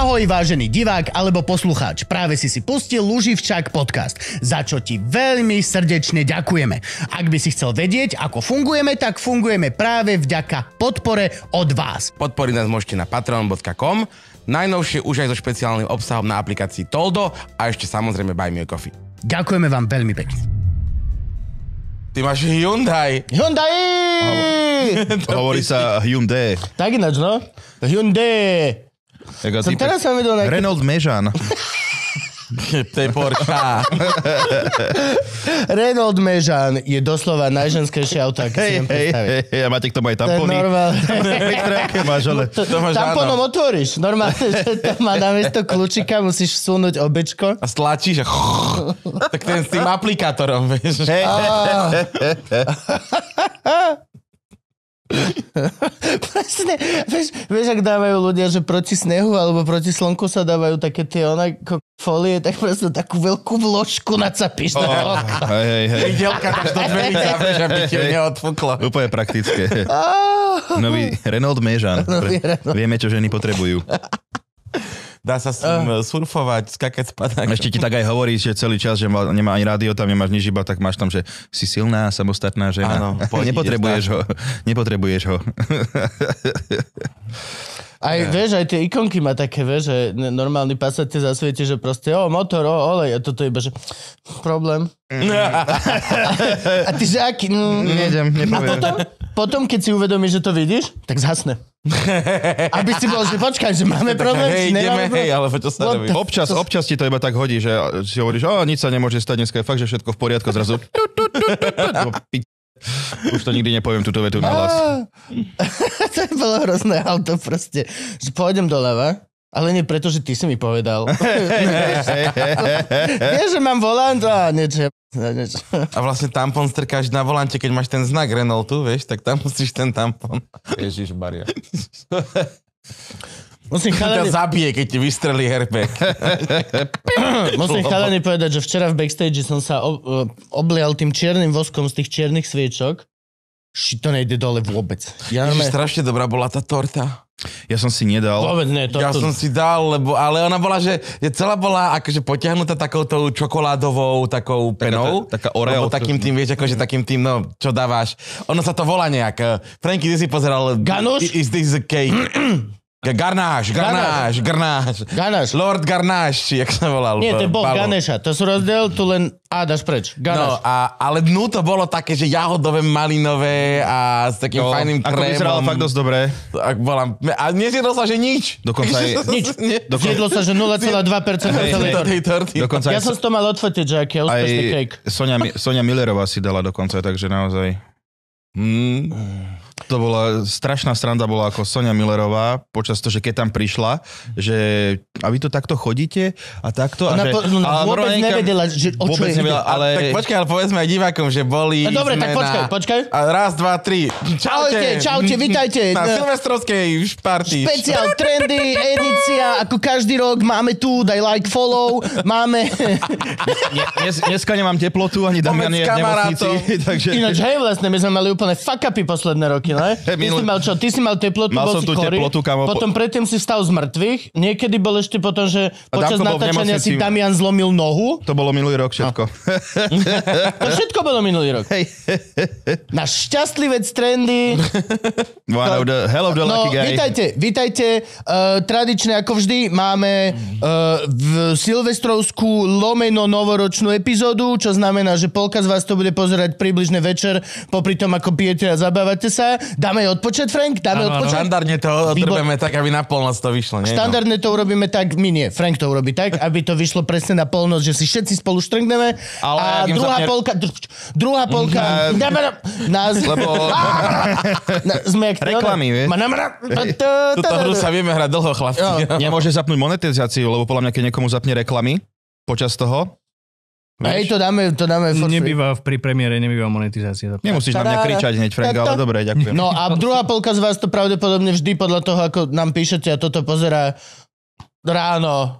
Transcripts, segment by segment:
Ahoj, vážený divák alebo poslucháč. Práve si pustil Luživčák podcast, za čo ti veľmi srdečne ďakujeme. Ak by si chcel vedieť, ako fungujeme, tak fungujeme práve vďaka podpore od vás. Podporiť nás môžete na patreon.com, najnovšie už aj so špeciálnym obsahom na aplikácii Toldo a ešte samozrejme Buy Me a Coffee. Ďakujeme vám veľmi pekne. Ty máš Hyundai. Hyundai! Hovorí sa Hyundai. Tak ináč, no? Hyundai. Som teraz sa vedel nejaký... Renault Megane. To je Porsche. Renault Megane je doslova najženskejšie auto, aké si viem predstaviť. A máte k tomu aj tampóny? To je normálne. Tampónom otvoríš. Normálne, že to má namiesto kľúčika, musíš vsunúť obečko. A stlačíš a... Tak ten s tým aplikátorom, vieš. Presne. Vieš, ak dávajú ľudia, že proti snehu alebo proti slnku sa dávajú také tie folie, tak proste takú veľkú vložku nacapíš. Hej. Dielka tak do dverí zapneš, aby ti ho neodfúklo. Úplne praktické. Nový Renault Megane. Vieme, čo ženy potrebujú. Dá sa surfovať, skakať, spadať. Ešte ti tak aj hovorí, že celý čas, že nemá ani rádio, tam nemáš nič, iba tak máš tam, že si silná, samostatná žena. Áno, Nepotrebuješ ho. Aj, vieš, aj tie ikonky má také, vieš, že normálny Passat te zasvieti, že proste, motor, olej, a toto iba, že problém. A ty, že aký? Nepoviem. A potom, keď si uvedomíš, že to vidíš, tak zhasne. Aby si bol, že počkaj, že máme problém. Ale čo sa robí? Občas ti to iba tak hodí, že si hovoríš, nič sa nemôže stať, dneska je fakt, že všetko v poriadku, zrazu. Už to nikdy nepoviem túto vetu na hlas. To bolo hrozné auto proste. Že pôjdem doľava, ale nie preto, že ty si mi povedal. Vieš, že mám volant a niečo. A vlastne tampon strkáš na volante, keď máš ten znak Renaultu, vieš, tak tam musíš ten tampon. Ježišmaria. Musím ťa zabije, keď ti vystrelí airbag. Musím chalani povedať, že včera v backstage som sa oblial tým čiernym voskom z tých čiernych sviečok. To nejde dole vôbec. Strašne dobrá bola tá torta. Ja som si nedal. Vôbec nie. Ja som si dal, ale ona bola, že celá bola akože potiahnutá takoutou čokoládovou takou penou. Taká Oreo. Takým tým, vieš, akože takým tým, čo dávaš. Ono sa to volá nejak. Franky, ty si pozeral... Ganuš? Is this a cake? Garnáš. Lord Garnáš, či jak sa volal. Nie, to bol Ganesha. To sú rozdiel, tu len A dáš preč. Ganáš. No, ale dnu to bolo také, že jahodové, malinové a s takým fajným krémom. Ako vyzeralo fakt dosť dobré. A nezjedlo sa, že nič. Dokonca aj... Nič. Zjedlo sa, že 0,2% tej torty. Ja som si to mal odfotiť, že aký je úspešný cake. Sonia Millerová si dala dokonca, takže naozaj... To bola strašná sranda, bola ako Sonia Millerová počas toho, že keď tam prišla, že a vy to takto chodíte a takto. Ona vôbec nevedela, že o čo je. Tak počkaj, ale povedzme aj divákom, že boli... No dobre, tak počkaj. A raz, dva, tri. Čaute, vitajte. Na silvestrovskej party. Špeciál trendy, edícia, ako každý rok máme tu, daj like, follow, máme... Dneska nemám teplotu, ani Damian je v nemocnici. Ináč, hej, vlastne, my sme mali úplne fuck-upy posledné roky. Ne? Ty si mal teplotu, mal bol si chorý, potom predtým si vstal z mŕtvych, niekedy bol ešte potom, že počas natáčania si Damian zlomil nohu. To bolo minulý rok všetko. To všetko bolo minulý rok. Náš šťastlivec trendy. Hell of the lucky guy. Vítajte. Tradične ako vždy máme v silvestrovskú lomeno novoročnú epizódu, čo znamená, že polka z vás to bude pozerať približne večer, popri tom ako pijete a zabávate sa. Dáme odpočet, Frank? Štandardne to odrbeme tak, aby na polnoc to vyšlo. Nie? Štandardne to urobíme tak, my nie. Frank to urobí tak, aby to vyšlo presne na polnoc, že si všetci spolu štrngneme. A druhá polka nás... Lebo... Sme jak reklamy, vieš? Túto hru sa vieme hrať dlho, chlapci. Nemôže zapnúť monetizáciu, lebo podľa mňa, keď niekomu zapne reklamy počas toho, hej, to dáme nebýva pri premiére, nebýva monetizácia. Nemusíš na mňa kričať hneď, Frank, ale dobre, ďakujem. No a druhá polka z vás to pravdepodobne vždy podľa toho, ako nám píšete a toto pozerá ráno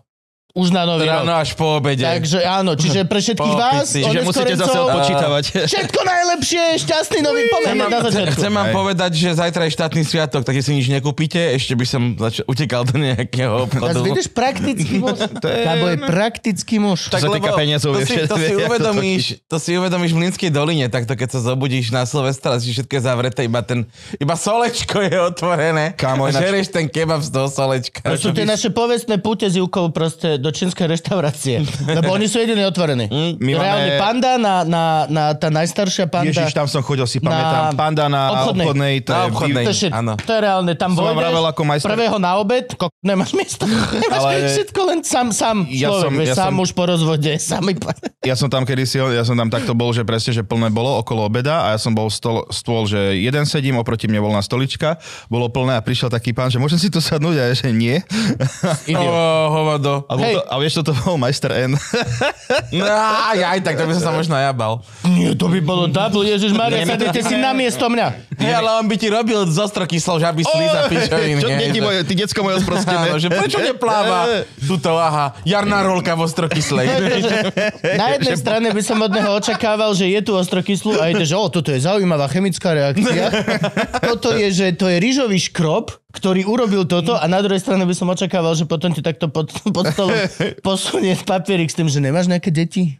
už na nový rok. Ráno až po obede. Takže áno, čiže pre všetkých vás, Čiže musíte zase odpočítavať. všetko najlepšie, šťastný nový pomer na začiatku. Chcem vám povedať, že zajtra je štátny sviatok, takže si nič nekúpite, ešte by som utekal do nejakého obchodu. A vidíš, praktický muž. Gabo je praktický muž. Čo sa týka peniazov, to si uvedomíš v Mlynskej doline, takto keď sa zobudíš na Silvestra, si všetko je zavreté, iba solečko je otvorené. Kámo, a žerieš ten kebab z toho solečka. To sú tie naše povestné púte s Júkou proste do čínskej reštaurácie. Lebo oni sú jediní otvorení. Reálne panda tá najstaršia panda. Ježiš, tam som chodil, si pamätám. Panda na obchodnej. To je reálne, tam vojdeš, prvého na obed, nemáš miesto. Nemáš všetko len sám človek, sám už po rozvode, samý Ja som tam takto bol, že presne, že plné bolo okolo obeda a ja som bol stôl, že jeden sedím, oproti mne bol na stolička, bolo plné a prišiel taký pán, že môžem si tu sadnúť a ja, že nie. Hovado. A vieš, čo to bol Majster N? No, aj tak, to by som sa možno jabal. Nie, to by bolo double, Ježišmaria, sadujte si na miesto mňa. Hej, ale on by ti robil z ostrokyslou žaby slíza pičoviny. Čo ty decko moje sprostené? Že prečo nepláva tuto, jarná rolka v ostrokyslej. Na jednej strane by som od neho očakával, že je tu ostrokyslú a ide, že toto je zaujímavá chemická reakcia. Toto je, že to je rýžový škrob, ktorý urobil toto a na druhej strane by som očakával, že potom ti takto pod stolom posunie papierik s tým, že nemáš nejaké deti.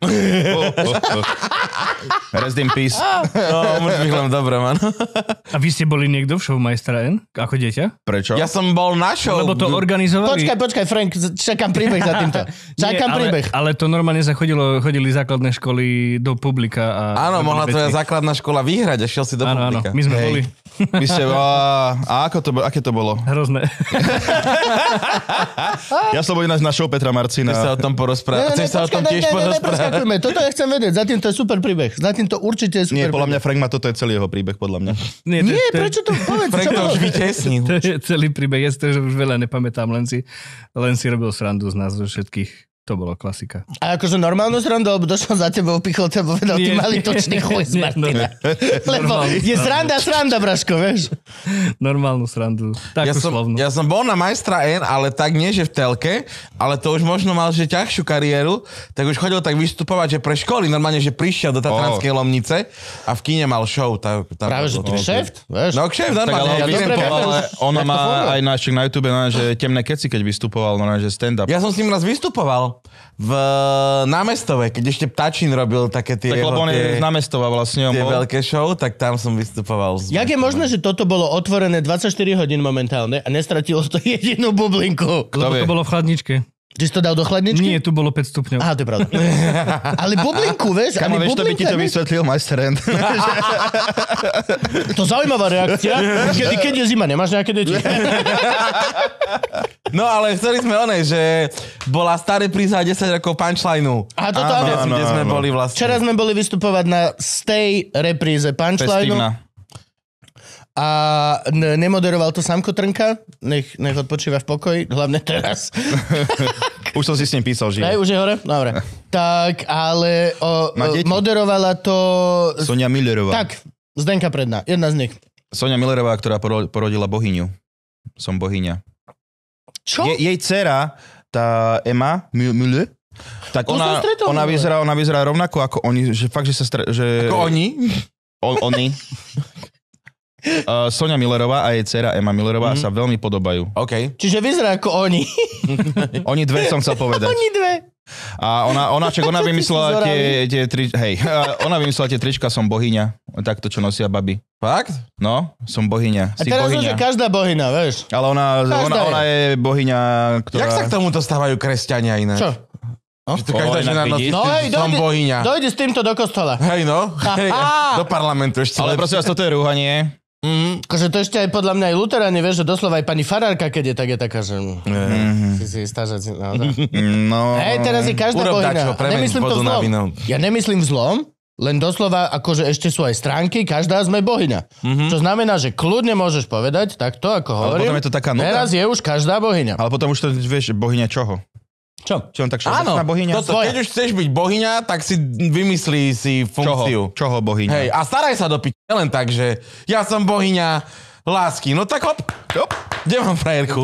Rest in peace. Mŕtvych len dobre, man. A vy ste boli niekto v show Majstra N? Ako dieťa? Prečo? Ja som bol na show. Lebo to organizovali... Počkaj, Frank, čakám príbeh za týmto. Príbeh. Ale to normálne sa chodili základné školy do publika. Áno, mohla tvoja základná škola vyhrať a šiel si do publika. Áno, my sme boli. Vy ste, a aké to bolo? Hrozné. Ja som bol ináč na show Petra Marcina. Chceš sa o tom porozprávať? Chceš sa o tom tiež porozprávať? Toto ja chcem vedieť. Za tým to je super príbeh. Za tým to určite je super Nie, podľa mňa príbeh. Frank má toto je celý jeho príbeh, podľa mňa. Nie, prečo to povedz? Frank to už vytesnil. To je celý príbeh. Ja si to už veľa nepamätám, len si robil srandu z nás, zo všetkých. To bolo klasika. A akože normálnu srandu, alebo došiel za tebou, pichol ťa, povedal, ty malý točný chuj z Martina. Lebo je sranda, Braško, vieš? Normálnu srandu. Takú slovnú. Ja som bol na Majstra N, ale tak nie, že v telke, ale to už možno mal, že ťažšiu kariéru, tak už chodil tak vystupovať, že pre školy, normálne, že prišiel do Tatranskej Lomnice a v kine mal show. Práve, že ty kšeft, vieš? No kšeft, normálne. Ona má aj na YouTube, že temné keci, keď vystupoval, že stand-up. Ja som s ním raz vystupoval v námestove, keď ešte Ptačín robil také tie... Tak lebo on je z námestova vlastne. Tie veľké show, tak tam som vystupoval. Jak je možné, že toto bolo otvorené 24 hodín momentálne a nestratilo to jedinú bublinku? Lebo to bolo v chladničke. Ty si to dal do chladničky? Nie, tu bolo 5 stupňov. Aha, to je pravda. Ale bublinku, vieš? Kamo, vieš, to by ti to vysvetlil Majster N. To zaujímavá reakcia. Keď je zima, nemáš nejaké deti? No ale chceli sme že bola staré príza 10 rokov punchlineu. A toto áno. Kde sme boli vlastne. Včera sme boli vystupovať na stay repríze punchlineu. A nemoderoval to Samko Trnka. Nech odpočíva v pokoji, hlavne teraz. Už som si s ním písal, že... Hej, už je hore? Dobre. Tak, ale moderovala to... Sonia Millerová. Tak, Zdenka Predná, jedna z nich. Sonia Millerová, ktorá porodila bohyňu. Som bohyňa. Čo? Jej dcera, tá Emma Müller, tak ona vyzerá rovnako ako oni, že fakt, že sa... Ako oni? Oni. Sonia Millerová a jej dcera Emma Millerová sa veľmi podobajú. OK. Čiže vyzerá ako oni. Oni dve som chcel povedať. Oni dve. A ona vymyslela ona vymyslela tie trička Som bohyňa. Takto, čo nosia baby. Fakt? No, som bohyňa. A teraz že každá bohyňa, vieš. Ale ona je bohyňa, ktorá... Jak sa k tomuto stávajú kresťania iné? Čo? Že to každá žena nosí som bohyňa. Dojde s týmto do kostola. Hej no, do parlamentu ešte. Ale prosím vás, toto je rúhanie. Akože to ešte aj podľa mňa aj luteráni, vieš, že doslova aj pani farárka, keď je tak, je taká, že... Si istá, že... No... Hej, teraz je každá bohyňa. Nemyslím to v zlom. Ja nemyslím v zlom, len doslova, akože ešte sú aj stránky, každá sme bohyňa. Čo znamená, že kľudne môžeš povedať takto, ako hovorím. Ale potom je to taká nuda. Teraz je už každá bohyňa. Ale potom už to vieš, bohyňa čoho? Čo? Čo on tak všeobecná bohyňa? Keď už chceš byť bohyňa, tak si vymyslí si funkciu. Čoho bohyňa? Hej, a staraj sa do piče, len tak, že ja som bohyňa lásky. No tak hop. Kde mám frajerku?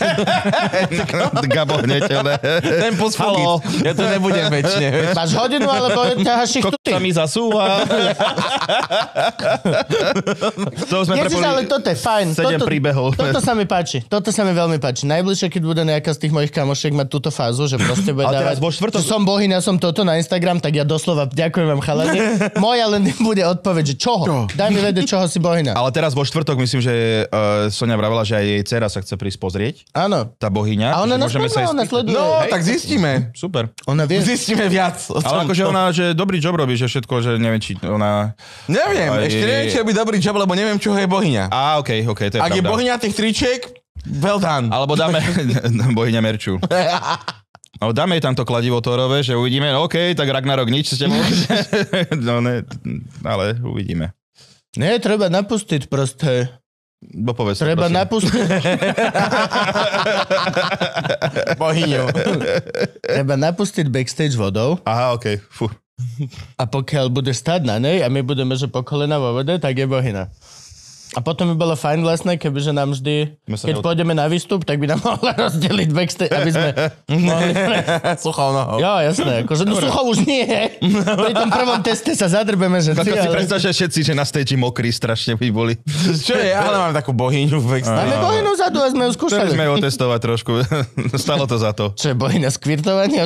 Gabo hneď, Ten posfúgiť. Ja to nebudem väčšine. Máš hodinu, alebo ťaháš ich Kokot tuty? sa mi zasúva. To sme Ježiš, ale toto je fajn. 7 príbehov. Toto sa mi páči. Toto sa mi veľmi páči. Najbližšie, keď bude nejaká z tých mojich kamošiek mať túto fázu, že proste bude Ale teraz dávať, vo štvrtok- že som bohyňa, som toto na Instagram, tak ja doslova ďakujem vám chalani. Moja len bude odpoveď, že čoho? Daj mi vedieť, čoho si bohyňa. Ale teraz vo štvrtok myslím, že Sonia vravela, že aj jej dcera sa chce prísť pozrieť. Áno. Tá bohyňa. A ona že nás môžeme sa pozná, ona ísť- sleduje. No, Hej. tak zistíme. Super. Ona vie. Zistíme viac. Ale akože ona, že dobrý job robí, že všetko, že neviem, či ona... Neviem, ešte neviem, či robí dobrý job, lebo neviem, čo je bohyňa. okej, to je Ak je pravda. bohyňa tých tričiek, well done. Alebo dáme bohyňa Merču. Ale dáme jej tamto kladivo Thorové, že uvidíme, no okej, tak Ragnarok nič ste môžete. No ne, ale uvidíme. Nie, treba napustiť proste. Povedz, Treba prosím. napustiť. Bohyňu. Treba napustiť backstage vodou Aha, okej. Fú. a pokiaľ bude stať na nej a my budeme, že po kolena vo vode, tak je bohyna. A potom by bolo fajn vlastne, kebyže nám vždy, keď pôjdeme na výstup, tak by nám mohla rozdeliť backstage, aby sme mohli... Suchou nohou. Jo, jasné, akože no sucho už nie. Pri tom prvom teste sa zadrbeme, že Tak ty, si ale... predstav, že všetci, že na stage mokrí strašne by boli. Čo je? Ale mám takú bohyňu v backstage. Máme bohynu vzadu a sme ju Chceli skúšali. sme ju otestovať trošku. Stalo to za to. Čo je bohyňa skvirtovania?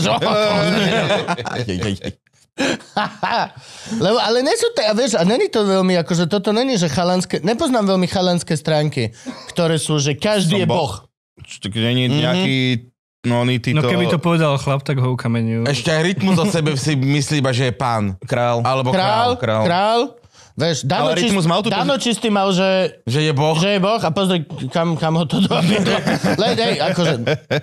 Lebo, ale nie sú to, a vieš, a není to veľmi, akože toto není, že chalanské, nepoznám veľmi chalanské stránky, ktoré sú, že každý je boh. Není nejaký, no oni títo... No keby to povedal chlap, tak ho ukameňujú. Ešte aj rytmus o sebe si myslí iba, že je pán. Král. Alebo král. Král. Vieš, Ale Rytmus mal tú- Dano čistý mal, že Že je boh. je boh a pozri, kam ho to dobiedlo. Len, hej, akože,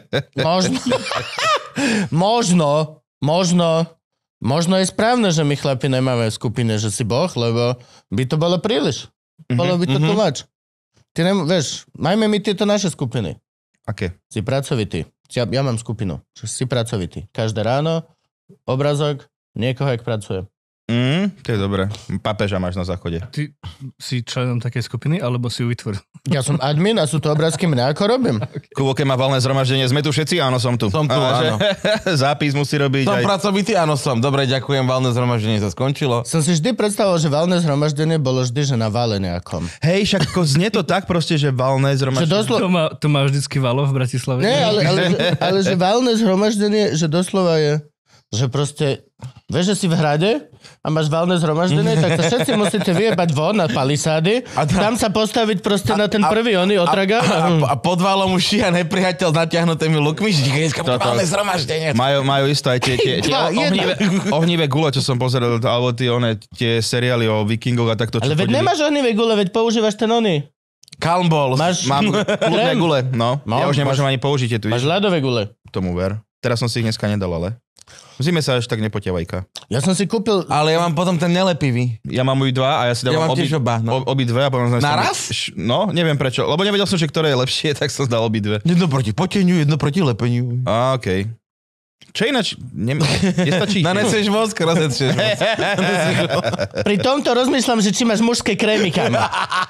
možno je správne, že my chlapi nemáme v skupine, že si boh, lebo by to bolo príliš. Bolo by to too much. Ty vieš, majme my tieto naše skupiny. Aké? Si pracovitý. Ja mám skupinu, že si pracovitý. Každé ráno, obrazok, niekoho, jak pracuje. To je dobré. Papeža máš na záchode. Ty si členom takej skupiny, alebo si ju vytvoril? Ja som admin a sú to obrázky mňa, ako robím. Kubo, keď má valné zhromaždenie, sme tu všetci? Áno, som tu. Som tu, áno. Zápis musí robiť Som aj... pracovitý, áno som. Dobre, ďakujem, valné zhromaždenie sa skončilo. Som si vždy predstavoval, že valné zhromaždenie bolo vždy, že na vale nejakom. Hej, však ako znie to tak proste, že valné Že zhromaždenie. To má vždycky Valo v Bratislave? Nie, ale že valné zhromaždenie, že doslova je, že proste, vieš, že si v hrade a máš valné zhromaždenie, tak sa všetci musíte vyjebať von na palisády a tam sa postaviť proste na ten prvý otraga. A pod valom už šíha nepriateľ s natiahnutými lukmi, že dneska bude valné zhromaždenie. Majú isto aj tie ohnivé gule, čo som pozeral, alebo tie seriály o vikingoch a takto. Ale veď nemáš ohnivé gule, veď používaš ten oný. Calm balls. Mám kľudné gule, no. Ja už nemôžem ani použiť. Máš ľadové gule. Tomu ver. Teraz som si ich dneska nedal, ale... V zime sa až tak nepotiavajka. Ja som si kúpil... Ale ja mám potom ten nelepivý. Ja mám dva a ja si dávam mám tiež oba, no. obidve. A potom Naraz? No, neviem prečo. Lebo nevedel som, že ktoré je lepšie, tak som dal obidve. Jedno proti poteniu, jedno proti lepeniu. Okej. Čo ináč? Nestačí? Naneseš vosk, rozetčeš vosk. Pri tomto rozmýšľam, že či máš mužské krémy, kámo.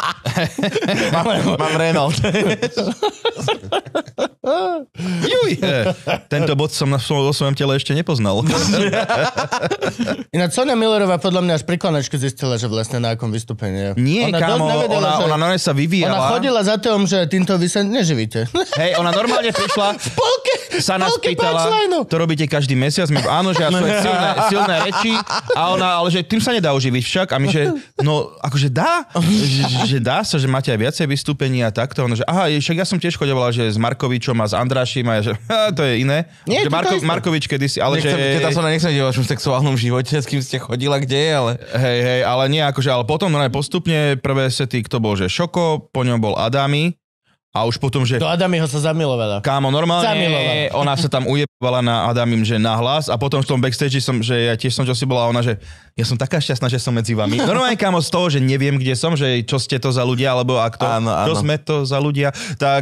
Mám Renault. Juj, tento bod som vo svojom tele ešte nepoznal. Ináč Sonia Millerová podľa mňa až pri konečke zistila, že vlastne na akom vystúpení je. Nie, Ona kámo, dosť nevedela, že- ona normálne sa vyvíjala. Ona chodila za tým, že týmto vy sa neživíte. Hej, ona normálne prišla, sa nás pýtala, to robíte každý mesiac, my, áno, že ja svoje silné reči, a ona, ale že tým sa nedá uživiť však, a my, že no, akože dá, že dá sa, že máte aj viacej vystúpení a takto, ono, že aha, však ja som tiež chodevala, že s Markovičom a s Andrášim, a ja, že to je iné. Nie, že Markovič kedysi, ale Nechcem, že... teda som nechcem o vašom sexuálnom živote, s kým ste chodila, kde je, ale... Hej, ale nie, akože, ale potom no, postupne prvé sety, kto bol, že Šoko, po ňom bol Adami, a už potom, že... Do Adamiho sa zamilovala. Kámo, normálne, Zamilovala. ona sa tam ujebala na Adamim, že nahlas, a potom v tom backstage som, že ja tiež som čo si bola, ona, že ja som taká šťastná, že som medzi vami. Normálne, kámo, z toho, že neviem, kde som, že čo ste to za ľudia, alebo ak to, Áno. čo sme to za ľudia, tak...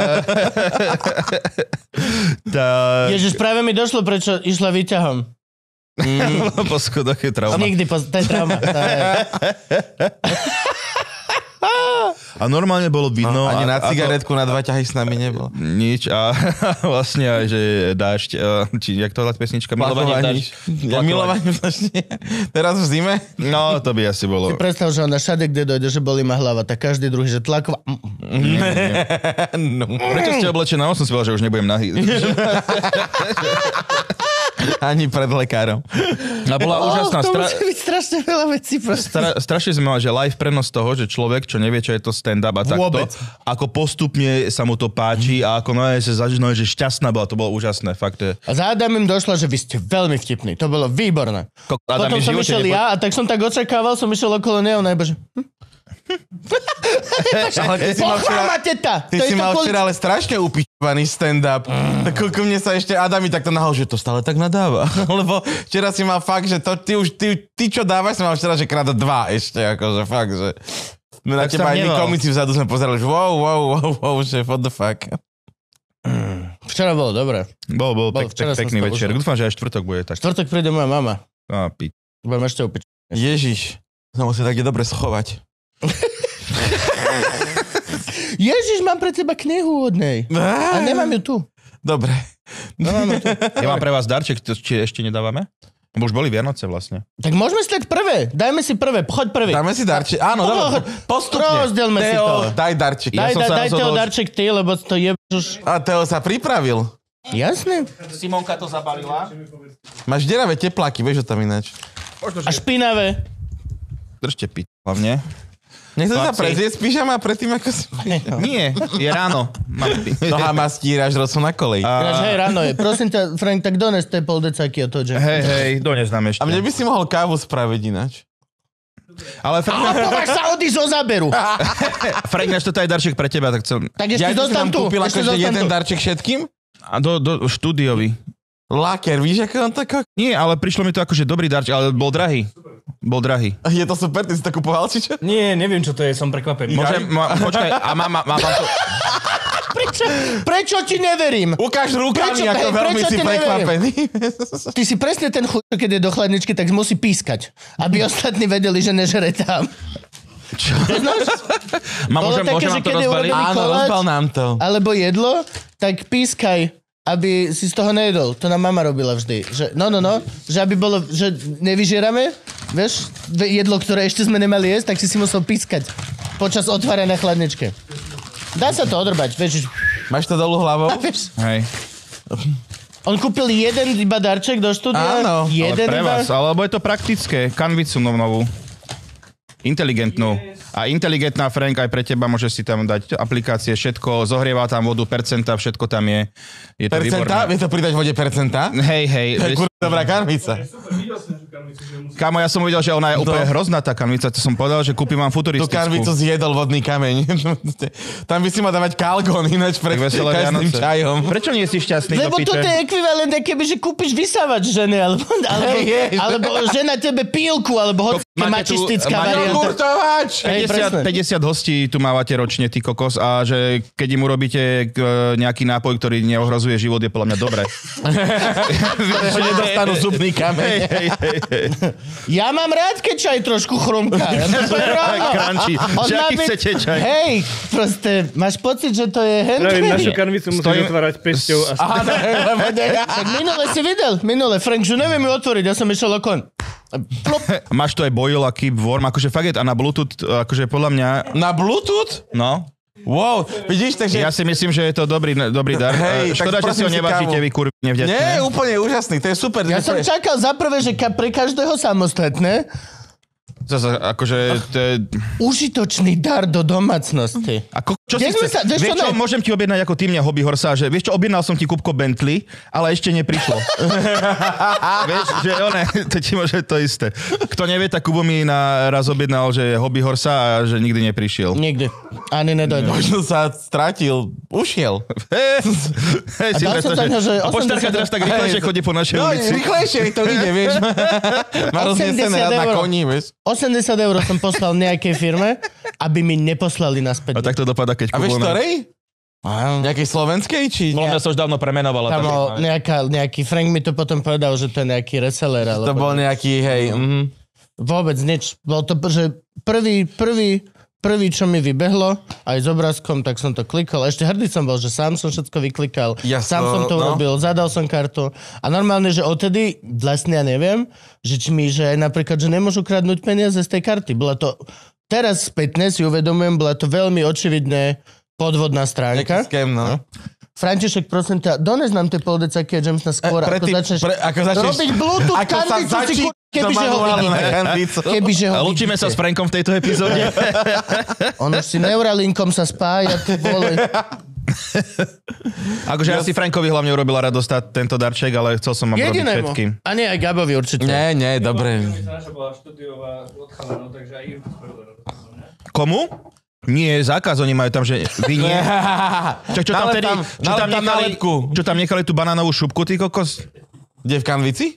Ježiš, práve mi došlo, prečo išla výťahom. Po schodoch je trauma. To je trauma. A normálne bolo vidno. Ani na a cigaretku na 2 ťahy s nami nebolo. Nič a vlastne aj, že dážď, či jak to hľad pesnička? Milovanie dážď. Milovanie dážď. Teraz v zime? No, to by asi bolo. Si predstav, že ona všade, kde dojde, že bolí ma hlava, tak každý druhý, že tlaková... No. Prečo ste oblečená? Som si povedal, že už nebudem nahý. Ani pred lekárom. A bola úžasná. To musí byť strašne veľa vecí. Strašne sme mali, že live prenos toho, že človek, čo nevie, čo je to stand-up a takto, ako postupne sa mu to páči a ako že šťastná bola, to bolo úžasné, fakt. A za Adamom došla, že vy ste veľmi vtipní. To bolo výborné. Potom som išiel ja a tak som tak očakával, som išiel okolo neho, najbože. Ty si mal včera ale strašne upičovaný stand-up. Tak ku mne sa ešte Adami takto nahol, že to stále tak nadáva. Lebo včera si mal fakt, že to, ty čo dávaš, som mal včera, že krát 2 ešte, akože fakt, že... Na teba aj komici vzadu sme pozerali, že wow, že what the fuck. Včera bolo dobré. Bol pekný večer. Dúfam, že aj štvrtok bude tak. Štvrtok príde moja mama. Budem ešte upiť. Ježiš, som musel tak dobre schovať. Ježiš, mám pre teba knihu od nej. A nemám ju tu. Dobre. Ja mám pre vás darček, či ešte nedávame? Bo už boli Vianoce vlastne. Tak môžeme si dať prvé. Dajme si prvé. Choď prvý. Dáme si darček. Áno, dobre. Postupne. Rozdielme si to. Daj darček. Daj Teo darček ty, lebo to je už... A Teo sa pripravil. Jasné. Simonka to zabalila. Máš deravé tepláky, vieš o tam ináč. A špinavé. Držte piť hlavne. Nechcem sa prezrieť z pyžama predtým, ako si... Nie, je ráno. Nohama stíraš rosu na kolej. Hej, ráno je. Prosím ťa, Frank, tak dones tej poldecaky o to, že... Hej, dones nám ešte. A mne by si mohol kávu spraviť ináč. Ale Frank... pomáš sa odísť zo záberu. Frank, než toto je darček pre teba, tak chcem... Tak ešte dostám tu. Kúpil akože jeden darček všetkým? A do štúdiovi. Laker, víš, ako on tak... Nie, ale prišlo mi to akože dobrý darček, ale bol drahý. Je to super, ty si to kupoval, či čo? Nie, neviem, čo to je, som prekvapený. Počkaj, a mám to... Prečo ti neverím? Ukáž rukami, ako veľmi si prekvapený. Ty si presne ten chuť, keď je do chladničky, tak musí pískať, aby ostatní vedeli, že nežere tam. Čo? Môžem vám to rozbaliť? Áno, rozbal nám to. Alebo jedlo, tak pískaj, aby si z toho nejedol. To nám mama robila vždy. Že, že aby bolo, že nevyžierame, vieš, jedlo, ktoré ešte sme nemali jesť, tak si musel pískať počas otváranej chladničke. Dá sa to odrbať, vieš. Máš to dolu hlavou? Hej. On kúpil jeden iba darček do štúdia. Áno. Jeden ale pre iba... vás, alebo je to praktické. Kanvicu novú. Inteligentnú. A inteligentná Frank aj pre teba, môžeš si tam dať aplikácie, všetko, zohrieva tam vodu, percenta, všetko tam je. Je to percenta? výborné. Vie to pridať vode percenta? Hej. Kurva, dobrá kanvica. Kámo, ja som videl, že ona je úplne hrozná tá kanvica, to som povedal, že kúpim vám futuristickú. Tú kanvicu zjedol vodný kameň. Tam by si mal dávať kalgón ináč pred každým čajom. Prečo nie si šťastný? Lebo to je ekvivalent, keby že kúpiš vysávač ženy, alebo žena tebe pílku, alebo mačistická varianta. 50 hostí tu mávate ročne, ty kokos, a že keď im urobíte nejaký nápoj, ktorý neohrozuje život, je podľa mňa dobré. Že nedostanú zubný kameň. Ja mám rád, keď čaj trošku chrumká. Krančí. Že aký chcete čaj? Hej, proste, máš pocit, že to je Pravím, našu kanvicu musíš otvárať pesťou. Tak minule, Frank, že neviem ju otvoriť, ja som išiel okon. Máš tu aj boil a keep warm, akože fakt je, a na Bluetooth, akože podľa mňa... Na Bluetooth? No. Wow, vidíš, takže... Ja si myslím, že je to dobrý dar. Hej, škoda, že si ho nevážite, vy kurvy nevďačné. Nie, úplne úžasný, to je super. Ja som čakal za prvé, že pre každého samostatné. Zase, akože... To je... Užitočný dar do domácnosti. Čo si chceš? Vieš čo, môžem ti objednať ako ty mňa Hobby Horsa, že vieš čo, objednal som ti kúpko Bentley, ale ešte neprišlo. Vieš, že to ti môže to isté. Kto nevie, tak Kubo mi raz objednal, že Hobby Horsa a že nikdy neprišiel. Nikdy. Ani nedojde. Možno sa strátil, ušiel. A poštárka teraz tak rýchlejšie chodí po našej ulici. No, rýchlejšie to ide, vieš. Má roznesené rád na koní, vieš. 80 eur som poslal nejakej firme, aby mi neposlali naspäť. A tak to dopadá, keď a vieš ktorej? Nejakej slovenskej? Či... Možno sa už dávno premenovala. Tam bol nejaký Frank mi to potom povedal, že to je nejaký reseller. To bol nejaký, hej. Vôbec nič. Bol to, že prvý prvý, čo mi vybehlo, aj s obrázkom, tak som to klikol. Ešte hrdý som bol, že sám som všetko vyklikal. Sám som to urobil, zadal som kartu. A normálne, že odtedy, vlastne ja neviem, že či mi, že napríklad, že nemôžu kradnúť peniaze z tej karty. Bola to, teraz spätne si uvedomujem, bola to veľmi očividné podvodná stránka. Scam, no. František, prosím ťa, dones nám tie poldecaky a Jamesna skôr, ako začneš robiť Bluetooth kanvicu, kebyže ho Lúčime sa s Frankom v tejto epizóde. On už si Neuralinkom sa spája, ty vole. Akože asi Frankovi hlavne urobila radosť tento darček, ale chcel som vám robiť všetkým. A nie, aj Gabovi určite. Nie, dobre. Komu? Nie, zákaz, oni majú tam, že vy nie. Čo tam nechali tú banánovú šupku, ty kokos? Kde v kanvici?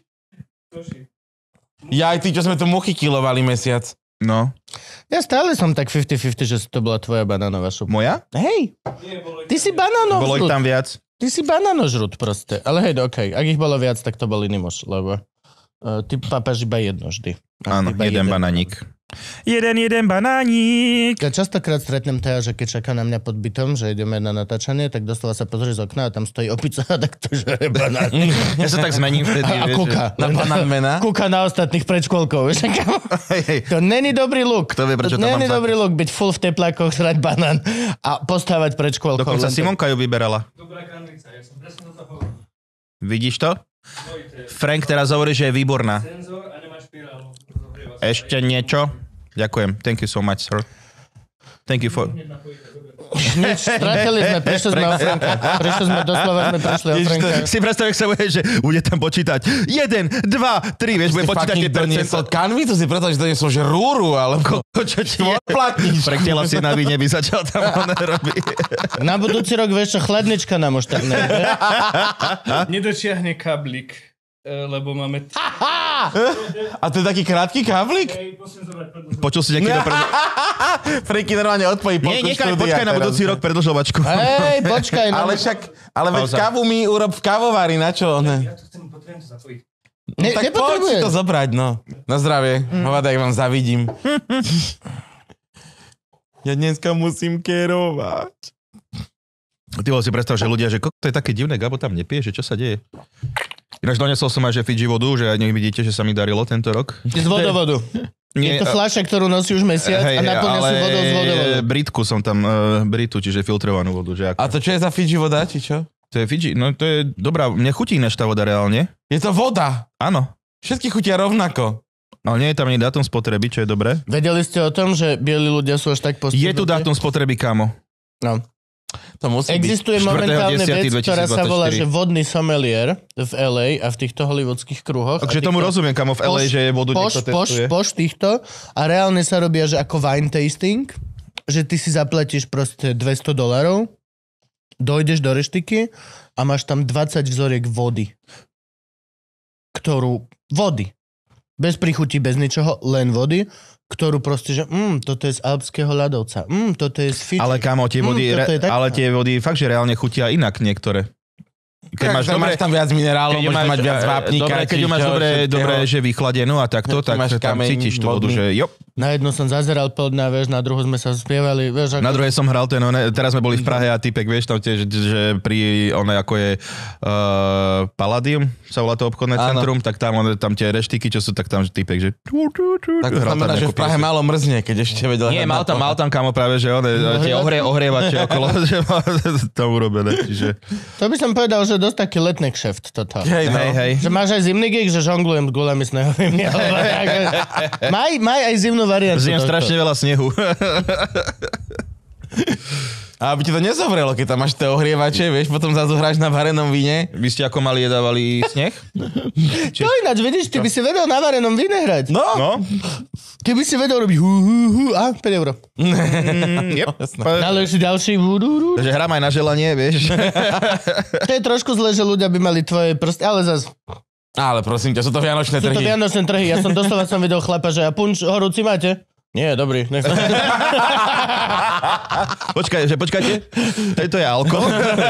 Ja aj ty, čo sme tu muchy kilovali mesiac. No. Ja stále som tak 50-50, že to bola tvoja banánová šupka. Moja? Hej, ty si banánožrut. Bolo ich tam viac. Ty si banánožrut proste. Ale hej, okej, ak ich bolo viac, tak to bol iný mož, lebo ty papáš iba jedno vždy. Áno, jeden banánik. Jeden banánik. Ja častokrát stretnem teda, že keď čaká na mňa pod bytom, že ideme na natáčanie, tak doslova sa pozrie z okna a tam stojí opica a tak to žere banán. Ja sa tak zmením vtedy. A kúka. Na banánmena? Kúka na ostatných predškolkov. To není dobrý look. Kto vie, prečo to není mám dobrý look byť full v teplákoch, srať banán a postávať predškolkov. Dokonca Simonka ju vyberala. Dobrá kanvica, ja som presne to hovoril. Vidíš to? Frank teraz hovorí, že je výborná. Senzor a nemá špirálu. Ešte niečo? Ďakujem. Thank you so much, sir. Thank you for... Nič, stratili sme, prišli sme o Franka. Prišli o Franka. Si predstav, jak sa bude, že bude tam počítať 1, 2, 3, vieš, bude počítať tie percento. Kanvicu si predstav, že doniesol, že rúru, alebo Čo ti je? platníš. Prektela si na víne by začal tam robiť. Na budúci rok, vieš čo, chladnička nám už tak nejde. Nedočiahne kablik, lebo máme... A to je taký krátky káblik? Počul si niekedy dopredu? Freaky normálne odpojí polku štúdia. Počkaj na budúci rok predlžovačku. Hej, počkaj. Ale však, veď kávu mi urob v kávovári, na čo? Ja to chcem, potrebujem to zapojiť. Tak poď si to zobrať, no. Na zdravie. Hovadaj, vám zavidím. Ja dneska musím kerovať. Ty si predstav, že ľudia, že to je také divné, Gabo tam nepije, že čo sa deje? Ináč donesol som aj, že Fidži vodu, že aj vidíte, že sa mi darilo tento rok. Z vodovodu. Je to fľaša, ktorú nosí už mesiac a naplňa si vodou z vodovodu. Britku som tam, Britu, čiže filtrovanú vodu. Že ako... A to čo je za Fidži voda, či čo? To je Fidži, no to je dobrá, mne chutí než tá voda reálne. Je to voda. Áno. Všetky chutia rovnako. Ale nie je tam ani dátum spotreby, čo je dobré. Vedeli ste o tom, že bieli ľudia sú až tak postihnutí? Je tu dátum spotreby, kámo. No. To musí Existuje byť. momentálne 4. vec, ktorá sa volá, že vodný sommelier v LA a v týchto hollywoodských kruhoch. Takže tomu rozumiem, kamo, v LA, že je vodu niekto testuje. Poš týchto a reálne sa robia, že ako wine tasting, že ty si zaplatíš proste $200, dojdeš do reštiky a máš tam 20 vzoriek vody. Vody. Bez prichutí, bez ničoho, len vody, ktorú proste, že toto je z alpského ľadovca, toto je z Fidži. Ale kámo, tie vody, ale tie vody fakt, že reálne chutia inak niektoré. Keď máš tam viac minerálov, môžeš mať viac vápnika. Dobre, keď ju máš dobre, že vychladenú a takto, tak tam cítiš tú vodu, že jo. Na jednu som zazeral plodná, vieš, na druhú sme sa spievali, vieš. Ako... Na druhej som hral teraz sme boli v Prahe a typek, vieš, tam tiež, že pri ako je Palladium, sa volá to obchodné centrum, tak tam tie reštiky, čo sú, tak tam typek, že... Tak to znamená, že v Prahe málo mrzne, keď ešte vedel... Nie, mal tam kámo práve, že tie ohrievače okolo, že tam urobené, čiže... To by som povedal, že dosť taký letný kšeft toto. Hej. Že máš aj zimný gig, že žonglujem s gulami snehovými. Maj aj zimnú variantu. Zjem strašne veľa snehu. A aby ti to nezovrelo, keď tam máš tie ohrievače, vieš, potom zrazu hráš na varenom víne. Vy ste ako mali jedávali sneh? To ináč, vidíš, ty by si vedel na varenom víne hrať. No. Ty by si vedel robiť a 5 €. Yep. Ale si ďalší Takže hrám aj na želanie, vieš. To je trošku zle, že ľudia by mali tvoje prsty, ale zas... Ale prosím ťa, sú to vianočné trhy. Sú to vianočné trhy. Ja som doslova videl chlapa, že a punč horúci máte? Nie, dobrý. Počkajte. To je alko.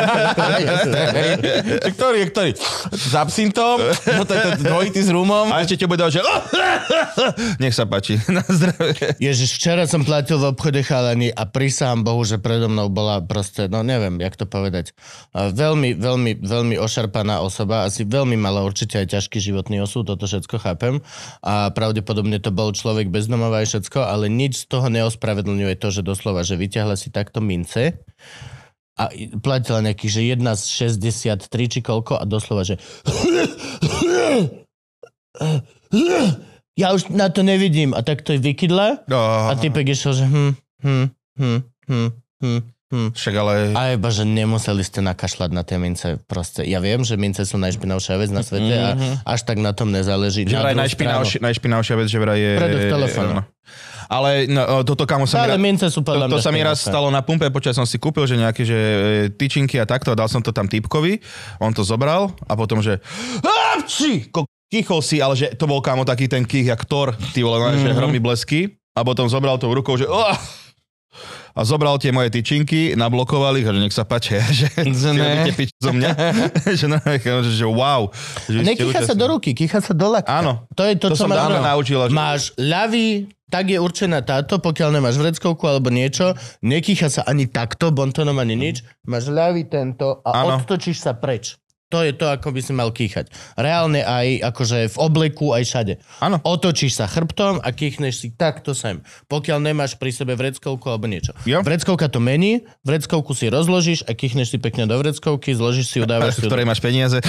Ktorý? S absintom? No to je dvojitý s rumom. A ešte ti bude že... Nech sa páči. Na zdravie. Ježiš, včera som platil v obchode chalani a prisahám Bohu, že predo mnou bola proste, no neviem, jak to povedať. Veľmi, veľmi, veľmi ošarpaná osoba, asi veľmi mala určite aj ťažký životný osud, toto všetko chápem. A pravdepodobne to bol človek bez domova aj všetko, ale nič z toho neospravedlňuje to, že doslova, že vyťahla si takto mince a platila nejakých, že 1,63 či koľko a doslova, že ja už na to nevidím a tak to je vykydla a typek išiel, že Však ale... A iba, že nemuseli ste nakašľať na tie mince. Proste. Ja viem, že mince sú najšpinavšia vec na svete a až tak na tom nezáleží. Že vraj najšpinavšia vec, že vraj je... Predok telefónu. Ale no, toto kamo sa mi... mince sú podľa to sa mi raz stalo na pumpe, počas som si kúpil, že nejaké že tyčinky a takto, dal som to tam typkovi, on to zobral a potom, že kichol si, ale že to bol kámo taký ten kich, jak Thor, ty vole, že hromy blesky a potom zobral tou rukou, že a zobral tie moje tyčinky, nablokoval ich a že nech sa páči, že si robíte pič zo mňa. že wow. Nekýcha sa do ruky, kýcha sa do lakta. Áno. To je to, čo som dávno naučila. Že... Máš ľavý, tak je určená táto, pokiaľ nemáš vreckovku alebo niečo, nekýcha sa ani takto, bontonom ani nič. Máš ľavý tento a odtočíš sa preč. To je to, ako by si mal kýchať. Reálne aj akože v obleku, aj všade. Áno. Otočíš sa chrbtom a kýchneš si takto sem. Pokiaľ nemáš pri sebe vreckovku alebo niečo. Jo. Vreckovka to mení, vreckovku si rozložíš a kýchneš si pekne do vreckovky, zložíš si ju, dávaš si ju. V ktorej máš peniaze.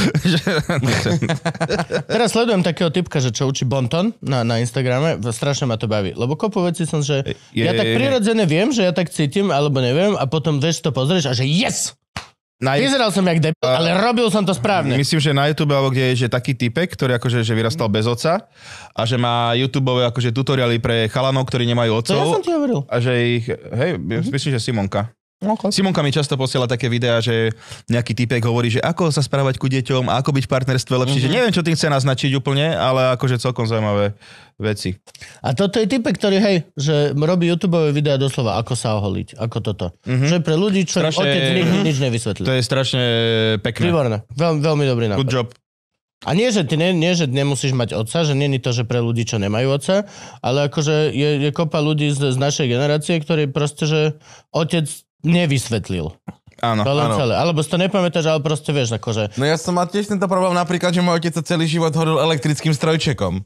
Teraz sledujem takého typka, že čo učí bonton na Instagrame, strašne ma to baví. Lebo kopu veci som, že ja tak prirodzene viem, že ja tak cítim, alebo neviem, a potom vieš to pozrieš a že yes! Vyzeral som jak debil, ale robil som to správne. Myslím, že na YouTube, alebo kde je že taký typek, ktorý akože že vyrastal bez otca a že má YouTubeové akože tutoriály pre chalanov, ktorí nemajú otcov. To ja som ti hovoril. A že ich, myslím, že Simonka. Okay. Simonka mi často posiela také videá, že nejaký typek hovorí, že ako sa správať ku deťom a ako byť v partnerstve lepšie. Že neviem, čo tým chce naznačiť úplne, ale akože celkom zaujímavé veci. A toto je typek, ktorý, že robí YouTubeové videá doslova, ako sa oholiť, ako toto. Že pre ľudí, čo otec nikdy nič nevysvetlí. To je strašne pekné. Výborné. Veľmi dobrý nápad. Good job. A nie, že že nemusíš mať otca, že nie je to, že pre ľudí, čo nemajú otca, ale akože je kopa ľudí z našej generácie, ktorí proste, že otec nevysvetlil. Áno, celé. Alebo si to nepamätáš, ale proste vieš, akože... No ja som mal tiež tento problém napríklad, že môj otec celý život hodil elektrickým strojčekom.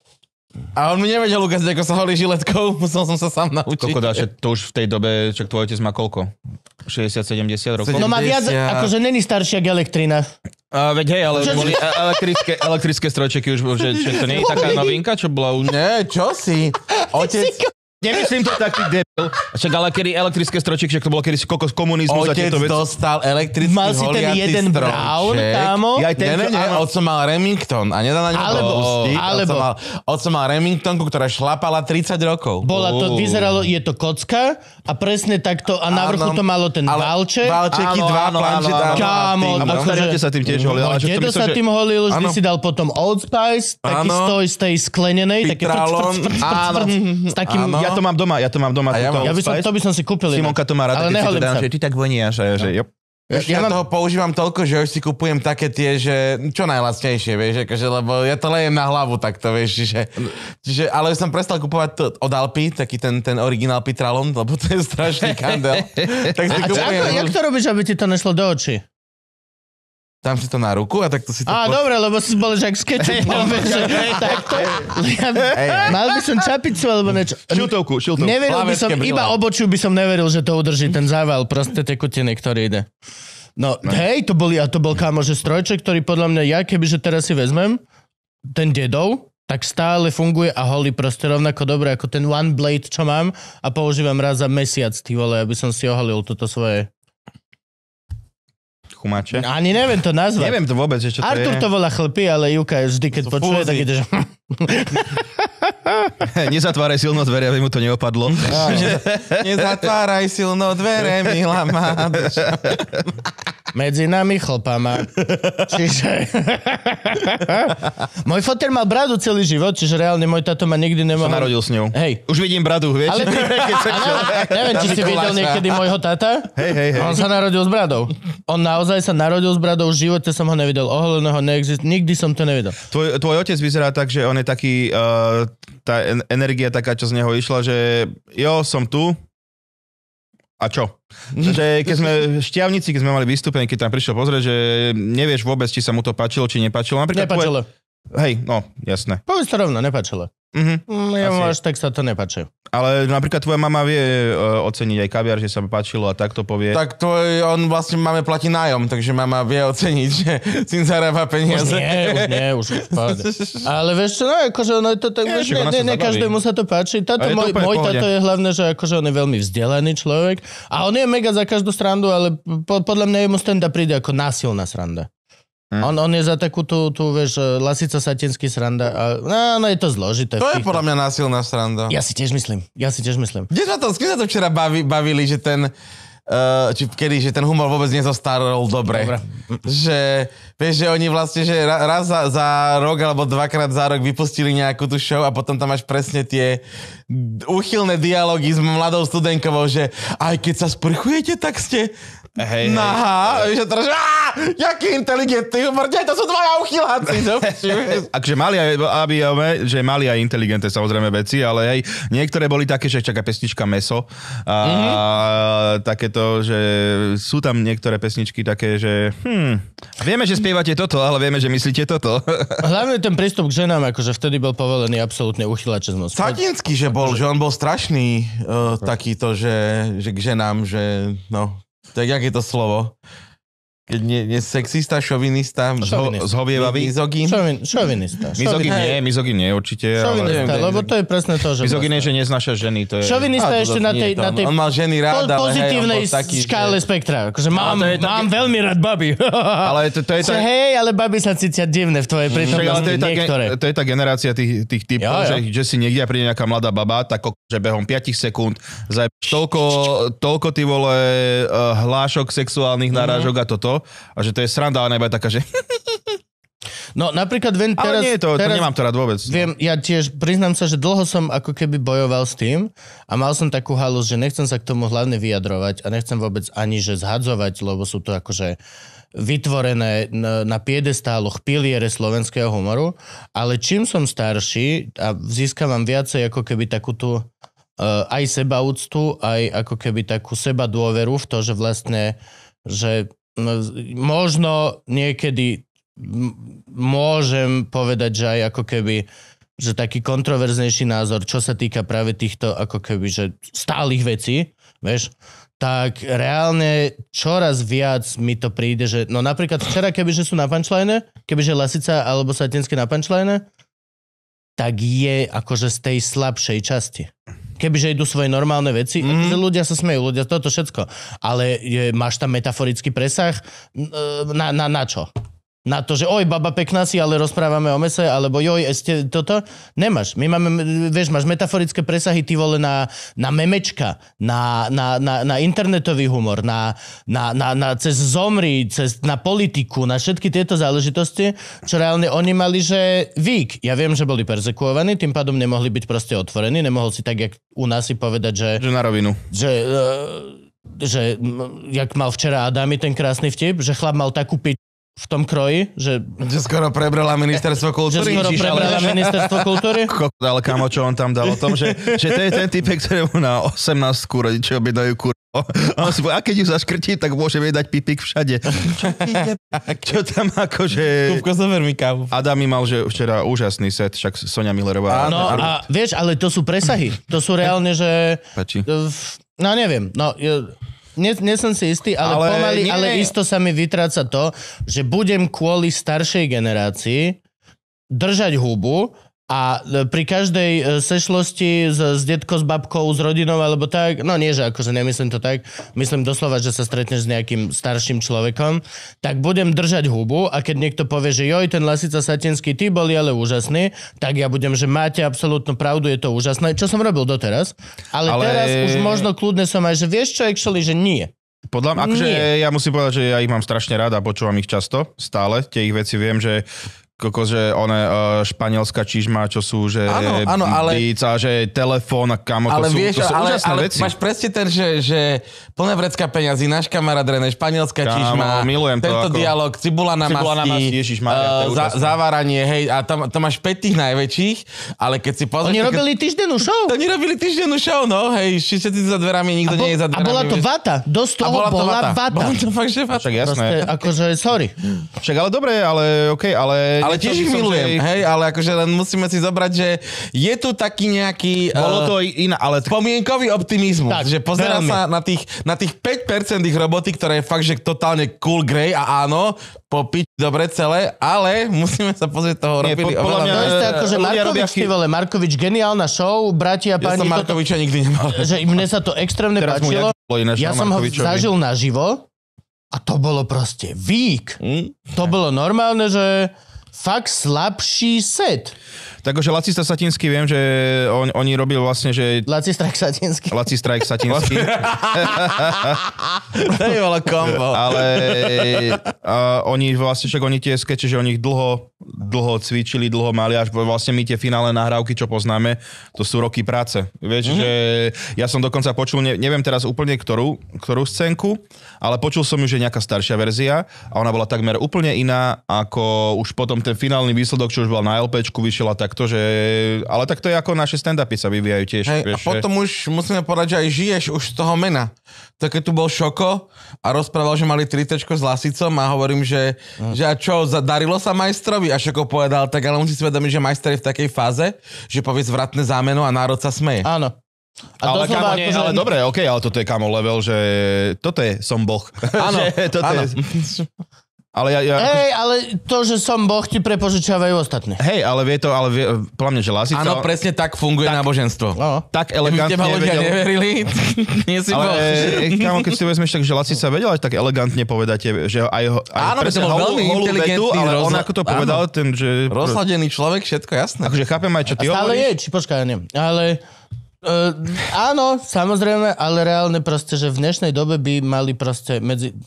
A on mi nevedel ukázať, ako sa holí žiletkou, musel som sa sám naučiť. Koľko dáš, to už v tej dobe, čo tvoj otec má koľko? 60-70 rokov? No má viac, akože není staršia k elektrina. Veď hej, ale boli elektrické strojčeky už, že to nie je taká novinka, čo bola už... Nie, čo si? Otec... Nemyslím to taký debil. Však ale kedy elektrické strojčeky, však to bolo kedysi kokos komunizmus. Otec dostal elektrický mal si ten jeden Brown, kámo? Otco mal Remington a nedá na ňu pustiť. Otco mal Remingtonku, ktorá šlapala 30 rokov. Bola to, vyzeralo, je to kocka a presne takto a na vrchu to malo ten válček. Válčeky, dva plančet. Kámo. A stažete sa tým tiež holil. Dedo sa tým holil, vždy si dal potom Old Spice, taký stoj z tej sklenenej, taký s takým... Ja to mám doma. To by som si kúpil. Simonka to má rada, že ty tak voníaš. Ja toho používam toľko, že už si kupujem také tie, že čo najlacnejšie, vieš, akože, lebo ja to lejem na hlavu takto, vieš, čiže ale som prestal kupovať od Alpy, taký ten originál Pitralon, lebo to je strašný kandel. Tak si kupujem. Jak to robíš, aby ti to nešlo do očí? Dám si to na ruku a takto si to... Dobre, lebo si bol jak s kečupom, takto. Mal by som čapicu, alebo niečo. Šiltovku. Neveril by som, iba obočiu by som neveril, že to udrží ten zával, proste tekutiny, ktorý ide. No, to bol kámo, že strojček, ktorý podľa mňa, ja kebyže teraz si vezmem, ten dedov, tak stále funguje a holí proste rovnako dobre, ako ten One Blade, čo mám a používam raz za mesiac, ty vole, aby som si oholil toto svoje... Chumáče. Ani neviem to nazvať. Neviem to vôbec, čo to Artur je. to volá chlpy, ale Juka vždy, keď počuje, tak ide, že... Nezatváraj silno dvere, aby mu to neopadlo. Nezatváraj silno dvere, milá mládež. Medzi nami chlpama. Čiže... Môj foter mal bradu celý život, čiže reálne môj tato ma nikdy nemohol... Sa narodil s ňou. Hej. Už vidím bradu, vieš? Ale neviem, či si videl niekedy môjho tata. Hej. On sa narodil s bradou. On naozaj sa narodil s bradou, v živote som ho nevidel oholeného, nikdy som to nevidel. Tvoj otec vyzerá tak, že on je taký, tá energia taká, čo z neho išla, že jo, som tu, a čo? Že keď sme Štiavnici, keď sme mali vystúpenie, keď tam prišiel pozrieť, že nevieš vôbec, či sa mu to páčilo, či nepáčilo. Nepáčilo. Hej, no, jasné. Povedz to rovno, nepáčilo. Ja až tak sa to nepáči. Ale napríklad tvoja mama vie oceniť aj kaviar, že sa mi páčilo a tak to povie. Tak on vlastne máme platí nájom, takže mama vie oceniť, že syn zarába peniaze. Už nie. Ale vieš čo, no akože ono je to tak, nie každému sa to páči. Môj tato je hlavne, že akože on je veľmi vzdelaný človek a on je mega za každú srandu, ale podľa mňa jemu stand-up príde ako násilná sranda. On je za takú tú vieš, Lasica Satinský sranda a no je to zložité. To je podľa mňa násilná sranda. Ja si tiež myslím. Kde sa to včera bavili, že ten že ten humor vôbec nezostarol dobre. Že, vieš, že oni vlastne, že raz za rok alebo dvakrát za rok vypustili nejakú tú show a potom tam máš presne tie úchylné dialógy s mladou studenkovou, že aj keď sa sprchujete, tak ste nahá. Že teraz, jaký inteligentný humor, to sú dvaja uchyláci. Akže mali aj inteligentné samozrejme veci, ale aj niektoré boli také, že čaká pesnička Meso a takéto, že sú tam niektoré pesničky také, že vieme, že spievate toto, ale vieme, že myslíte toto. Hlavne ten prístup k ženám, akože vtedy bol povolený absolútne uchylačizmus. Satinský, že on bol strašný takýto, že k ženám, že no... Tak jak je to slovo? Keď nie sexista, šovinista, zhovievavý? Šovinista. Mizogyn nie určite. Šovinista, lebo to je presne to, že... Mizogyn je, že neznáša ženy. To je... Šovinista je ešte na tej on mal ženy rád, pozitívnej škále spektra. Akože mám veľmi rád baby. Ale to je hej, ale baby sa cítia divné v tvojej prítomnosti niektoré. To je tá generácia tých typov, že si niekde príde nejaká mladá baba, tak že behom 5 sekúnd zajebeš toľko ty vole hlášok sexuálnych narážok a toto. A že to je sranda, ale najmä taká, že... No napríklad viem teraz... Ale nie, to nemám to rád vôbec. Viem, ja tiež priznám sa, že dlho som ako keby bojoval s tým a mal som takú halus, že nechcem sa k tomu hlavne vyjadrovať a nechcem vôbec ani že zhadzovať, lebo sú to akože vytvorené na piedestáloch piliere slovenského humoru, ale čím som starší a získavam viacej ako keby takú tú aj sebaúctu, aj ako keby takú sebadôveru v to, že vlastne, že možno niekedy môžem povedať, že aj ako keby, že taký kontroverznejší názor, čo sa týka práve týchto ako keby, že stálych vecí, vieš, tak reálne čoraz viac mi to príde, že no napríklad včera, kebyže sú na punchline, kebyže Lasica alebo Satinský na punchline, tak je akože z tej slabšej časti. Kebyže idú svoje normálne veci, že ľudia sa smejú, ľudia toto všetko. Ale máš tam metaforický presah na čo? Na to, že oj, baba pekná si, ale rozprávame o mese, alebo joj, toto nemáš. My máme, vieš, máš metaforické presahy, ty vole, na memečka, na internetový humor, na cez zomri, na politiku, na všetky tieto záležitosti, čo reálne oni mali, že vík. Ja viem, že boli perzekuovaní, tým pádom nemohli byť proste otvorení, nemohol si tak, jak u nás si povedať, že... Že na rovinu. Že jak mal včera Adami ten krásny vtip, že chlap mal takú v tom kroji, že skoro prebrala ministerstvo kultúry. Ale kámo, čo on tam dal o tom, že to je ten typek, ktorému na 18-ku rodičia objednajú kurvo. A keď ju zaškrtí, tak môže dať pipik všade. Čo tam akože... Kúbko, zober mi kávu. Adami mal, že včera úžasný set, však Sonia Millerová. No a vieš, ale to sú presahy. To sú reálne, že... Pači. No neviem, Nie som si istý, ale pomaly, ale isto sa mi vytráca to, že budem kvôli staršej generácii držať hubu A pri každej sešlosti s detko, s babkou, s rodinou, alebo tak, no nie, že akože nemyslím to tak, myslím doslova, že sa stretneš s nejakým starším človekom, tak budem držať hubu a keď niekto povie, že joj, ten Lasica Satinský, ty boli ale úžasný, tak ja budem, že máte absolútnu pravdu, je to úžasné, čo som robil doteraz, ale teraz už možno kľudne som aj, že vieš čo, actually, že nie. Podľa mňa, akože ja musím povedať, že ja ich mám strašne rád a počúvam ich často, stále, tie ich veci viem, že že one španielská čižma, čo sú, že áno, ale... Beats a že telefón a kamo, ale to sú úžasné veci. Máš presne ten, že plné vrecká peňazí, náš kamarát René, španielská čižma, milujem tento dialog, cibula na masti, Ježišmaria, záváranie, hej, a tam máš 5 tých najväčších, ale keď si pozrieš... Oni robili týždennú show. Oni robili týždennú show, no, hej, všetci za dverami, nikto nie je za dverami. A bola to vata, dosť toho bola vata. Bola to fakt, že vata. Však jasné. Proste, akože, sorry. Však ale dobre, ale okej, ale tiež ich milujem, hej, ale akože len musíme si zobrať, že je tu taký nejaký bolo to iná, ale spomienkový optimizmus, tak, že pozerá sa na tých 5% ich roboty, ktoré je fakt, že totálne cool, grey a áno, popiť dobre celé, ale musíme sa pozrieť toho robili podľa mňa, to isté ako, že Markovič, ty vole, Markovič, geniálna show, bratia, ja páni. Ja som Markoviča nikdy nemal. Že mne sa to extrémne páčilo. Ja som ho zažil naživo a to bolo proste vík. To bolo normálne, že fakt slabší set. Takže Laci Satinský, viem, že oni robili vlastne, že... Laci Strajk Satinský. Laci Strajk Satinský. To je veľa kombo. Ale oni vlastne, však oni tie skeče, že oni ich dlho cvičili, dlho mali, až vlastne my tie finálne nahrávky, čo poznáme, to sú roky práce. Vieš, že ja som dokonca počul, neviem teraz úplne ktorú scénku, ale počul som ju, že nejaká staršia verzia a ona bola takmer úplne iná, ako už potom ten finálny výsledok, čo už bol na LPčku, vyšiel a takto, že... Ale tak to je ako naše stand-upy sa vyvíjajú tiež. Hej, vieš, a potom už musíme povedať, že aj žiješ už z toho mena. Tak keď tu bol Šoko a rozprával, že mali 3 s Lasicom a hovorím, že a čo, darilo sa majstrovi? A Šoko povedal, tak ale musí si vedomiť, že majster je v takej fáze, že povie zvratné zámeno a národ sa smeje. Áno. Ale dobre, okej, ale toto je kamo level, že toto je som boh. Áno, áno. Ale Hej, ale to, že som boh, ti prepožičiavajú ostatné. Hej, ale podľa mňa, že Lasica... Áno, presne tak funguje náboženstvo. No. Tak elegantne teba ľudia neverili, nie si boh. Kámo, keď si vezmeš tak, že Lasica vedela tak elegantne povedať, že aj áno, to bol veľmi inteligentný, ale on ako to povedal, ten, že... Rozladený človek, všetko jasné. Akože chápem aj, čo ty stále hovoríš. je, či počkaj, neviem. Ale... áno, samozrejme, ale reálne proste, že v dnešnej dobe by mali proste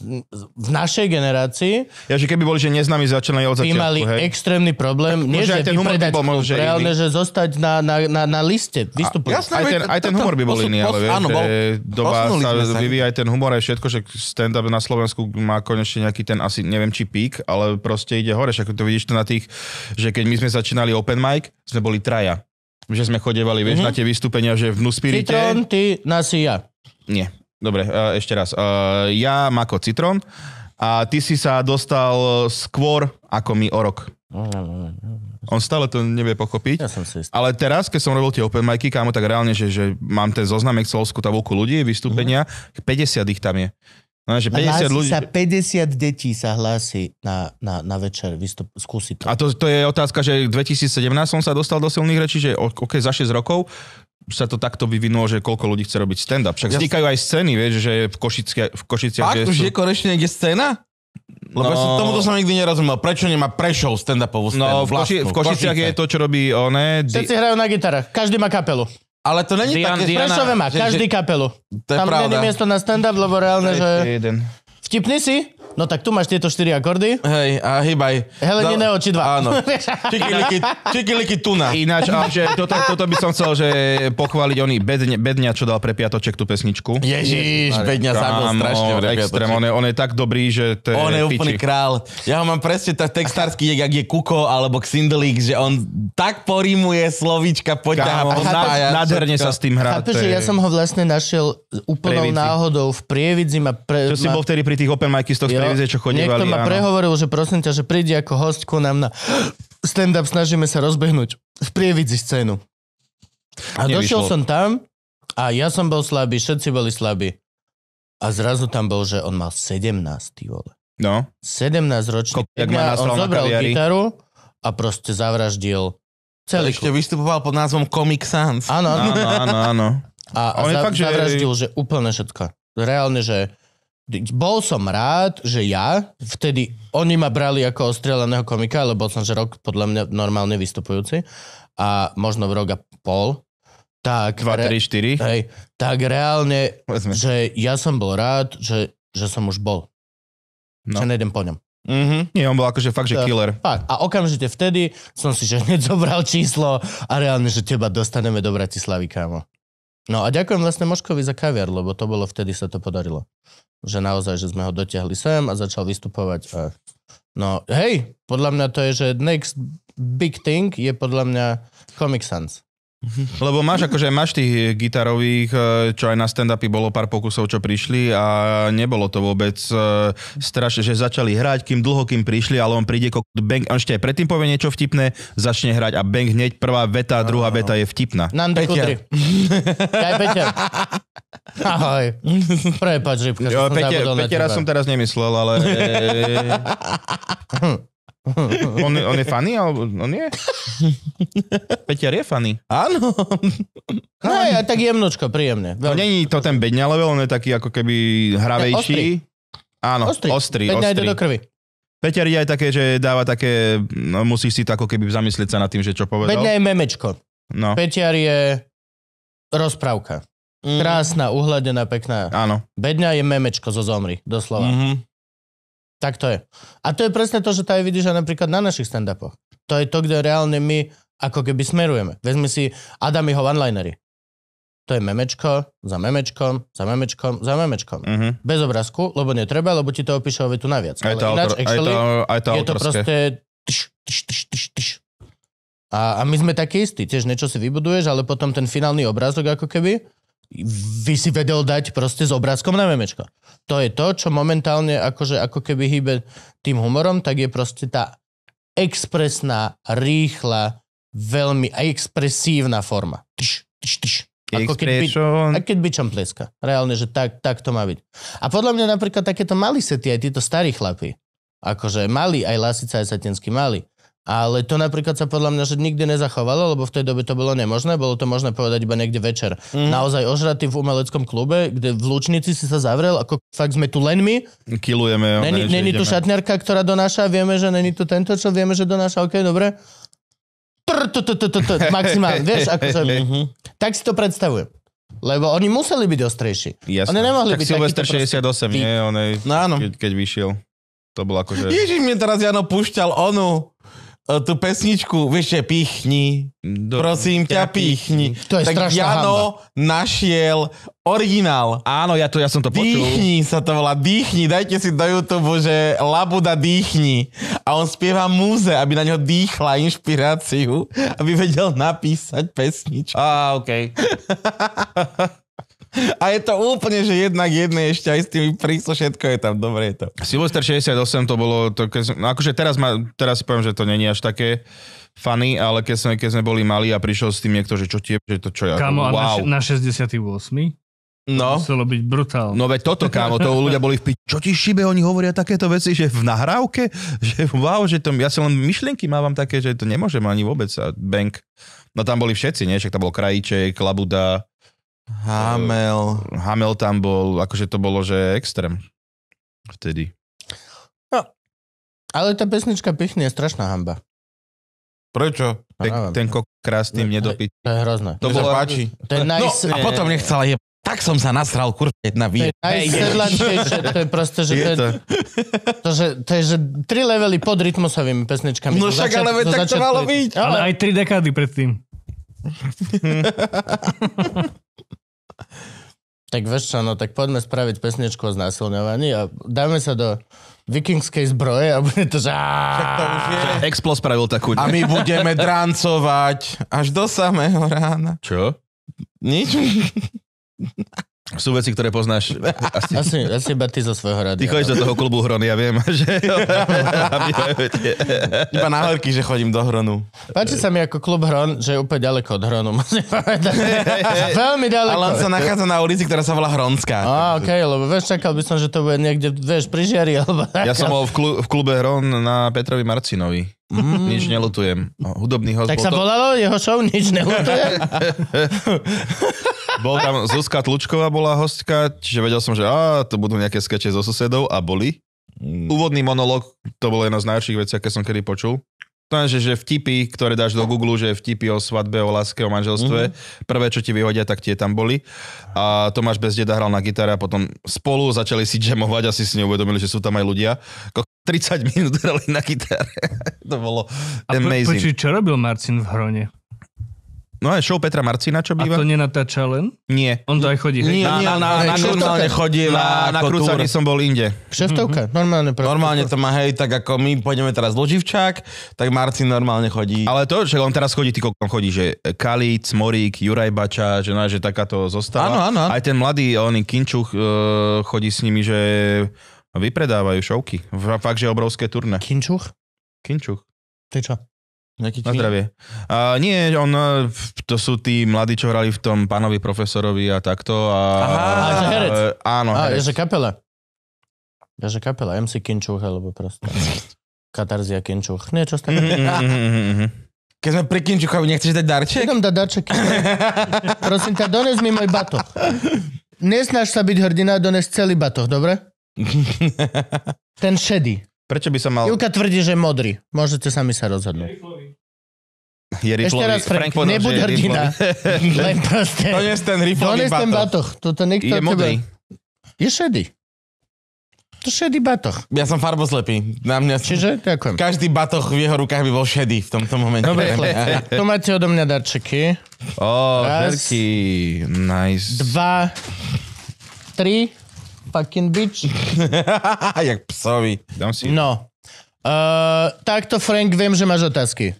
v našej generácii ja, že keby boli, že neznámi začínali od začiatku, by mali extrémny problém, nie že vypredať, reálne, že zostať na liste, vystupovať. Aj ten humor by bol iný, ale vieš, že doba sa vyvíja aj ten humor, aj všetko, že stand-up na Slovensku má konečne nejaký ten, asi neviem, či pík, ale proste ide hore, ako to vidíš to na tých, že keď my sme začínali open mic, sme boli traja. Že sme chodevali, vieš, na tie vystúpenia, že v Nuspirite. Citrón, ty, Nasi, ja. Nie. Dobre, ešte raz. Ja, Mako, Citrón a ty si sa dostal skôr ako my o rok. On stále to nevie pochopiť. Ja som si istý. Ale teraz, keď som robil tie open micy, kámo, tak reálne, že mám ten zoznam Excelovskú tabulku ľudí, vystúpenia, 50 ich tam je. No, že 50 ľudí... 50 detí sa hlási na večer skúsiť to. A to je otázka, že v 2017 som sa dostal do silných rečí, že za 6 rokov sa to takto vyvinulo, že koľko ľudí chce robiť stand-up. Však vznikajú aj scény, vieš, že v Košiciach... Fakt, už je konečne niekde scéna? Lebo tomuto som nikdy nerozumel. Prečo nemá Prešov stand-upovú scénu? No, v Košiciach je to, čo robí oné... Všetci hrajú na gitarách. Každý má kapelu. Ale to není také... Prešove má každý kapelu. To je tam nie je miesto na stand-up, lebo reálne, že... Vtipný si? No tak tu máš tieto 4 akordy. Hej, a hýbaj. Helenine oči 2. Áno. Čikiliki tuna. Ináč, že toto by som chcel, že pochváliť oný Bedňa, čo dal pre piatoček tú pesničku. Ježiš, Bedňa zabol strašne pre extrém, on je tak dobrý, že to je on je úplný král. Ja ho mám presne tak textársky, jak je Kuko alebo Xindelík, že on tak porímuje slovíčka, poďa. Nádherne sa s tým hrá. Chápeš, že ja som ho vlastne našiel úplnou náhodou v Prievidzi. Čo si bol vtedy pri tých open micy televízie, čo chodívali. Niekto ma prehovoril, že prosím ťa, že príde ako host ku nám na stand-up, snažíme sa rozbehnúť v Prievidzi scénu. A došiel som tam a ja som bol slabý, všetci boli slabí. A zrazu tam bol, že on mal 17, vole. No. 17 ročný. On zobral gitaru a proste zavraždil Celý Ešte vystupoval pod názvom Comic Sans. Áno. A On je fakt, že- zavraždil, že úplne všetko. Reálne, že bol som rád, že ja, vtedy oni ma brali ako ostrieľaného komika, lebo bol som, že rok podľa mňa normálne vystupujúci a možno v rok a pol. Tak, 2, 3, 4. hej, tak reálne, Vezme. že ja som bol rád, že som už bol. No. Že nejdem po ňom. Nie, on bol akože fakt, že killer. Fakt. A okamžite vtedy som si že hneď zobral číslo a reálne, že teba dostaneme do Bratislavy, kámo. No a ďakujem vlastne Moškovi za kaviar, lebo to bolo vtedy sa to podarilo. Že naozaj, že sme ho dotiahli sem a začal vystupovať. A... No hej, podľa mňa to je, že next big thing je podľa mňa Comic Sans. Lebo máš tých gitarových, čo aj na stand-upy bolo pár pokusov, čo prišli a nebolo to vôbec strašne, že začali hrať, kým prišli, ale on príde bang, on ešte aj predtým povie niečo vtipné, začne hrať a bang hneď prvá veta, druhá veta je vtipná. Nando Kudry. Aj Peťa. Ahoj. Prepáč, Rybka, že som zabudol na Peťera teba. som teraz nemyslel, ale... on je funny, alebo on je? Peťar je funny. Áno. No aj tak jemnočko, príjemne. No není to ten Bedňa level, on je taký ako keby hravejší. Áno, ostrý. Peťa ide do krvi. Peťar je aj také, že dáva také, no musíš si to ako keby zamyslieť sa nad tým, že čo povedal. Peťa je memečko. No, Peťar je rozprávka. Krásna, uhladená, pekná. áno. Bedňa je memečko zo Zomri, doslova. Tak to je. A to je presne to, že to aj vidíš aj napríklad na našich stand-upoch. To je to, kde reálne my ako keby smerujeme. Vezmi si Adamiho one-linery. To je memečko, za memečkom, za memečkom, za memečkom. Bez obrázku, lebo netreba, lebo ti to opíše o vetu naviac. Aj to, ináč, aj to je to autorské. proste tyš. A my sme takí istí. Tiež niečo si vybuduješ, ale potom ten finálny obrázok ako keby vy si vedel dať proste s obrázkom na memečko. To je to, čo momentálne akože ako keby hýbe tým humorom, tak je proste tá expresná, rýchla, veľmi expresívna forma. Tyš. Ako keď bičom pleska. Reálne, že tak to má byť. A podľa mňa napríklad takéto mali sety, aj títo starí chlapi. Akože mali, aj Lasica, aj Satinský mali. Ale to napríklad sa podľa mňa, že nikdy nezachovalo, lebo v tej dobe to bolo nemožné. Bolo to možné povedať iba niekde večer. Naozaj ožratý v umeleckom klube, kde v Lučnici si sa zavrel, ako fakt sme tu len my. Kilujeme. Není tu šatňarka, ktorá donáša, vieme, že není tu tento, čo vieme, že donáša, ok, dobre. Maximálne, vieš, akože... Tak si to predstavujem. Lebo oni museli byť ostrejší. Jasné. Oni nemohli Tak byť Silvester takýto 68, nie? No áno. Keď vyšiel. To bolo akože... Ježiš, mne teraz Jano púšťal tú pesničku, vieš, že pichni, prosím ťa, pichni. To je tak strašná Jano našiel originál. Áno, ja som to počul. Dýchni sa to volá, dýchni, dajte si do YouTube, že Labuda dýchni. A on spieva múze, aby na ňo dýchla inšpiráciu, aby vedel napísať pesničku. Okej. A je to úplne, že jednak jedné ešte aj s tými príslo, všetko je tam, dobre je to. Silvester 68 to bolo, akože teraz si poviem, že to není až také funny, ale keď sme boli mali a prišiel s tým niekto, že čo ja. Kámo, a wow. na 68. No. Muselo byť brutálne. No veď toto, kámo, to ľudia boli v čo ti šibe, oni hovoria takéto veci, že v nahrávke, že wow, že to, ja si len myšlienky mávam také, že to nemôžem ani vôbec, a bank. No tam boli všetci, nie? Však tam bol Krajíček, Labuda, Hamel tam bol, akože to bolo, že extrém. Vtedy. No, ale tá pesnička Pichni je strašná hanba. Prečo? Ten kokra s tým nedopiť. To je hrozné. To bolo páči. To je A potom nechcela tak som sa nasral, jedna vie. najsedlačkejšie, to je proste, že to je, že 3 levely pod rytmusovými pesničkami. No však, ale tak to malo byť. Ale aj 3 dekády predtým. Tak vieš čo, no tak poďme spraviť pesničku o znásilňovaní a dáme sa do vikingskej zbroje a bude to, že... To už je. Explo spravil takú. A my budeme drancovať až do samého rána. Čo? Nič? Sú veci, ktoré poznáš. Asi iba ty zo svojho rádia. Ty chodíš do toho klubu Hrony, ja viem, že... Iba na horky, že chodím do Hronu. Páči sa mi ako klub Hron, že je úplne ďaleko od Hronu, musím povedať. Veľmi ďaleko. Ale on sa nachádza na ulici, ktorá sa volá Hronská. Lebo vieš, čakal by som, že to bude niekde, vieš, pri Žiari, alebo tak. Ja som bol v klube Hron na Petrovi Marcinovi. Nič nelutujem. Hudobný host. Tak sa volalo jeho show? Nič nelutujem? Bol tam Zuzka Tlučková bola hostka, čiže vedel som, že to budú nejaké skeče so susedov a boli. Úvodný monológ, to bolo jedna z najlepších vecí, aké som kedy počul. To je, že vtipy, ktoré dáš do Google, že vtipy o svadbe, o láske, o manželstve, prvé, čo ti vyhodia, tak tie tam boli. A Tomáš Bezdeda hral na gitare a potom spolu začali si jamovať a si neuvedomili, že sú tam aj ľudia. 30 minút hrali na gitare. To bolo amazing. A čo robil Marcin v Hrone? No aj show Petra Marcina, čo býva? A to nenatáča len? Nie. On to aj chodí. Na normálne chodí na krúcaní som bol inde. Šestovka, normálne. Normálne to má, hej, tak ako my pôjdeme teraz do Živčák, tak Marcin normálne chodí. Ale to, že on teraz chodí, ty koľko chodí, že Kalíc, Morík, Juraj Bača, že takáto zostava. Áno. Aj ten mladý, oný Kinčuch chodí s nimi, že vypredávajú šovky. Fakt, že obrovské turné. Kinčuch? To je čo? Na zdravie. Nie, to sú tí mladí, čo hrali v tom Pánovi profesorovi a takto. Že herec. Áno, herec. Je že kapela. MC Kinčuch, alebo proste. Katarzia Kinčuch. Nie, čo stále. Keď sme pri Kinčuchovi, nechceš dať darček? Idem dať darček. Prosím ťa, dones mi môj batoh. Nesnaž sa byť hrdina, dones celý batoh, dobre? Ten šedý. Prečo by som mal... Ivka tvrdí, že modrý. Môžete sami sa rozhodnúť. Je ešte raz, Frank, nebuď hrdina. Len proste. Dones ten riflový ten batoh. Toto niekto je modrý. Je šedý. To šedý batoh. Ja som farboslepý. Na mňa... Čiže, ďakujem. Každý batoh v jeho rukách by bol šedý v tomto momente. Dobre, chlapci. Tu máte odo mňa darčeky. Žerky. Nice. 2, 3... Fucking bitch. Jak psovi. Dám si. No. Takto, Frank, viem, že máš otázky.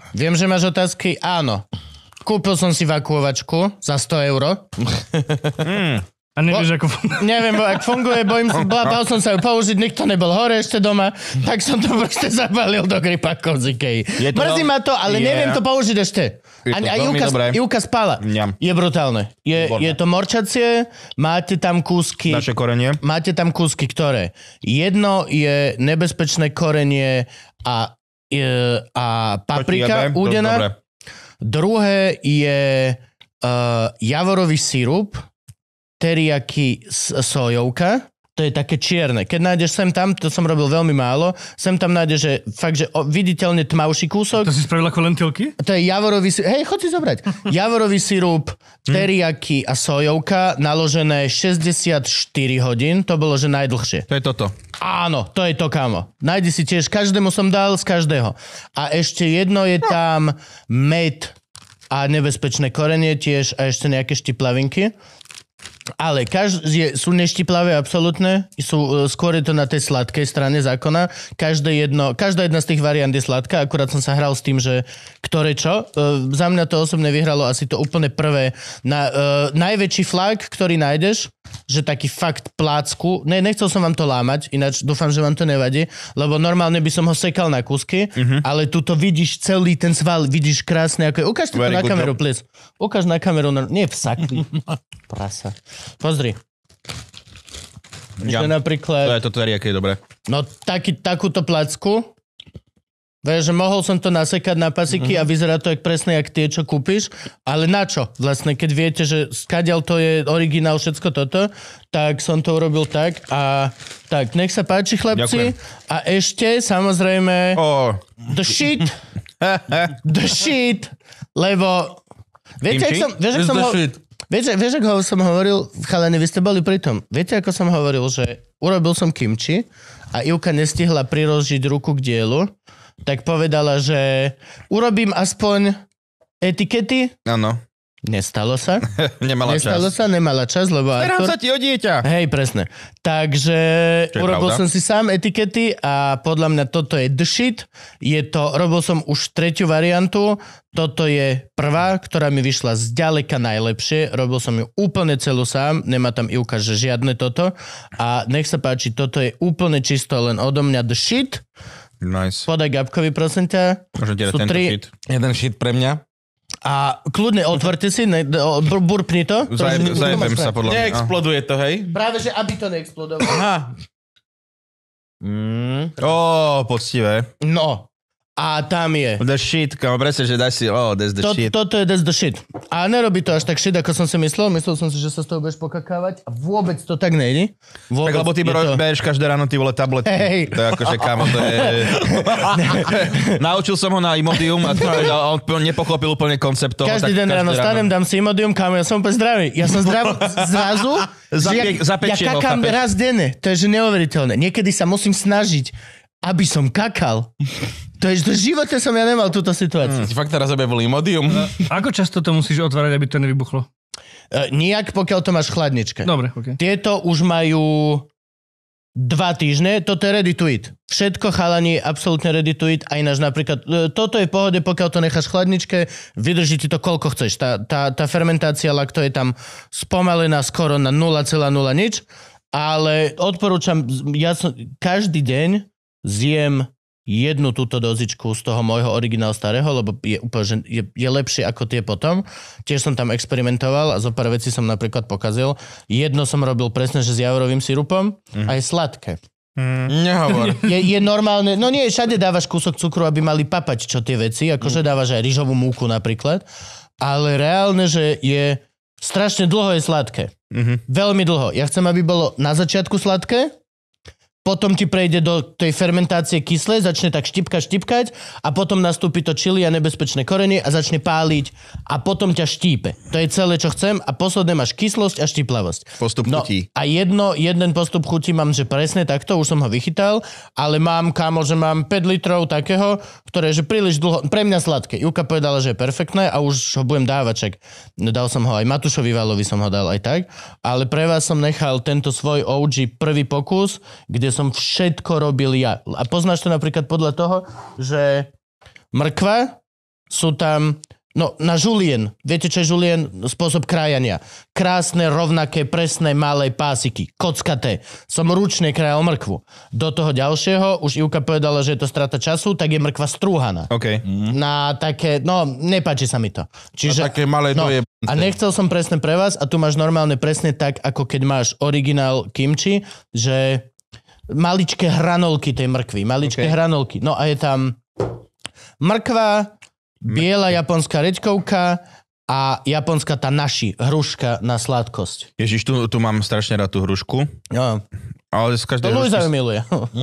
Áno. Kúpil som si vakuovačku za 100 €. A nevieš, ako... Neviem, ak funguje, bál som sa ju použiť, nikto nebol hore ešte doma, tak som to proste zabalil do gripákov z Ikei. Mrzí ma to, ale neviem to použiť ešte. A Ivka spala. Je brutálne. Je to morčacie, máte tam kúsky... Naše korenie. Máte tam kúsky, ktoré... Jedno je nebezpečné korenie a paprika údená. Druhé je javorový sirup, teriyaki sojovka, to je také čierne. Keď nájdeš sem tam, to som robil veľmi málo, sem tam nájdeš, že fakt, že viditeľne tmavší kúsok. To si spravil ako lentilky? To je javorový sirup. Hej, chod si zobrať. Javorový sirup, teriyaki a sojovka, naložené 64 hodín, to bolo, že najdlhšie. To je toto. Áno, to je to, kámo. Nájdi si tiež, každému som dal z každého. A ešte jedno je tam med a nebezpečné korenie tiež a ešte nejaké štiplavinky. Ale sú neštiplavé absolútne, skôr je to na tej sladkej strane zákona. Každá jedna z tých variant je sladká, akurát som sa hral s tým, že ktoré čo. Za mňa to osobne vyhralo asi to úplne prvé. Najväčší flak, ktorý nájdeš, že taký fakt plácku. Nechcel som vám to lámať, ináč dúfam, že vám to nevadí, lebo normálne by som ho sekal na kúsky, ale tuto vidíš celý ten sval, vidíš krásne. Ukáž to na kameru, please. Ukáž na kameru. Nie vsakni. Prasa. Pozri. Ja. Napríklad... To je toto aké je dobré. No takúto placku. Vieš, že mohol som to nasekať na pasiky a vyzerá to presne jak tie, čo kúpiš. Ale na čo? Vlastne, keď viete, že skadiaľ to je originál, všetko toto, tak som to urobil tak. A tak, nech sa páči, chlapci. Ďakujem. A ešte, samozrejme, the shit, lebo... Viete, ako som hovoril, chalani, vy ste boli pri tom. Viete, ako som hovoril, že urobil som kimči a Ivka nestihla priložiť ruku k dielu, tak povedala, že urobím aspoň etikety. Áno. Nestalo sa. Nemala čas, lebo Starám sa ti o dieťa. Hej, presne. Takže urobil som si sám etikety a podľa mňa toto je the shit. Robil som už 3. variantu. Toto je prvá, ktorá mi vyšla zďaleka najlepšie. Robil som ju úplne celú sám. Nemá tam Ivka, že žiadne toto. A nech sa páči, toto je úplne čisto len odo mňa the shit. Nice. Podaj Gabkovi, prosím ťa. Môžem ti dať tento shit. Jeden shit pre mňa. A kľudne otvorte si, burpni to. Zajebem sa podľa mňa. Neexploduje to, hej? Práve, že aby to neexplodovalo. Aha. Poctivé. No. A tam je. The shit, kamo, presne, že dáš si, that's the shit. Toto je that's the shit. A nerobí to až tak shit, ako som si myslel. Myslel som si, že sa z toho budeš pokakávať. A vôbec to tak nejde. Tak lebo ty bereš každé ráno ty vole tabletky. Hej. To je akože, kamo, to je... Naučil som ho na Imodium a on nepochopil úplne koncept toho. Každý deň ráno stanem, dám si Imodium, kamo, ja som úplne zdravý. Ja som zdravý zrazu. Ja kakám raz denne. To je že neuveriteľné. Niekedy sa musím snažiť, aby som kakal. To je, že v živote som ja nemal túto situáciu. Si fakt teraz objavil Imodium. Ako často to musíš otvárať, aby to nevybuchlo? Nijak, pokiaľ to máš v chladničke. Dobre, okay. Tieto už majú 2 týždne, toto je ready to eat. Všetko chalani absolútne ready to eat. Aj náš napríklad, toto je v pohode, pokiaľ to necháš v chladničke, vydrží ti to koľko chceš. Tá fermentácia lakto je tam spomalená skoro na 0,0 nič, ale odporúčam, každý deň zjem jednu túto dozičku z toho môjho originál starého, lebo je úplne, že je lepšie ako tie potom. Tiež som tam experimentoval a zo pár vecí som napríklad pokazil. Jedno som robil presne, že s javorovým sirupom a je sladké. Nehovor. Je normálne, no nie, všade dávaš kúsok cukru, aby mali papať čo tie veci, akože dávaš aj rýžovú múku napríklad, ale reálne, že je strašne dlho je sladké. Veľmi dlho. Ja chcem, aby bolo na začiatku sladké, potom ti prejde do tej fermentácie kyslé, začne tak štipkať a potom nastúpi to čili a nebezpečné korenie a začne páliť a potom ťa štípe. To je celé, čo chcem a posledné máš kyslosť a štiplavosť. Postup chutí. A jeden postup chutí mám, že presne takto, už som ho vychytal, ale mám, kámo, že mám 5 litrov takého, ktoré je že príliš dlho, pre mňa sladké. Júka povedala, že je perfektné a už ho budem dávať, čak dal som ho aj Matúšovi Valovi som ho dal aj tak, ale pre vás som nechal tento svoj OG prvý pokus, kde som všetko robil ja. A poznáš to napríklad podľa toho, že mrkva sú tam, no na žulien, viete čo je žulien? Spôsob krájania. Krásne, rovnaké, presné, malé pásiky, kockaté. Som ručne krájal mrkvu. Do toho ďalšieho, už Ivka povedala, že je to strata času, tak je mrkva strúhaná. OK. Na také, no nepáči sa mi to. Čiže, na také malé doje. A nechcel som presne pre vás a tu máš normálne presne tak, ako keď máš originál kimči, že maličké hranolky tej mrkvy. Hranolky. No a je tam mrkva, biela japonská reďkovka a japonská tá naši, hruška na sladkosť. Ježiš, tu mám strašne rád tú hrušku. No. Ale z každej to Luisa ju miluje.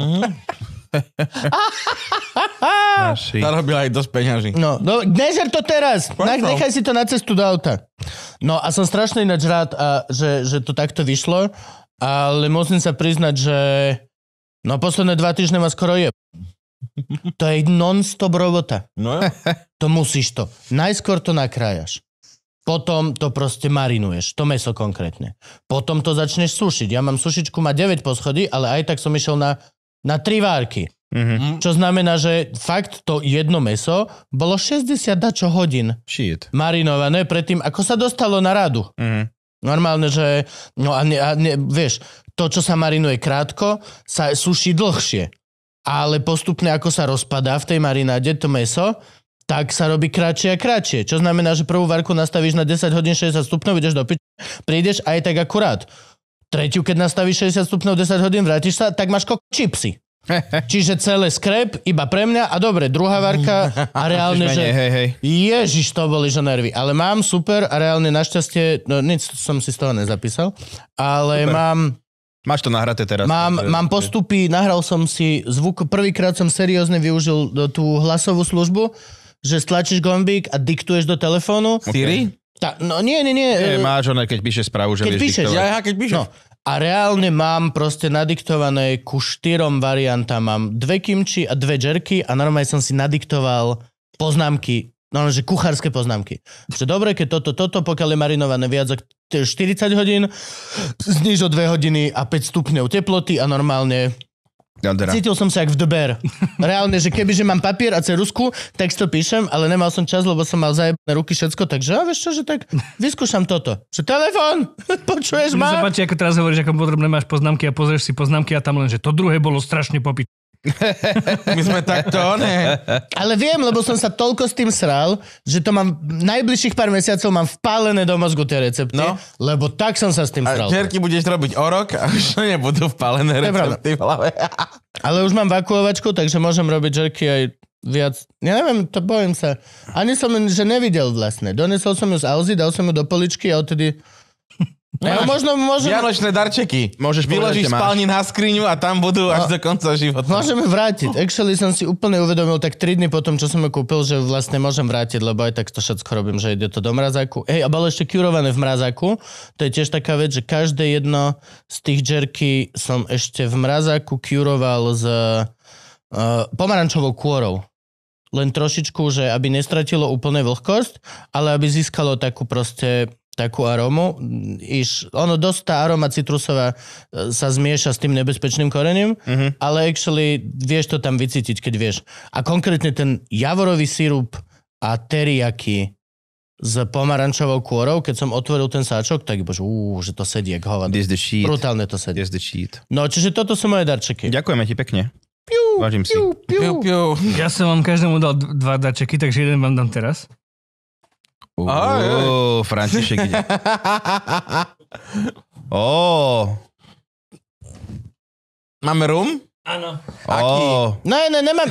Tá robila aj dosť peňaží. No, nežer to teraz. Nechaj si to na cestu do auta. No a som strašne ináč rád, že to takto vyšlo, ale musím sa priznať, že posledné 2 týždne ma skoro je. To je non-stop robota. No. To musíš to. Najskôr to nakrájaš. Potom to proste marinuješ. To mäso konkrétne. Potom to začneš sušiť. Ja mám sušičku, má 9 poschodí, ale aj tak som išiel na 3 várky. Čo znamená, že fakt to jedno mäso bolo 60 dačo hodín marinované predtým, ako sa dostalo na radu. Normálne, že vieš, to, čo sa marinuje krátko, sa suší dlhšie. Ale postupne, ako sa rozpadá v tej marináde to mäso, tak sa robí kratšie a kratšie. Čo znamená, že prvú varku nastavíš na 10 hodín 60 stupňov, ideš do prídeš aj tak akurát. Tretiu, keď nastavíš 60 stupňov 10 hodín, vrátiš sa, tak máš čipsy. Čiže celé skrep iba pre mňa a dobre, druhá varka a reálne, že Ježiš, to boli že nervy. Ale mám super a reálne našťastie, no nic som si z toho nezapísal, ale super. Máš to nahraté teraz. Mám postupy, nahral som si zvuk, prvýkrát som seriózne využil tú hlasovú službu, že stlačíš gombík a diktuješ do telefónu. Siri? Nie. Máš ono, keď píšeš správu, že keď vieš diktovať. Keď píšeš. No. A reálne mám proste nadiktované ku 4 variantám. Mám 2 kimči a 2 jerky a normálne som si nadiktoval poznámky No, že kuchárske poznámky. Že dobre, keď toto, pokiaľ je marinované viac ako 40 hodín, zniž o 2 hodiny a 5 stupňov teploty a normálne cítil som sa jak v The Bear. Reálne, že kebyže mám papier a ceruzku, tak to píšem, ale nemal som čas, lebo som mal zajebané ruky všetko, takže vieš čo, že tak vyskúšam toto. Že telefón, počuješ ma? Mne sa páči, ako teraz hovoríš, ako podrobne máš poznámky a pozrieš si poznámky a tam len, že to druhé bolo strašne popiť. My sme takto, ne? Ale viem, lebo som sa toľko s tým sral, že to mám najbližších pár mesiacov mám vpálené do mozgu tie recepty, lebo tak som sa s tým sral. A žerky budeš robiť o rok a už nebudú vpálené recepty v hlave. Ale už mám vakuovačku, takže môžem robiť žerky aj viac. Ja neviem, to bojím sa. Ani som že nevidel vlastne. Donesol som ju z Alzy, dal som ju do poličky a odtedy... Ja, môžem... Vianočné darčeky. Môžeš vyložiť spálni na skriňu a tam budú až do konca života. Môžeme vrátiť. Actually som si úplne uvedomil tak 3 dny potom, čo som ju kúpil, že vlastne môžem vrátiť, lebo aj tak to všetko robím, že ide to do mrazáku. A bolo ešte kurované v mrazáku. To je tiež taká vec, že každé jedno z tých jerky som ešte v mrazáku kuroval s pomarančovou kôrou. Len trošičku, že aby nestratilo úplne vlhkosť, ale aby získalo takú arómu. Ono dosť tá aróma citrusová sa zmieša s tým nebezpečným korením, ale actually vieš to tam vycítiť, keď vieš. A konkrétne ten javorový sirup a teriyaki s pomarančovou kôrou, keď som otvoril ten sáčok, tak bože, že to sedí jak hovado. This the shit. Brutálne to sedí. This the shit. No, čiže toto sú moje darčeky. Ďakujeme ti pekne. Vážim si. Ja som vám každému dal 2 darčeky, takže jeden vám dám teraz. František ide. Máme rum? Áno. Aký? Nemám.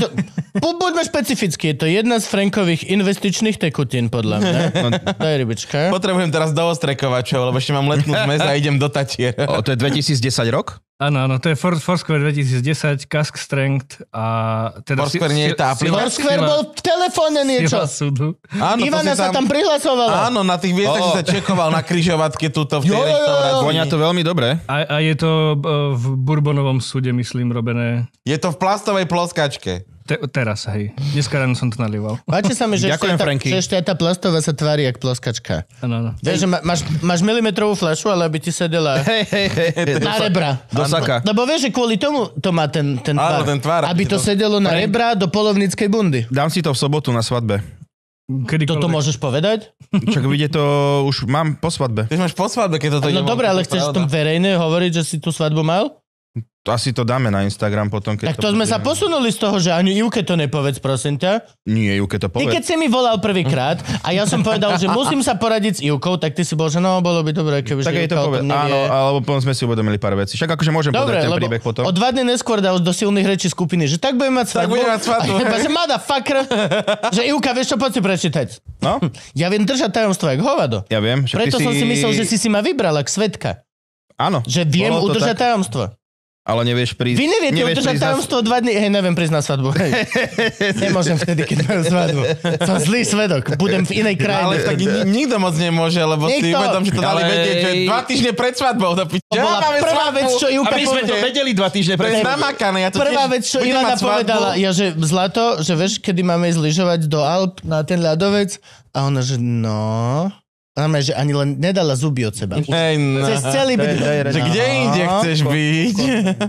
Buďme špecificky. Je to jedna z Frankových investičných tekutín, podľa mňa. To je rybička. Potrebujem teraz do ostrekovačov, lebo ešte mám letnú zmes a idem do Tatier. To je 2010 rok? Áno, to je Foursquare 2010, Cask Strength a... Teda Foursquare nie je tá aplikácia. Foursquare bol v telefóne niečo. Áno, Ivana sa tam prihlasovala. Áno, na tých miestach si sa čekoval na križovatke tuto v tej reštaurácii. Vonia to veľmi dobre. A je to v Bourbonovom súde, myslím, robené. Je to v plastovej ploskačke. Teraz, hej. Dneska ráno som to nalieval. Páči sa mi, že ešte aj tá plastová sa tvári jak ploskačka. Áno. Vieš, že máš milimetrovú fľašu, ale aby ti sedela na rebra. Do saka. Lebo vieš, že kvôli tomu to má ten tvar. Áno, ten tvar. Aby to sedelo na rebra do polovníckej bundy. Dám si to v sobotu na svadbe. Toto môžeš povedať? Čak vidie to, už mám po svadbe. Ty máš po svadbe, keď toto ide. No dobre, ale chceš tom verejne hovoriť, že si tú svadbu mal? Asi to dáme na Instagram potom. Keď tak to sme sa posunuli z toho, že ani Ivke to nepovedz, prosím ťa. Nie, Ivke to povedz. Ty keď si mi volal prvýkrát a ja som povedal, že musím sa poradiť s Ivkou, tak ty si bol, že no, bolo by dobré, keby tak jej to povedz. Áno, alebo potom sme si uvedomili pár vecí. Však akože môžem povedať ten príbeh potom. O 2 dny neskôr dal do silných rečí skupiny, že tak budeme mať svadbu. Tak budeme mať svadbu. Že motherfucker, že Ivka, vieš čo, poď si prečítať. No? Ja viem držať tajomstvo, jak hovado. Ja viem. Preto som si myslel, že si ma vybrala k svetka. Áno. Že viem udržať tajomstvo. Ale nevieš prísť. Vy neviete udržať tajomstvo 2 dní. Hej, neviem prísť na svadbu. Nemôžem vtedy, keď mám svadbu. Som zlý svedok. Budem v inej krajine. Ale tak nikto moc nemôže, lebo si uvedom, že to dali vedieť, že 2 týždne pred svadbou. To bola prvá vec, čo Ivka povedala. A my sme to vedeli 2 týždne pred svadbou. Namakané. Prvá vec, čo Ivana povedala, je, že Zlato, že vieš, kedy máme ísť lyžovať do Alp na ten ľadovec? A ona, že no... Znamená, že ani len nedala zuby od seba. Cez celý byt. Že kde inde chceš byť?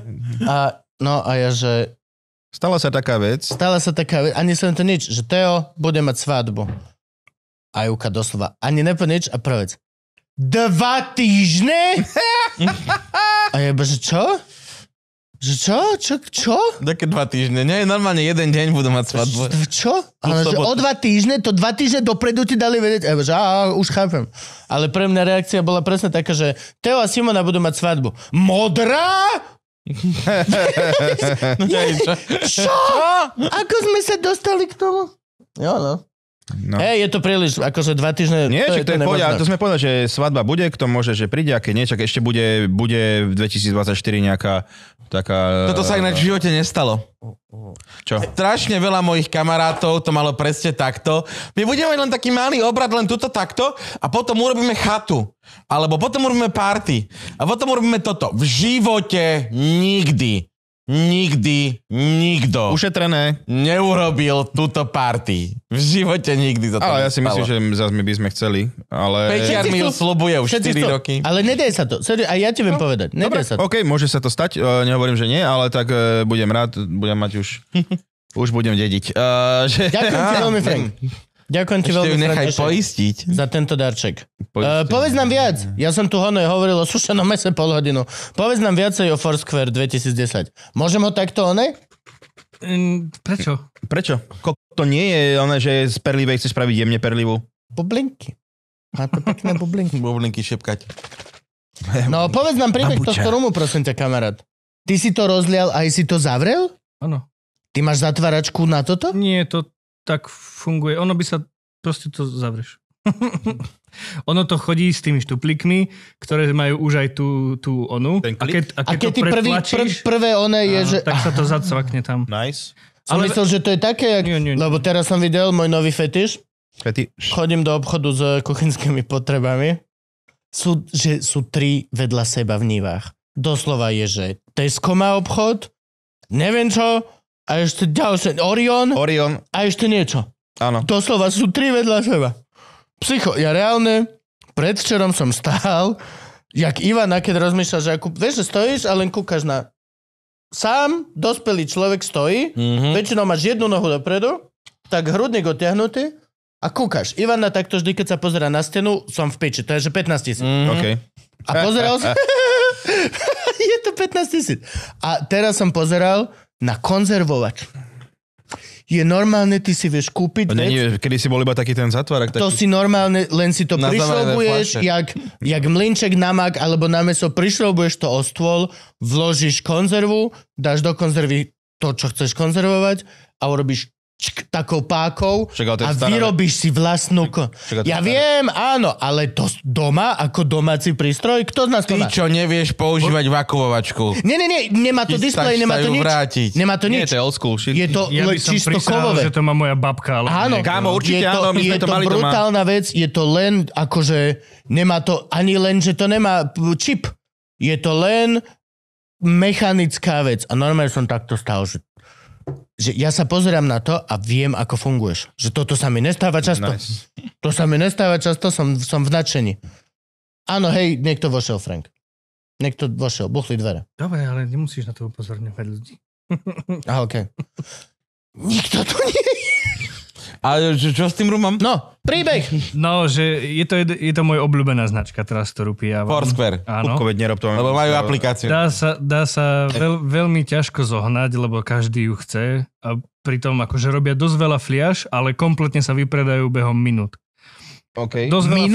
A ja, že... Stala sa taká vec. Ani som to nič. Že Teo bude mať svadbu. A Júka doslova. Ani nepo nič. A prvá vec. 2 týždne? A ja, že čo? Že čo? Také 2 týždne. Nie, normálne jeden deň budú mať svadbu. Čo? Ale že o 2 týždne, to 2 týždne dopredu ti dali vedieť. Už chápem. Ale pre mňa reakcia bola presne taká, že Teo a Simona budú mať svadbu. Modrá? Čo? Ako sme sa dostali k tomu? Jo, no. No. Je to príliš, akože 2 týždne... Nie, to je povedať, to sme povedali, že svadba bude, kto môže, že príde, a keď nie, čak ešte bude v 2024 nejaká taká... Toto sa ináč v živote nestalo. Čo? Strašne veľa mojich kamarátov to malo presne takto. My budeme mať len taký malý obrad, len tuto takto, a potom urobíme chatu. Alebo potom urobíme party. A potom urobíme toto. V živote nikdy nikdy nikto Ušetrené. neurobil túto party. V živote nikdy za to Ale ja si nestalo. myslím, že zase my by sme chceli. Ale... Peťar mi ju slubuje už Všetci 4 roky. Ale nedej sa to. Seriu, aj ja ti viem povedať. Nedej sa to. OK, môže sa to stať, nehovorím, že nie, ale tak budem rád, budem mať už... Už budem dediť. Ďakujem ti veľmi, Frank. Ďakujem ti Ešte veľmi, ju nechaj František, poistiť. za tento darček. Povedz nám viac. Ja som tu hovoril o sušenom mese pol hodinu. Povedz nám viacej o Foursquare 2010. Môžem ho takto Prečo? Prečo? To nie je ono, že je z perlivej, chceš spraviť jemne perlivú? Bublinky. Má to pekné bublinky. Bublinky šepkať. No, povedz nám príbeh tohto rumu, prosím ťa, kamarát. Ty si to rozlial a aj si to zavrel? Áno. Ty máš zatváračku na toto? Nie, to tak funguje. Ono by sa... Proste to zavrieš. Ono to chodí s tými štuplíkmi, ktoré majú už aj tú onu. Ten A klik? keď A keď to ty prvé one je, áno, že... tak sa to zacvakne tam. Nice. Som myslel, že to je také, Nie. lebo teraz som videl môj nový fetiš. Fety. Chodím do obchodu s kuchynskými potrebami. Sú tri vedľa seba v nivách. Doslova je, že Tesco má obchod, neviem čo, a ešte ďalšie, Orion a ešte niečo. Áno. Doslova sú tri vedľa seba. Psycho, ja reálne predvčerom som stál, jak Ivana, keď rozmýšľa, že vieš, že stojíš a len kúkaš na... Sám dospelý človek stojí, väčšinou máš jednu nohu dopredu, tak hrudník odtiahnutý a kúkaš. Ivana takto vždy, keď sa pozerá na stenu, som v piči, to je že 15 000. OK. A pozeral som... Je to 15 000. A teraz som pozeral na konzervovač. Je normálne, ty si vieš kúpiť vec. Kedy si bol iba taký ten zatvárak. To si normálne, len si to Na prišľobuješ, jak mlynček na mak alebo na meso, prišľobuješ to o stôl, vložíš konzervu, dáš do konzervy to, čo chceš konzervovať a urobíš takou pákou a vyrobíš si vlastnú... Ja viem, áno, ale to doma, ako domáci prístroj, kto z nás to má? Ty, čo nevieš používať vakuovačku. Nie, nemá to displej, nemá to nič. Vrátiť. Nemá to Nie, nič. to je old school shit. Je to Ja by som čisto prisahal, kovové. že to má moja babka. Ale Áno, Kámo, určite áno, my sme je to mali doma. brutálna vec, je to len akože, nemá to ani len, že to nemá čip. Je to len mechanická vec. A normálne som takto stál, že ja sa pozerám na to a viem, ako funguješ. Že toto sa mi nestáva často. Nice. To sa mi nestáva často, som v nadšení. Áno, hej, niekto vošiel, Frank. Niekto vošiel, buchli dvere. Dobre, ale nemusíš na to upozorňovať ľudí. Aha, okej. Nikto tu nie je. A čo s tým rumom? No, príbeh. No, že je to moja obľúbená značka teraz, ktorú pijavam. Foursquare. Áno. Veď nerob to. Lebo majú aplikáciu. Dá sa veľmi ťažko zohnať, lebo každý ju chce a pritom akože robia dosť veľa fliaž, ale kompletne sa vypredajú behom minút. OK.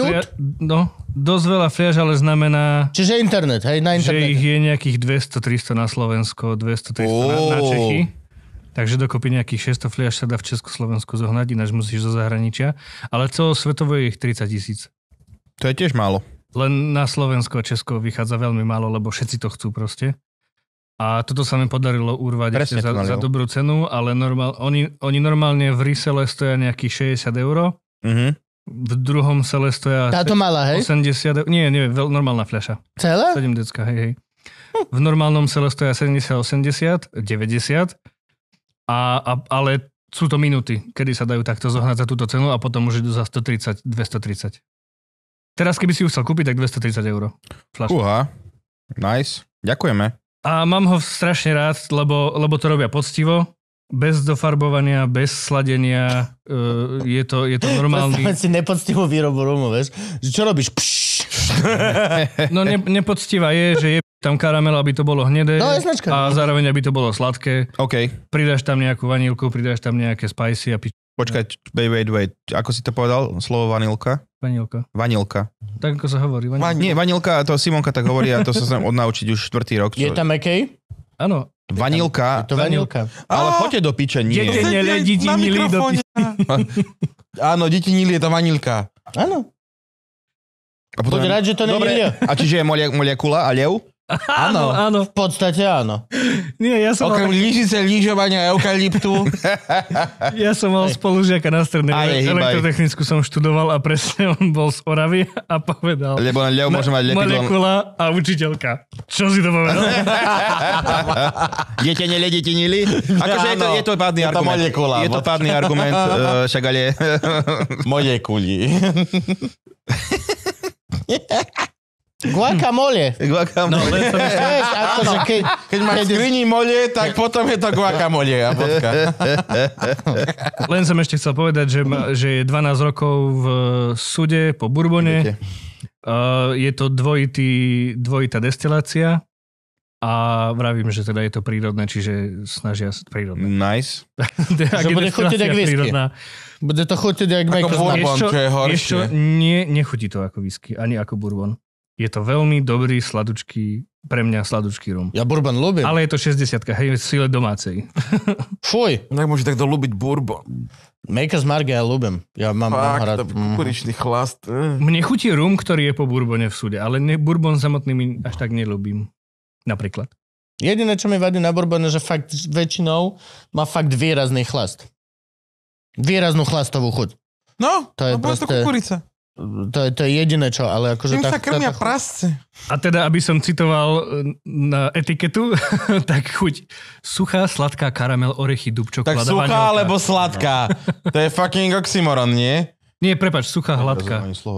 Dosť veľa fliaž, ale znamená, Čiže internet, hej, na že internete. ich je nejakých 200-300 na Slovensko, 200-300 na Čechy. Takže dokopy nejakých 600 fliaž sa dá v Československu zohnať, ináč musíš zo zahraničia. Ale celosvetovo je ich 30 000. To je tiež málo. Len na Slovensko a Česko vychádza veľmi málo, lebo všetci to chcú proste. A toto sa mi podarilo urvať ešte za dobrú cenu, ale oni normálne v resele stoja nejakých 60 €. V druhom sele stoja... Táto malá, hej? 80 €. Nie, normálna fľaša. Celá? 7 decka, hej. V normálnom sele stoja 70, 80, 90. Ale sú to minúty, kedy sa dajú takto zohnať za túto cenu a potom už idú za 130, 230. Teraz, keby si ju chcel kúpiť, tak 230 €. Fúha. Nice. Ďakujeme. A mám ho strašne rád, lebo to robia poctivo, bez dofarbovania, bez sladenia. Je to normálny... Predstavme si nepoctivú výrobu rumu, vieš? Čo robíš? No nepoctivá je, že je tam karamel, aby to bolo hnedé a zároveň, aby to bolo sladké. OK. Pridáš tam nejakú vanílku, pridáš tam nejaké spicy a Počkaj, wait. Ako si to povedal? Slovo vanilka? Vanilka. Tak ako sa hovorí. Nie, vanilka, to Simonka tak hovorí a to sa chcem odnaučiť už 4. rok. Je tam McKay? Áno. Vanilka. Je to vanilka. Ale poďte do piče, nie. Áno, deti nili, je to vanilka. Áno. A potom... Poď rád, že to nie je. A čiže je moľakula a liev? Áno. V podstate áno. Nie, ja som Okrem lyžice, lyžovania, eukalyptu. Ja som mal spolužiaka na strednej elektrotechnickú som študoval a presne on bol z Oravy a povedal... Lebo na ľav môže mať lepidlom. Molekula a učiteľka. Čo si to povedal? Dieťa nili? Akože je to pádny argument. Je to pádny argument, však ale... Molekuli. Guacamole. No, Keď máš skrini molie, tak potom je to guacamole a bodka. Len som ešte chcel povedať, že je 12 rokov v súde po Bourbone. Je to dvojitá destilácia a vravím, že teda je to prírodné, čiže snažia sa prírodné. Nice. Že bude chutiť jak whisky. Bude to chutiť jak Maker's Mark. Bourbon, čo je horšie. Nechutí to ako whisky, ani ako bourbon. Je to veľmi dobrý, sladučký, pre mňa sladučký rum. Ja bourbon ľúbim. Ale je to 60-ka, hej, v sile domácej. Fuj. Tak môže takto ľúbiť bourbon. Maker's Mark ja ľúbim. Ja mám rád. Kukuričný chlast. Mne chutí rum, ktorý je po bourbone v súde, ale bourbon samotný mi až tak neľúbim. Napríklad. Jediné, čo mi vadí na bourbone, že fakt väčšinou má fakt výrazný chlast. Výraznú chlastovú chuť. No, to je proste kukurica. To je jediné čo, ale akože... Tým sa krmia prasce. A teda, aby som citoval na etiketu, tak chuť suchá, sladká, karamel, orechy, dub, čokoláda, tak suchá vaňovka. alebo sladká? To je fucking oxymoron, nie? Nie, prepáč, suchá, hladká.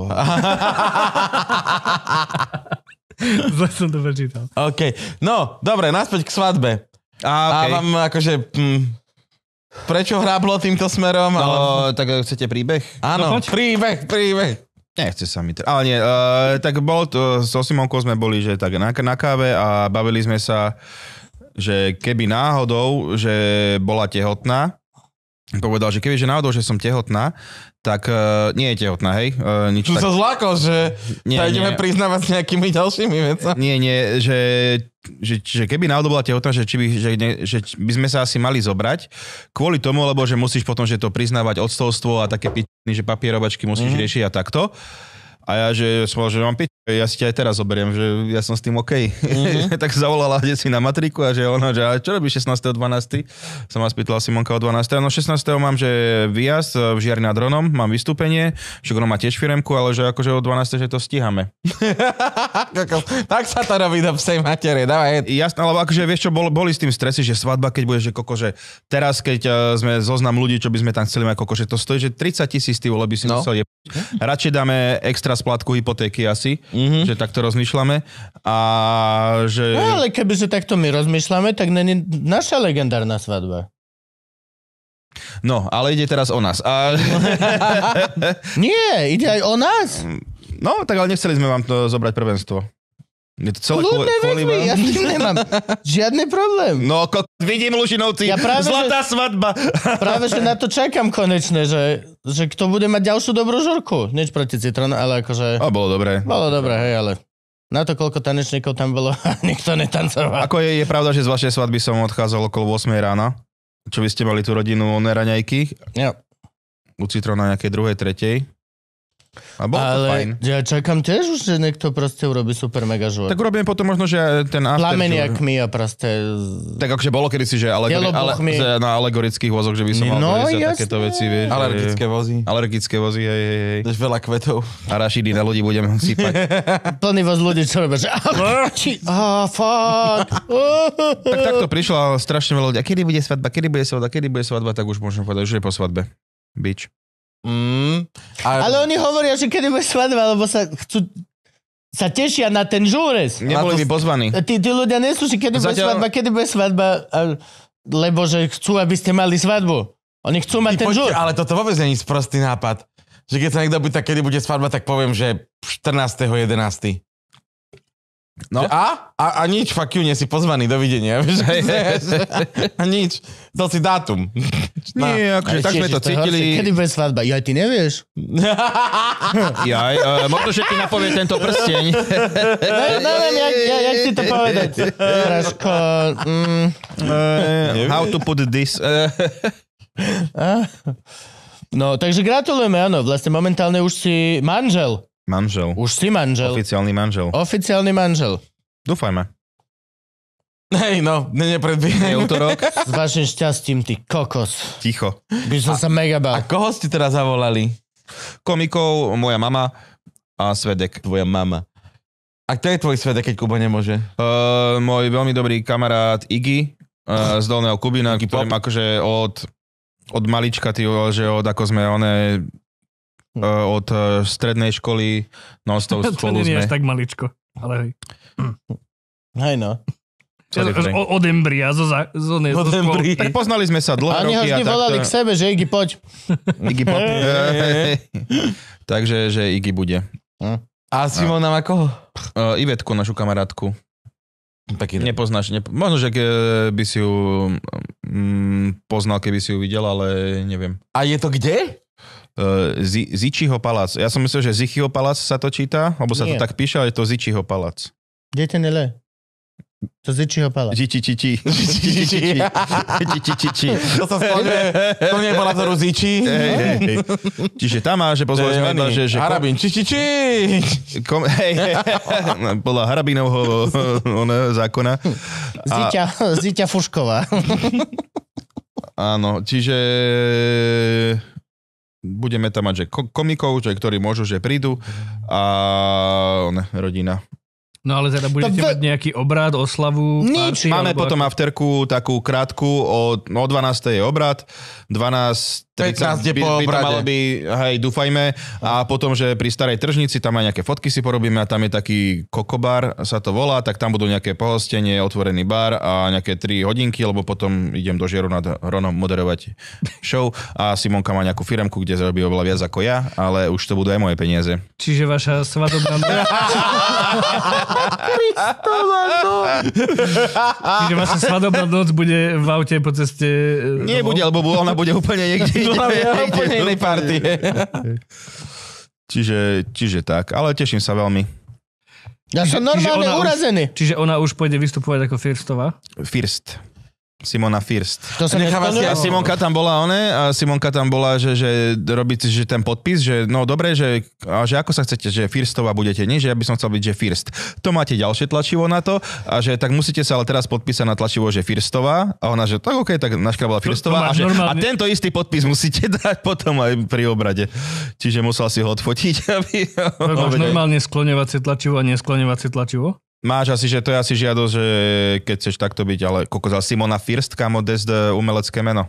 Zle som to prečítal. OK. No, dobre, naspäť k svadbe. A vám akože... Prečo hráblo týmto smerom? No, tak chcete príbeh? Áno, príbeh. Nechce sa mi to. Ale nie, tak bol to, so Simonkou sme boli, že tak na káve a bavili sme sa, že keby náhodou, že bola tehotná, povedal, že keby že náhodou, že som tehotná, tak nie je tehotná, hej? Nič Čo tak... sa zlákol, že sa ideme priznávať s nejakými ďalšími vecami. Nie, že keby náhodou bola tehotná, že by sme sa asi mali zobrať kvôli tomu, lebo že musíš potom, že to priznávať odcovstvo a také že papierovačky musíš riešiť a takto. A ja, že som že mám ja si ťa aj teraz zoberiem, že ja som s tým OK. Tak zavolala si na matriku a že ona, že a čo robíš 16.12. Som ma spýtala Simonka o 12. No 16. mám, že výjazd v Žiari nad Hronom, mám vystúpenie, však ono má tiež firemku, ale že akože o 12. že to stíhame. Tak sa to robí do psej matere, dávaj. Jasné, ale akože vieš čo, boli s tým stresy, že svadba, keď bude, že koko, že teraz, keď sme zoznam ľudí, čo by sme tam chceli mať koko, že to stojí, že 30 000 ty vole by si musel jebať. Radšej dáme extra splátku hypotéky asi, že takto rozmýšľame. A že... No, ale kebyže takto my rozmýšľame, tak není naša legendárna svadba. No, ale ide teraz o nás. Nie, ide aj o nás. No, tak ale nechceli sme vám to zobrať prvenstvo. Je to celé kvôli vám. Ja s tým nemám žiadny problém. No, vidím Lužinovci, zlatá svadba. Práve, že na to čakám konečne, že kto bude mať ďalšiu dobrú žurku. Nič proti Citrónu, ale akože... Bolo dobré. Bolo dobré, hej, ale na to, koľko tanečníkov tam bolo, nikto netancoval. Ako je pravda, že z vašej svadby som odchádzal okolo 8 rána, čo vy ste mali tú rodinu oné raňajky. Jo. U Citróna nejakej 2., 3. A bolo to fajn. Ale ja čakám tiež už, že niekto proste urobí super mega žúr. Tak urobíme potom možno, že ten after... Plameniakmi a proste... Tak akože bolo kedysi, že na alegorických vozoch, že by som mal takéto veci, vieš. Alergické vozy, hej. Dáš veľa kvetov. A rašidy na ľudí budem sypať. Plný voz ľudí, čo robia, že... fuck. Tak takto prišlo strašne veľa ľudí. A kedy bude svadba, tak už môžem povedať, že je po svadbe. Bitch. Ale oni hovoria, že kedy bude svadba, lebo sa tešia na ten žúres. Neboli by pozvaní. Tí ľudia nesú, že kedy bude svadba, lebo že chcú, aby ste mali svadbu. Oni chcú mať ten žúr. Ale toto vôbec nie je sprostý nápad. Že keď sa niekto pýta, kedy bude svadba, tak poviem, že 14.11. No. A nič, fuck you, nie si pozvaný, dovidenia. A nič, to si dátum. Nie, akože tak sme to cítili. Kedy bude svadba? Ja, ty nevieš? Možno, že ti napovie tento prsteň. Neviem, jak ti to povedať. Praško. How to put this. No, takže gratulujeme, áno. Vlastne momentálne už si manžel. Manžel. Už si manžel. Oficiálny manžel. Oficiálny manžel. Dúfajme. Hej, no, nepredbíhaj. Je útorok. S vašim šťastím, ty kokos. Ticho. By som sa mega A bál. koho ste teraz zavolali? Komikov, moja mama a Svedek. Tvoja mama. A kto je tvoj svedek, keď Kuba nemôže? Môj veľmi dobrý kamarát Iggy z Dolného Kubína, ktorým akože od malička, že od ako sme od strednej školy non-stop To spolu nie je sme. až tak maličko. Ale hej. Hej no. Od embria, zo embria. Tak poznali sme sa dlhé A oni ho roky. vždy volali k sebe, že Iggy, poď. Iggy Pop. Takže, že Iggy bude. A Simona má koho? Ivetku, našu kamarátku. Pekný. Nepoznáš, možno, že by si ju poznal, keby si ju videl, ale neviem. A je to kde? Zičiho palác. Ja som myslel, že Zichiho palác sa to číta, alebo sa to Nie. tak píše, ale je to Zičiho palác. Kde ten le? To Zičiho pala. Ziči. To sa skloňuje Palazoru Ziči. Hej. Čiže tam má, že pozvali sme jedno, že Harabín, či. podľa Harabinovho zákona. Ziťa Fušková. Áno, čiže budeme tam mať, že komikov, že ktorí môžu, že prídu a rodina. No ale teda budete mať nejaký obrad, oslavu, Nič. party, Máme alebo potom ako- afterku takú krátku, o 12. je obrad, 12.30 15 je po by to obrade. malo by, hej, dúfajme, a potom, že pri Starej tržnici tam aj nejaké fotky si porobíme a tam je taký kokobar, sa to volá, tak tam budú nejaké pohostenie, otvorený bar a nejaké 3 hodinky, lebo potom idem do Žieru nad Hronom moderovať show a Simonka má nejakú firemku, kde zarobí oveľa viac ako ja, ale už to budú aj moje peniaze. Čiže vaša svadobná noc... Čiže vaša svadobná noc bude v aute po ceste... Nie bude, lebo ona bude úplne niekde Úplne inej party. Čiže tak, ale teším sa veľmi. Ja som normálne urazený. Čiže ona už pôjde vystupovať ako Firstová? First. Simona First. To sa Necháva si nesplnilo? A Simonka tam bola, že robíte že ten podpis, že no dobre, že ako sa chcete, že Firstová budete, nie, že ja by som chcel byť, že First. To máte ďalšie tlačivo na to a že tak musíte sa ale teraz podpísať na tlačivo, že Firstová a ona, že tak okej, tak naškrabala Firstová máš a normálne- tento istý podpis musíte dať potom aj pri obrade. Čiže musel si ho odfotiť, aby... Máš normálne skloňovacie tlačivo a neskloňovacie tlačivo? Máš asi, že to je asi žiadosť, že keď chceš takto byť, ale koľko Simona First, kámo, des umelecké meno.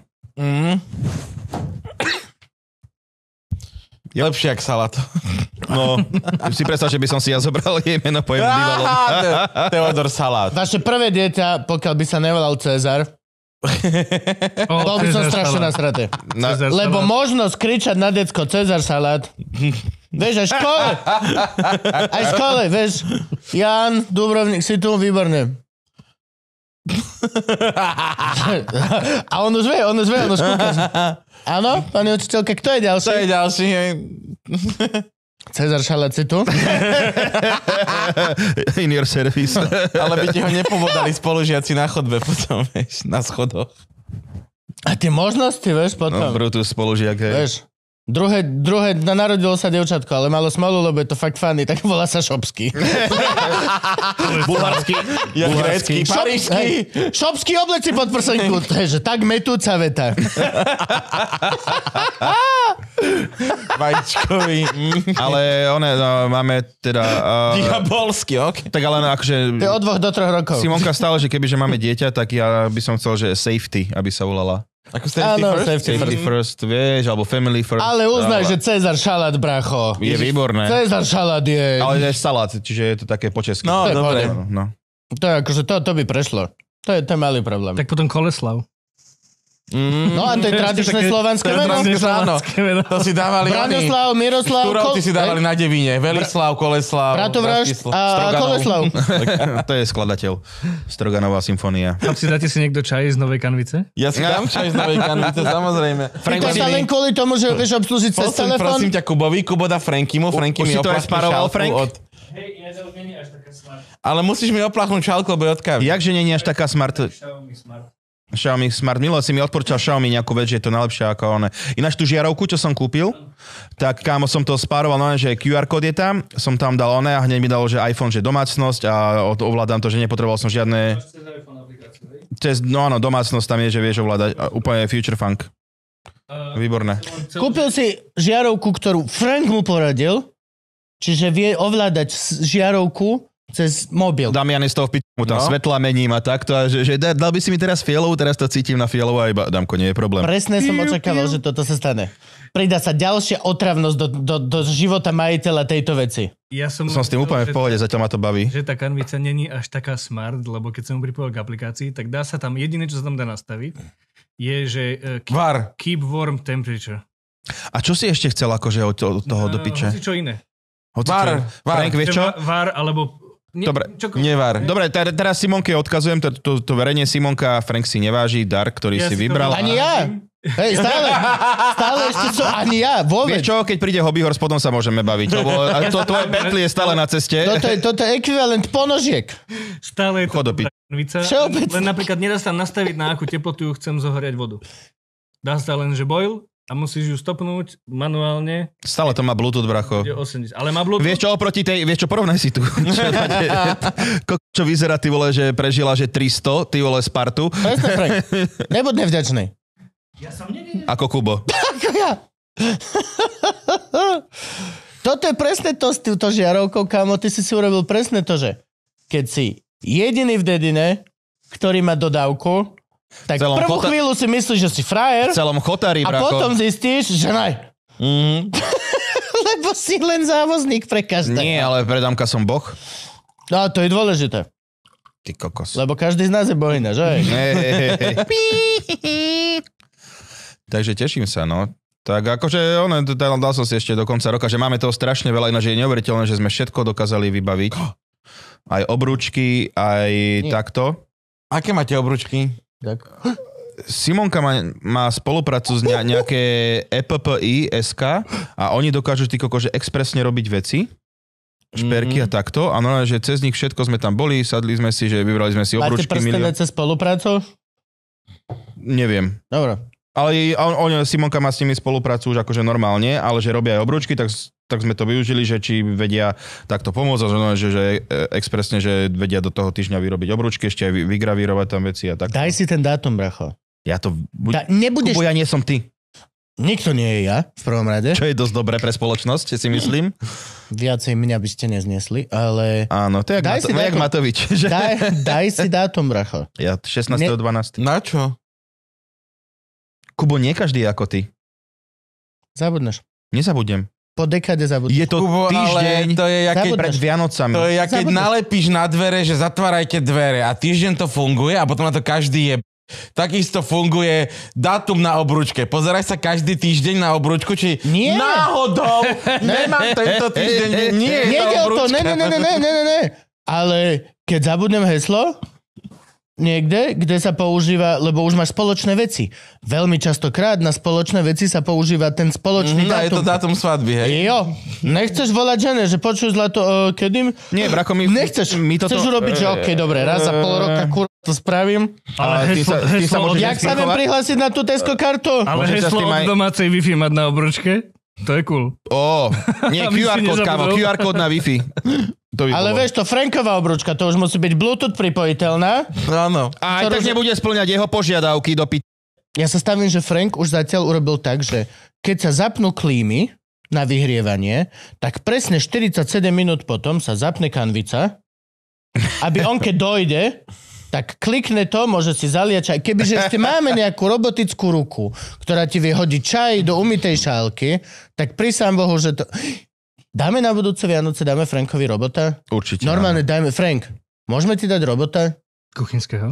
Lepšie jak salát. No, si predstav, že by som si ja zobral jej meno po jednom bývalom. Teodor Salát. Vaše prvé dieťa, pokiaľ by sa nevolal Cezar, bol by som strašne nasraté. Lebo možnosť kričať na decko Cezar salát. Vieš, aj v škole. Aj v škole, vieš. Jan, Dubrovník, si tu, výborné. A on už vie, on už kúka. Áno, pani učiteľka, kto je ďalší? To je ďalší. Cezar Šalát, si tu? In your service. Ale by ti ho nepovodali spolužiaci na chodbe potom, vieš, na schodoch. A tie možnosti, vieš, No, potom. Brutus spolužiak. Hej. Vieš. Druhé, narodilo sa dievčatko, ale malo smolu, lebo je to fakt funny, tak volá sa Šopský. Bulharský. Ja grécky, parížský. Šopský obleci pod prsenku. To je, že tak metúca veta. Vajíčkový. Ale máme teda... Diabolský, ok. tak ale akože... To je od 2 do 3 rokov. Simonka stále, že kebyže máme dieťa, tak ja by som chcel, že safety, aby sa volala. Ako safety Áno, first? safety First, vieš, alebo family first. Ale uznaj, že Cezar Šalát, bracho. Je výborné. Cezar Šalát je... Ale je salát, čiže je to také po česky. No, To je dobre. pohode. No. To je akože, to by prešlo. To je malý problém. Tak potom Koleslav. No a to je tradičné slovanské to je meno. tradičné áno. meno. To si dávali oni. Branislav, Miroslav, Štúrovci si dávali na Devíne. Velislav, Koleslav. Bratovražd a Stroganov. Koleslav. To je skladateľ. Stroganová symfónia. Chlapci, dáte si niekto čaj z novej kanvice? Ja si dám čaj z novej kanvice, samozrejme. To sa len kvôli tomu, že vieš obslúžiť cez telefón. Prosím ťa, Kubovi, Kubo dá Frankymu. Franky Už mi si to aj oplachne sparoval, šálku Frank? Hej, ja to už nie až taká smart. Ale musíš mi oplachnúť šálku, lebo je od kávy. Jakže nie je až taká smart... Xiaomi Smart. Milo si mi odporúčal Xiaomi nejakú vec, že je to najlepšie ako one. Ináč tú žiarovku, čo som kúpil, tak kámo som to spároval, no že QR kód je tam, som tam dal one a hneď mi dalo, že iPhone, že domácnosť a ovládam to, že nepotreboval som žiadne... áno, domácnosť tam je, že vieš ovládať. Úplne future funk. Výborné. Kúpil si žiarovku, ktorú Frank mu poradil, čiže vie ovládať žiarovku cez mobil. Damian je z toho mu tam svetla mením a takto. A že dal by si mi teraz fialovú, teraz to cítim na fialovú a iba Damko, nie je problém. Presne som očakával, že toto sa stane. Pridá sa ďalšia otravnosť do života majiteľa tejto veci. Ja som s tým úplne v pohode, zatiaľ ma to baví. Že tá kanvica není až taká smart, lebo keď som pripojil k aplikácii, tak dá sa tam, jediné, čo sa tam dá nastaviť, je, že keep warm temperature. A čo si ešte chcel akože od toho do piče? Hoci čo iné. Var. Frank, vieš čo? Var, alebo... Dobre, nevar. Dobre, teraz Simonke odkazujem, to verejne Simonka, Frank si neváži dar, ktorý si vybral. Ani ja! Hej, stále ešte ani ja, vôbec. Vieš čo, keď príde Hobby Horse, potom sa môžeme baviť, lebo to tvoje Bentley je stále na ceste. Toto je ekvivalent ponožiek. Stále je to kanvica, len napríklad nedá sa nastaviť, na akú teplotu chcem zohoriať vodu. Dá sa len, že boil, a musíš ju stopnúť manuálne. Stále to má Bluetooth, bracho. Ale má Bluetooth. Vieš čo, oproti tej, porovnaj si tu. Čo vyzerá, ty vole, že prežila, že 300, ty vole Spartu. Presne, Frank. Nebuď nevďačný. Ja som nie. Ako Kubo. Ako ja. Toto je presne to s týmto žiarovkou, kámo. Ty si urobil presne to, že keď si jediný v dedine, ktorý má dodávku, tak prvú chvíľu si myslíš, že si frajer. Celom chotári, a brako. potom zistíš, že naj. Lebo si len závozník pre každého. Nie, ale pre Damka som boh. No, to je dôležité. Ty kokos. Lebo každý z nás je bohyňa, že? Takže teším sa, no. Tak akože, dal som si ešte do konca roka, že máme toho strašne veľa, ináč je neuveriteľné, že sme všetko dokázali vybaviť. Aj obrúčky, aj takto. Aké máte obrúčky? Tak. Simonka má spoluprácu s nejaké EPPI SK a oni dokážu ty že expresne robiť veci, šperky a takto. A no, že cez nich všetko sme tam boli, sadli sme si, že vybrali sme si obrúčky. Máte prstené cez spoluprácu? Neviem. Dobre. Ale Simonka má s nimi spoluprácu už akože normálne, ale že robia aj obrúčky, tak sme to využili, že či vedia takto pomôcť, že expresne, že vedia do toho týždňa vyrobiť obrúčky, ešte aj vygravírovať tam veci a tak. Daj si ten dátum, bracho. Ja to... Nebudeš... Kubo, ja nie som ty. Nikto nie je ja, v prvom rade. Čo je dosť dobré pre spoločnosť, si myslím. Viacej mňa by ste nezniesli, ale... Áno, to je jak Matovič. Daj si dátum, bracho. Ja 16.12. Na čo? Kubo, nie každý je ako ty. Zabudneš. Nezabudnem. Po dekade zabudneš. Je to Kubo, týždeň to je pred Vianocami. To je, keď nalepíš na dvere, že zatvárajte dvere a týždeň to funguje a potom na to každý je... Takisto funguje dátum na obrúčke. Pozeraj sa každý týždeň na obrúčku, či nie. Náhodou nemám tento týždeň, nie je tá obrúčka. Ne. Ale keď zabudnem heslo, niekde, kde sa používa, lebo už máš spoločné veci. Veľmi častokrát na spoločné veci sa používa ten spoločný dátum. Je to dátum svadby, hej? Jo. Nechceš volať žene, že počuj zlato, kedy? Nie, brako, Nechceš. Chceš urobiť, že okej, dobre, raz za pol roka, to spravím. Ale ty sa môžeš jak sa viem prihlásiť na tú Tesco kartu? Ale heslo od domácej Wi-Fi mať na obručke? To je cool. Nie, QR kód, kámo, QR kód na Wi-Fi. Ale vieš, to Franková obručka, to už musí byť Bluetooth pripojiteľná. Áno. A aj tak nebude spĺňať jeho požiadavky do Ja sa stavím, že Frank už zatiaľ urobil tak, že keď sa zapnú klímy na vyhrievanie, tak presne 47 minút potom sa zapne kanvica, aby on keď dojde, tak klikne to, môže si zaliať čaj. Kebyže ešte máme nejakú robotickú ruku, ktorá ti vie hodiť čaj do umytej šálky, tak prisám Bohu, že to... Dáme na budúce Vianoce, dáme Frankovi robota? Určite. Normálne dajme. Frank, môžeme ti dať robota? Kuchynského?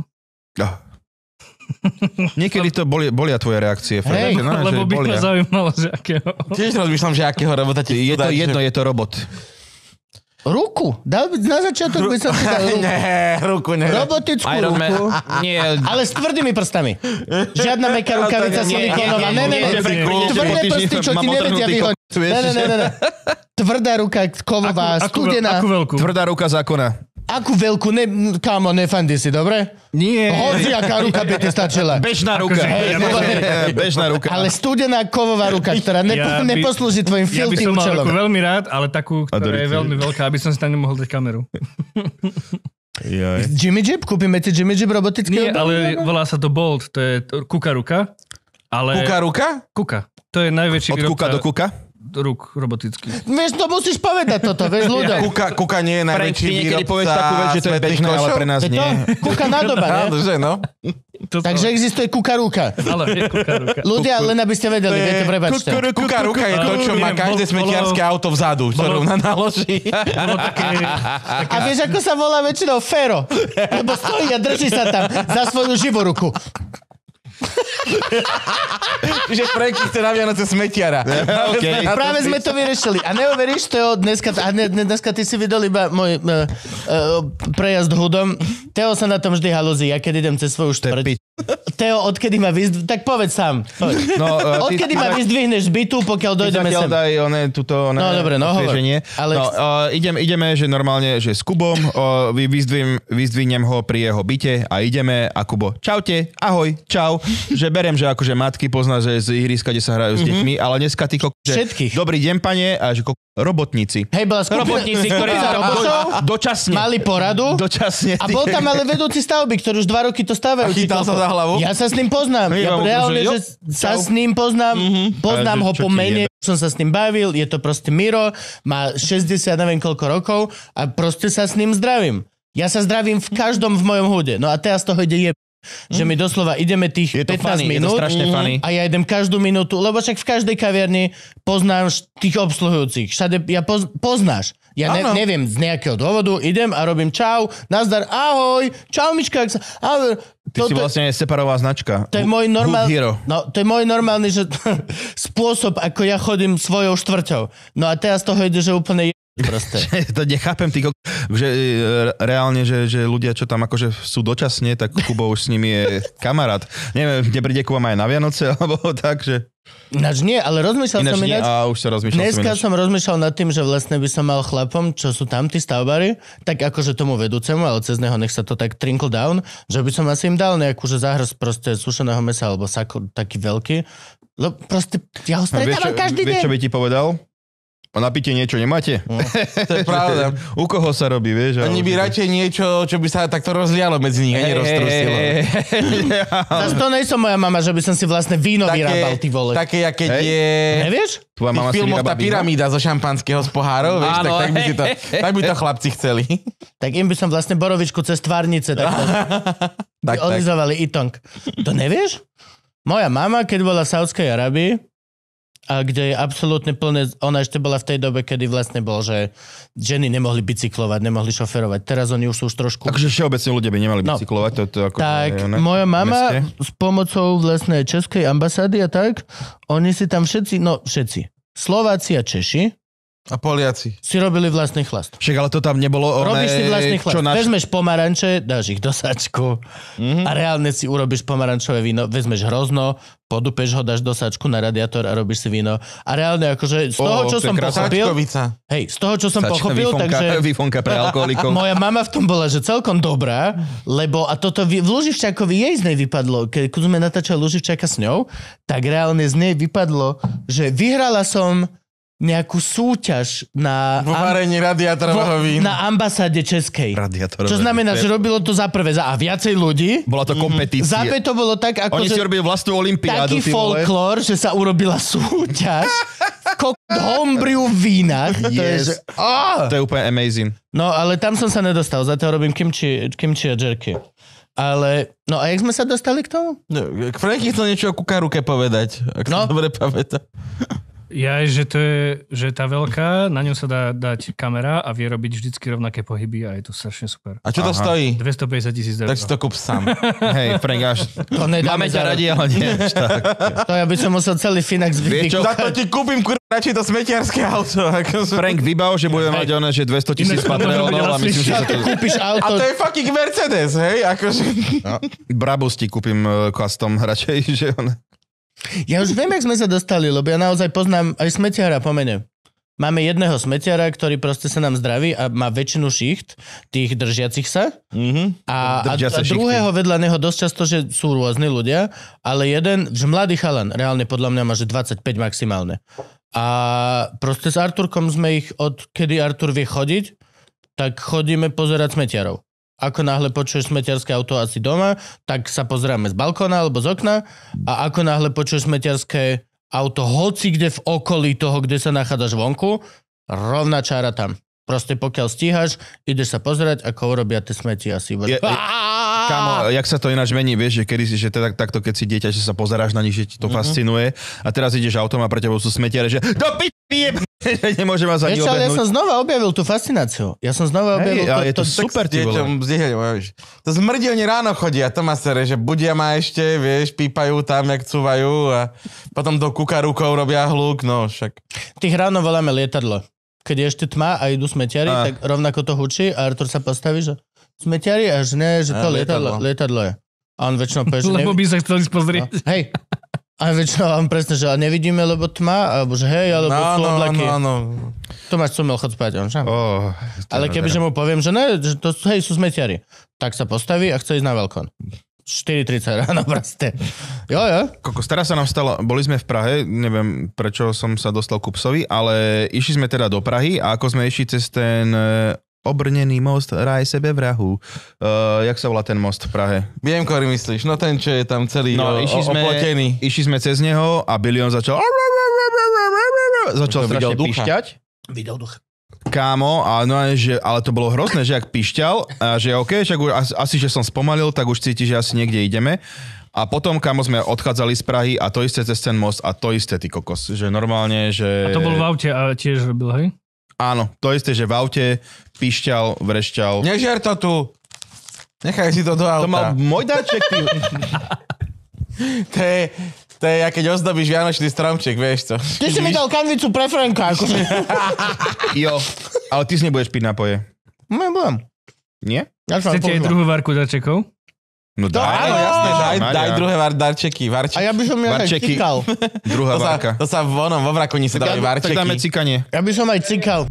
Niekedy to bolia tvoje reakcie, Frank. Lebo by ma zaujímalo, že akého. Tiež rozmýšľam, že akého robota ti je to jedno, je to robot. Ruku. Na začiatok by som ti dal ruku. Nie, ruku ne. Robotickú ruku. Nie. Ale s tvrdými prstami. Žiadna meká rukavica silikonová. Ne. Tvrdé prsty, čo ti nevedia vyhodiť. Ne. Tvrdá ruka kovová, studená. Akú veľkú? Tvrdá ruka zákona. Akú veľkú? Kámo, nefandi si, dobre? Nie. Hociaká ruka by ti stačila. Bežná ruka. Bežná ruka. Ale studená kovová ruka, ktorá neposlúži tvojim filtry účelom. Ja by som mal ruku veľmi rád, ale takú, ktorá je veľmi veľká, aby som si tam nemohol dať kameru. Jimmy Jeep? Kúpime ti Jimmy Jeep robotického? Nie, ale volá sa to Bolt, to je kuka-ruka. Ale... Kuka-ruka? Kuka. To je najväčší Od kuka do kuka? Ruk robotický. Vieš, to musíš povedať toto, vieš, ľuďom. Kuka nie je najväčší Ty niekedy povieš výrobca takú vec, že to je bežné, ale pre nás To je nie. to? Kuka nádoba, ne? Áno, že no. Takže existuje kuka-ruka. Ale je kuka-ruka. Ľudia, len aby ste vedeli, viete, prebačte. Kuka-ruka je to, čo má každé smetiarské auto vzadu, ktorú naloží. A vieš, ako sa volá väčšinou Fero? Lebo stojí a drží sa tam za svoju živoruku. Že Franky chce na Vianoce smetiara. Okay. Práve sme to vyriešili. A neuveríš, Teo, dneska ty si videl iba môj prejazd hudom. Teo sa na tom vždy halúzi, ja keď idem cez svoju štvrť. Teo, odkedy ma vyzdvihneš, tak povedz sám. No, Odkedy ma vyzdvihneš z bytu, pokiaľ dojdeme sem. Daj No dobre, no hovor. Ale... No, ideme, že normálne, že s Kubom, vyzdvihnem ho pri jeho byte a ideme a Kubo, čaute, ahoj, čau. Že beriem, že akože matky pozná, že z ihriska, kde sa hrajú s deťmi, ale dneska ty všetkých. Dobrý deň, pane, a že robotníci. Hej, bola skupina. Robotníci, ktorí sa dočasne. Mali poradu. Dočasne. A bol tam ale vedúci stavby, ktorý už 2 roky to stavajú. A chytal sa za hlavu? Ja sa s ním poznám. Ja reálne, že sa s ním poznám. Poznám ho po mene. Som sa s ním bavil. Je to proste Miro. Má 60 neviem koľko rokov. A proste sa s ním zdravím. Ja sa zdravím v každom v mojom hude. No a teraz toho ide že my doslova ideme tých 15 minút a ja idem každú minútu, lebo však v každej kaviarni poznám tých obsluhujúcich. Všade poznáš. Ja neviem, z nejakého dôvodu idem a robím čau, nazdar, ahoj, čau Mička. Ahoj. Ty si vlastne separová značka. To je môj to je môj normálny spôsob, ako ja chodím svojou štvrťou. No a teraz toho ide, že úplne proste. To nechápem, že reálne, že ľudia, čo tam akože sú dočasne, tak Kubo už s nimi je kamarát. Neviem, nepríde Kuba aj na Vianoce, alebo tak, že... Ináč nie, ale rozmýšľal som ináč. A už sa rozmýšľal Dneska som rozmýšľal nad tým, že vlastne by som mal chlapom, čo sú tam tí stavbári, tak akože tomu vedúcemu, ale cez neho nech sa to tak trinkle down, že by som asi im dal nejakú, že záhrst proste sušeného mesa, alebo sako taký veľký. Lebo proste, ja ho stretávam každý deň. Vieš, čo by ti povedal? A na pitie niečo nemáte? To je pravda. U koho sa robí, vieš? Oni by radšej niečo, čo by sa takto rozlialo medzi nich a neroztrusilo. Zas to nejsom moja mama, že by som si vlastne víno vyrábal, ty vole. Také, keď je... Nevieš? V tých filmoch tá pyramída zo šampanského z pohárov, vieš, tak by to chlapci chceli. Tak im by som vlastne borovičku cez tvárnice tak odizovali itong. To nevieš? Moja mama, keď bola v Saudskej Arabii, a kde je absolútne plné, ona ešte bola v tej dobe, kedy vlastne bol, že ženy nemohli bicyklovať, nemohli šoferovať. Teraz oni už sú už trošku... Takže všeobecne ľudia by nemali bicyklovať. To ako tak, moja mama s pomocou vlastne Českej ambasády a tak, oni si tam všetci, Slováci a Češi, a Poliaci si robili vlastný chlast. Však ale to tam nebolo... Robíš si vlastný chlast. Vezmeš pomaranče, dáš ich do sačku a reálne si urobíš pomarančové víno, vezmeš hrozno, podupeš ho, dáš do sačku na radiátor a robíš si víno. A reálne akože z toho, čo som pochopil... z toho, čo som pochopil, takže... Výfonka pre alkoholikov. Moja mama v tom bola, že celkom dobrá, lebo a toto v Luživčákovi jej z nej vypadlo, keď sme natáčali Luživčáka s ňou, tak reálne z nej vypadlo, že vyhrala som nejakú súťaž na... Vo varení radiátorového vína. Na ambasáde Českej. Čo znamená, že robilo to za prvé a viacej ľudí. Bola to kompetícia. Za to bolo tak, ako... Oni si robili vlastnú olympiádu. Taký folklór, že sa urobila súťaž homebrew v vínach. Yes. To je úplne amazing. No, ale tam som sa nedostal. Zatiaľ robím kimchi a jerky. Ale, a jak sme sa dostali k tomu? Franky chcel niečo o kukaruke povedať, ak sa dobre pamätá. Že tá veľká, na ňu sa dá dať kamera a vie robiť vždycky rovnaké pohyby a je to strašne super. A čo to stojí? 250,000 €. Tak si to kúp sám. Hej, Frank, máme ťa radi, ale nie. To ja by som musel celý Finax vypíkať. Za to ti kúpim radšej to smetiarské auto. Frank, vybav, že budeme mať že 200,000 Patreonov a myslím, že sa to... Kúpiš auto. A to je fucking Mercedes, hej? Akože... Brabus ti kúpim custom radšej, že on... Ja už viem, jak sme sa dostali, lebo ja naozaj poznám aj smetiara po mene. Máme jedného smetiara, ktorý proste sa nám zdraví a má väčšinu šicht, tých držiacich sa. A druhého vedľa neho dosť často, že sú rôzni ľudia, ale jeden, že mladý chalan, reálne podľa mňa má, že 25 maximálne. A proste s Arturkom sme ich, od kedy Artur vie chodiť, tak chodíme pozerať smetiarov. Ako náhle počuješ smetiarské auto asi doma, tak sa pozeráme z balkóna alebo z okna a ako náhle počuješ smetiarské auto hoci kde v okolí toho, kde sa nachádzaš vonku, rovná čára tam. Proste pokiaľ stíhaš, ideš sa pozerať, ako urobia tie smeti asi. Kámo, jak sa to ináč mení, vieš, že kedy si, že takto, keď si dieťa, že sa pozeráš na nich, že ti to fascinuje a teraz ideš autom a pre tebou sú smetiare, že do nemôžem vás ani obehnúť. Ja som znova objavil tú fascináciu. Ale je to super, ty vole. To zmrdielne ráno chodia, to ma sere, že budia ma ešte, vieš, pípajú tam, jak cúvajú a potom do kukarukou robia hluk, no však. Tých ráno voláme lietadlo. Keď je ešte tma a idú smetiari, tak rovnako to hučí a Artur sa postaví, že smetiari, až ne, že to lietadlo je. A on väčšinou povie, že lebo by sa chceli pozrieť. Hej. A väčšinou on presne, že nevidíme, lebo tma, alebo že hej, alebo sú oblaky. Tomáš Cumel, chod spať. On, ale kebyže mu poviem, že ne, že to hej, sú smetiari, tak sa postaví a chce ísť na balkón. 4:30 ráno proste. Jo. Kokos, teraz sa nám stalo, boli sme v Prahe, neviem prečo som sa dostal ku psovi, ale išli sme teda do Prahy a ako sme išli cez ten obrnený most Raj sebe vrahu. Jak sa volá ten most v Prahe? Viem, ktorý myslíš. No ten, čo je tam celý oplotený. Išli sme cez neho a Billy on začal strašne píšťať. Videl ducha. Kámo, ale to bolo hrozné, že ak píšťal, a že OK, však asi, že som spomalil, tak už cíti, že asi niekde ideme. A potom, kámo, sme odchádzali z Prahy a to isté cez ten most a to isté, ty kokos. Že normálne, že... A to bol v aute a tiež robil, hej? Áno, to isté, že v aute píšťal, vrešťal. Nežiar to tu. Nechaj si to do auta. To mal môj darček, ty. To je, keď ozdobíš vianočný stromček, vieš co. Ty si mi dal kanvicu pre Franka. Akože. Jo, ale ty si nebudeš piť nápoje. Nebudem. Nie? Chcete aj druhú varku darčekov? No daj. Áno, jasné, daj druhé darčeky. A ja by som aj cikal. Druhá varka. To sa vo vrakoni sa dávajú varčeky. Tak dáme cikanie. Ja by som aj cikal.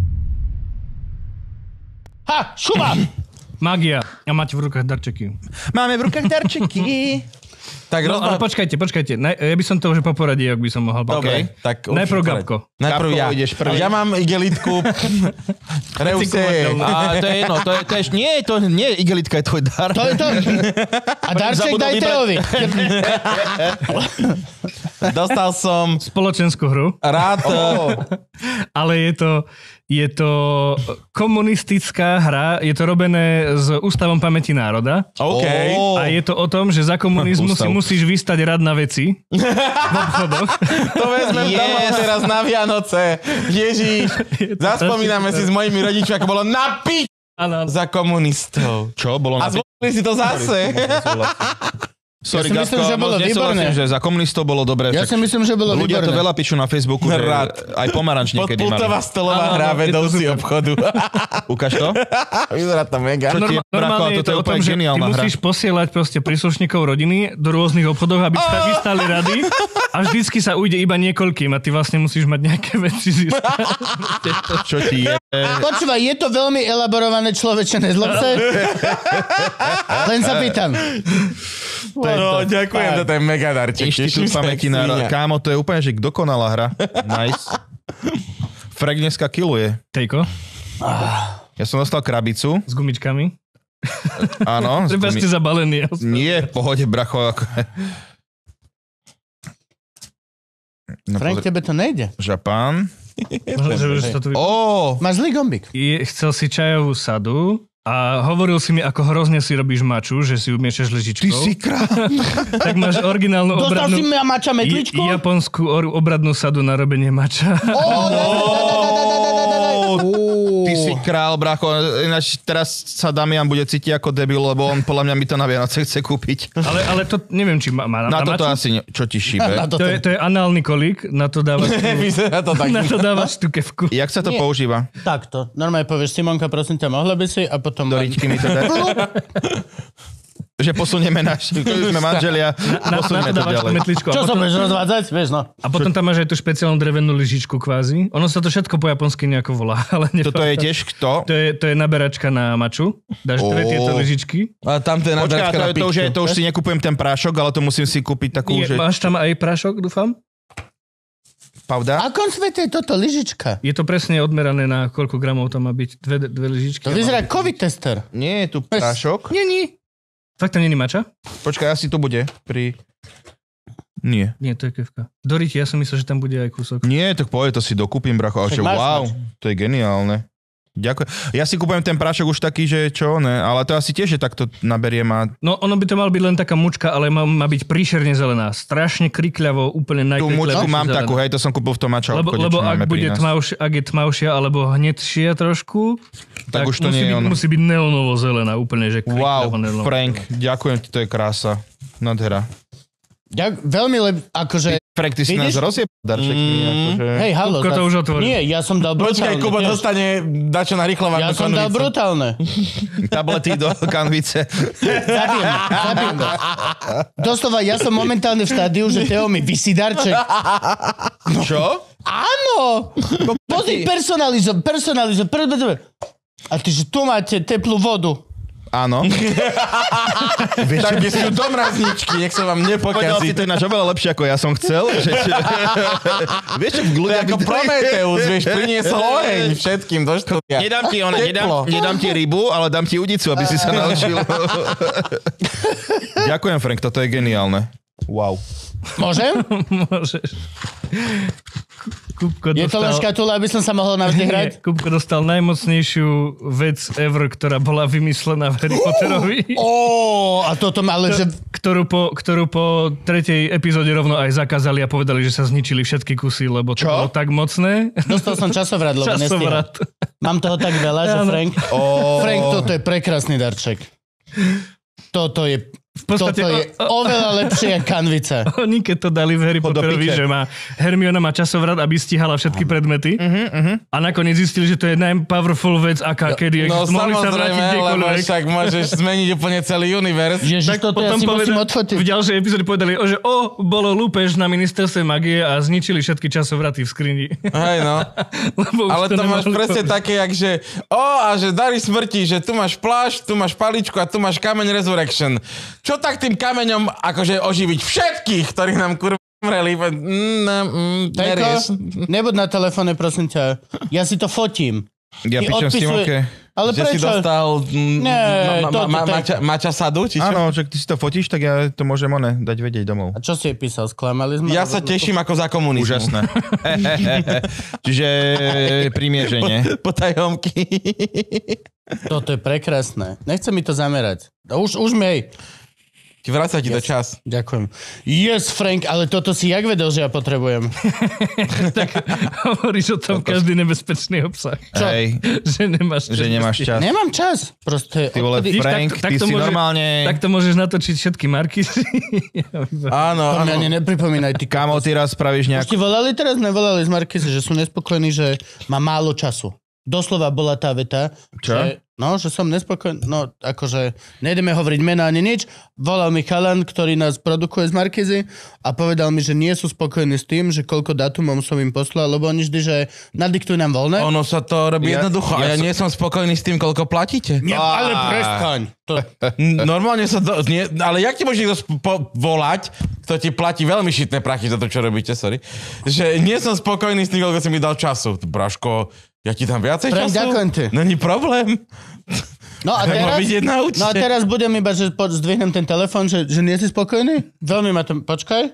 Ha, šuba! Magia. A máte v rukách darčeky. Máme v rukách darčeky. Tak ale počkajte. Ja by som to už po poradí, ak by som mohol. Dobre, tak najprv Gabko. Najprv ja. Ja mám igelitku. Reuse. A to je jedno, to nie je igelitka, je tvoj dar. To je to. A darček daj Teovi. Dostal som spoločenskú hru. Rád. Ale je to komunistická hra, je to robené s Ústavom pamäti národa. OK. A je to o tom, že za komunizmu si musíš vystať rad na veci v obchodoch. To vezmem domov teraz na Vianoce. Ježiš, zaspomíname si s mojimi rodičmi, ako bolo na pič za komunistov. Čo? Bolo na pič? A zvolili si to zase. Sorry, ja si myslím, že bolo výborné. Že za komunistov bolo dobré. Ja si myslím, že bolo ľudia výborné. to veľa píšu na Facebooku, že aj pomaranč niekedy mali. Podpultová stolová hra vedúci obchodu. Ukáž to? Vyzerá to mega. Normálne je to o tom, že ty musíš posielať proste príslušníkov rodiny do rôznych obchodov, aby sa vystali rady a vždycky sa ujde iba niekoľkým a ty vlastne musíš mať nejaké veci získať. Čo ti je? Počúvaj, je to veľmi elaborované človeče, nezlob sa. Len sa pýtam. No, ďakujem za ten mega darček. Inštitút pamäti národa. Kámo, to je úplne, že dokonalá hra. Nice. Frek dneska killuje. Tejko? Ja som dostal krabicu. S gumičkami? Áno. Prepačte zabalený. Nie, v pohode, bracho. No, Frank, tebe to nejde. Žapán. Máš zlý gombík. Chcel si čajovú sadu a hovoril si mi, ako hrozne si robíš maču, že si umiešaš lyžičkou. Ty si král. Tak máš originálnu Dostal si mi mača metličku? Japonskú obradnú sadu na robenie mača. Ty si král, bracho. Ináč teraz sa Damian bude cítiť ako debil, lebo on podľa mňa mi to na Vianoce chce kúpiť. Ale to neviem, či má na toto maču? asi čo ti šíbe. To je análny kolík, na to dávaš tú kevku. Jak sa to používa? Takto. Normálne povieš, Simonka, prosím ťa, mohla by si a potom... Do ričky mi to dá. Že posunieme sme manželia, posunieme to ďalej. Čo sa budeš rozvádzať? Vieš, no. A potom tam máš aj tú špeciálnu drevenú lyžičku kvázi. Ono sa to všetko po japonsky nejako volá. Ale toto je tiež kto? To je naberačka na maču. Dáš dve tieto lyžičky. A tam to je naberačka na pičku. To už si nekupujem ten prášok, ale to musím si kúpiť takú, že... Máš tam aj prášok, dúfam? Pravda? A akom svete je toto lyžička? Je to presne odmerané na koľko gramov to má byť. Dve lyžičky. To vyzerá COVID tester. Nie je tu prášok. Nie. Fakt tam není mača? Počkaj, asi tu bude. Nie. Nie, to je kevka. Doriti, ja som myslel, že tam bude aj kúsok. Nie, tak povedz, to si dokúpim, bracho. Však máš Wow, mač. to je geniálne. Ďakujem. Ja si kúpujem ten prášok už taký, že čo, ne? Ale to asi tiež, že takto naberiem a... No, ono by to mal byť len taká mučka, ale má byť príšerne zelená. Strašne krikľavo, úplne Tú najkrikľavšia mučku mám zelená. takú, hej, to som kúpil v tom mača obchode, Lebo čo máme ak bude pri nás. ak je tmavšia alebo hnedšia trošku, Tak už to nie je ono. musí byť neonovo zelená, úplne, že Wow, krikľavo neonovo. Frank, ďakujem ti, to je krása. Nádhera. Veľmi akože... Frank, ty si nás Vidíš? rozjeb darčekmi, akože... Hej, halo. Kupko to už otvoril. Nie, ja som dal Počkaj, brutálne. Kuba vieš. dostane dačo na rýchlováku Ja som dal brutálne. Tablety do kanvice. Zabijem ho. Doslova, ja som momentálne v štádiu, že Teo mi vysí darček. Čo? Áno! Pozri, personalizo. A ty, že tu máte teplú vodu. Áno. Tak sú do mrazničky, nech sa vám Povedal si nepokazí. to ináč oveľa lepšie, ako ja som chcel. Vieš, čo v To je ľudia ako Prometeus, vieš, priniesol oheň všetkým do štúdia. Nedám ti rybu, ale dám ti udicu, aby si sa naučil. Ďakujem, Frank, toto je geniálne. Wow. Môžem? Môžeš. Kupko Je to len škatula, aby som sa mohol navždy hrať? Nie, Kupko dostal najmocnejšiu vec ever, ktorá bola vymyslená v Harry Potterovi. A toto má ale, že... Ktorú po tretej epizóde rovno aj zakázali a povedali, že sa zničili všetky kusy, lebo to bolo tak mocné. Dostal som časovrat, lebo nestíham. Časovrat. Mám toho tak veľa, že Frank... Frank, toto je prekrásny darček. Toto je podstate oveľa lepšie jak kanvica. Oni keď to dali v Harry Potterovi, že Hermiona má časovrat, aby stihala všetky predmety a nakoniec zistili, že to je najpowerful vec, aká kedy No mohli sa vrátiť samozrejme, lebo kdekoľvek. však môžeš zmeniť úplne celý univerz. Ježiš, toto ja si musím odfotiť. v ďalšej epizóde povedali, že bolo lúpež na ministerstve magie a zničili všetky časovraty v skrini. Hej, no. Lebo už Ale to máš nemohli presne povedať. také, jak že a že dary smrti, že tu máš plášť, tu máš paličku a tu máš kameň Resurrection. Čo tak tým kameňom akože oživiť všetkých, ktorí nám kurva umreli? Neries. Nebud na telefóne, prosím ťa. Ja si to fotím. Ja Ty píšem s tým, odpisuje- okay. Ale Že si prečo? dostal toto- mača sadu, či čo? Áno, že ty si to fotíš, tak ja to môžem dať vedieť domov. A čo si jej písal? Sklamali sme? Ja sa teším ako za komunizmu. Úžasné. Čiže primieženie. Potajomky. Toto je prekrásne. Nechce mi to zamerať. Už mi. Vráca ti to čas. Ďakujem. Yes, Frank, ale toto si jak vedel, že ja potrebujem? Tak hovoríš o tom každý nebezpečný obsah. Hej, Že nemáš čas. že nemáš čas. Nemám čas. Proste. Ty vole, odtedy- Frank, ty si normálne... Tak to môžeš natočiť všetky marky. Áno, To mi áno. ani nepripomínaj, ty Kámo, ty raz spravíš Už nejakú... ti volali teraz? Nevolali z Markizy, že sú nespokojní, že má málo času. Doslova bola tá veta, Čo? že som nespokojný, no akože nejdeme hovoriť mena ani nič. Volal mi chalan, ktorý nás produkuje z Markizy a povedal mi, že nie sú spokojní s tým, že koľko datumom som im poslal, lebo oni vždy, že nadiktujú nám voľné. Ono sa to robí jednoducho. A ja nie som spokojný s tým, koľko platíte. Nie, ale prestaň. Normálne sa to... Ale jak ti môže niekto volať, kto ti platí veľmi šitné prachy za to, čo robíte, sorry. Že nie som spokojný s tým, koľko si mi dal času. Braško, ja ti dám viacej Frank, času? ďakujem ti. Není problém. No a Tak ma teraz, vidieť na účte. no a teraz budem iba, že zdvihnem ten telefon, že nie si spokojný? Veľmi ma to... Počkaj.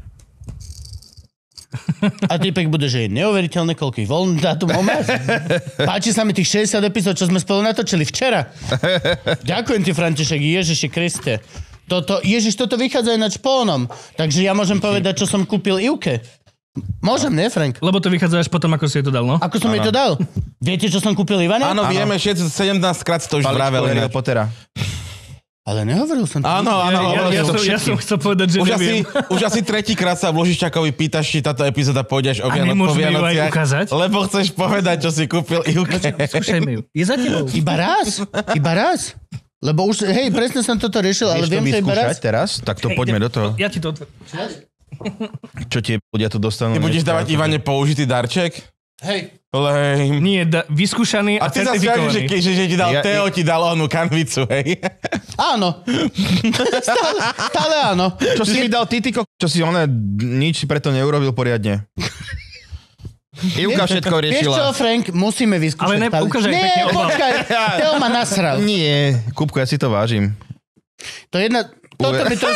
A týpek bude, že je neuveriteľné, koľko ich voľný dátum máš. Páči sa mi tých 60 epizód, čo sme spolu natočili včera. Ďakujem ti, František, Ježiši Kriste. Toto vychádza ináč pónom. Takže ja môžem povedať, čo som kúpil Ivke. Môžem, nie, Frank? Lebo to vychádza až potom, ako si je to dal, no? Ako som jej to dal? Viete, čo som kúpil Ivane? Áno, vieme, 17 krát to už vravel. Harryho Pottera. Ale nehovoril som to. Áno, Ja som chcel povedať, že neviem. Už asi tretíkrát sa v Ložičakovi pýtaš, či táto epizóda pôjdeš o nemôžeme ju aj ukázať? Lebo chceš povedať, čo si kúpil Ivke. Skúšajme ju. Je za tebou. Iba raz. Lebo už, hej, presne som toto riešil, ale Vieš to viem, že iba raz. vyskúšať teraz? Tak to poďme do toho. Ja ti to otvorím. Čo tie ľudia tu dostanú? Ty budeš dneska? dávať Ivane použitý darček? Hej. Lej. Nie, vyskúšaný a A ty sa skážeš, certifikovaný. že ti dal Ja- Teo, ti dal onú kanvicu, hej? Áno. stále áno. Čo si mi dal ty, čo si nič preto neurobil poriadne. Ivka všetko Vieš čo, riešila. Frank, musíme vyskúšať. Ale ukážaj Nie, pekne obal. počkaj, Teo ma nasral. Nie, Kupko, ja si to vážim. To je jedna... Toto by to...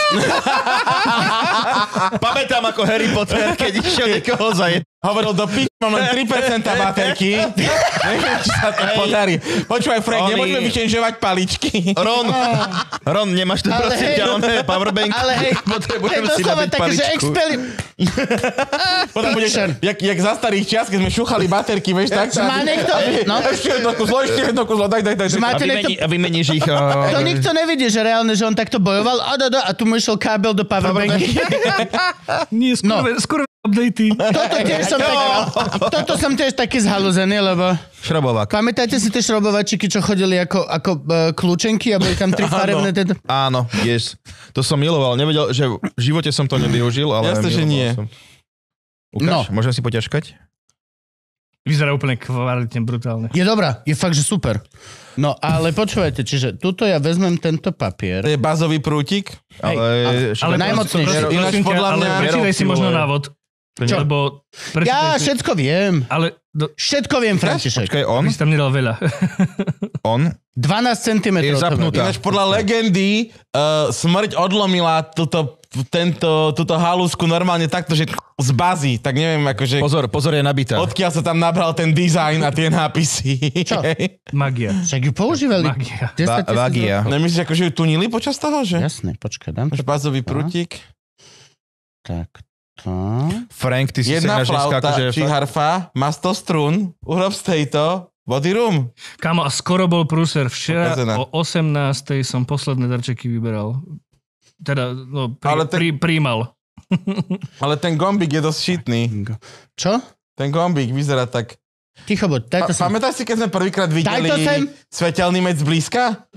Pamätám ako Harry Potter, keď išiel niekoho zajet. Hovoril do mám len 3% baterky. Neviem, či sa to podarí. Počúvaj, Frank, nemôžeme vyčenžovať paličky. Ron, nemáš tu prosím ťa, oné powerbank? Ale hej, potrebujem to si doslova nabiť také, že paličku. Potom budeš, jak za starých čias, keď sme šúchali baterky, vieš, tak? Má niekto... No, Ešte jedno kúzlo, daj. máte niekto... A vymeníš ich... To nikto nevidí, že reálne, že on takto bojoval a tu mu išiel kábel do powerbanky. Nie, skôr updatey. Toto som tiež taký zhalúzený, lebo... Šrobovák. Pamätáte si tie šrobovačiky, čo chodili ako kľúčenky a boli tam 3 farebné? Áno, yes. To som miloval. Nevedel, že v živote som to nevyužil, ale... Jasne, že nie. Som. Ukáž, môžem si poťažkať? Vyzerá úplne kvalitne, brutálne. Je dobrá, je fakt, že super. No, ale počúvajte, čiže tuto ja vezmem tento papier. To je bazový prútik. Ale najmocnejšie. Ináč podľa mňa... Prečítaj si možno návod. Čo? Lebo Ja všetko viem. Ale Všetko viem, František. Počkaj, on? by si tam nedal veľa. On? 12 cm. Je zapnutá. Ináč podľa legendy smrť odlomila túto halúsku normálne takto, že z bazy. Tak neviem, akože... Pozor, je nabitá. Odkiaľ sa tam nabral ten dizajn a tie nápisy. Čo? Magia. Však ju používali. Magia. 10 000 Vagia. Nemyslíš, akože ju tunili počas toho, že? Jasné, počkaj, dám to. Až bazový prútik. Tak, to... Frank, ty si Jedna sa ženská, flauta, akože... či harfa, má 100 strún, urob z tejto body room. Kamo, a skoro bol prúser. Včera Pokazená. o 18. som posledné darčeky vyberal. Teda, no, Ale príjmal. Ale ten gombík je dosť šitný. Čo? Ten gombík vyzerá tak... Ticho buď, daj to sem. Pamätáš si, keď sme prvýkrát videli Daj to sem. svetelný meč zblízka?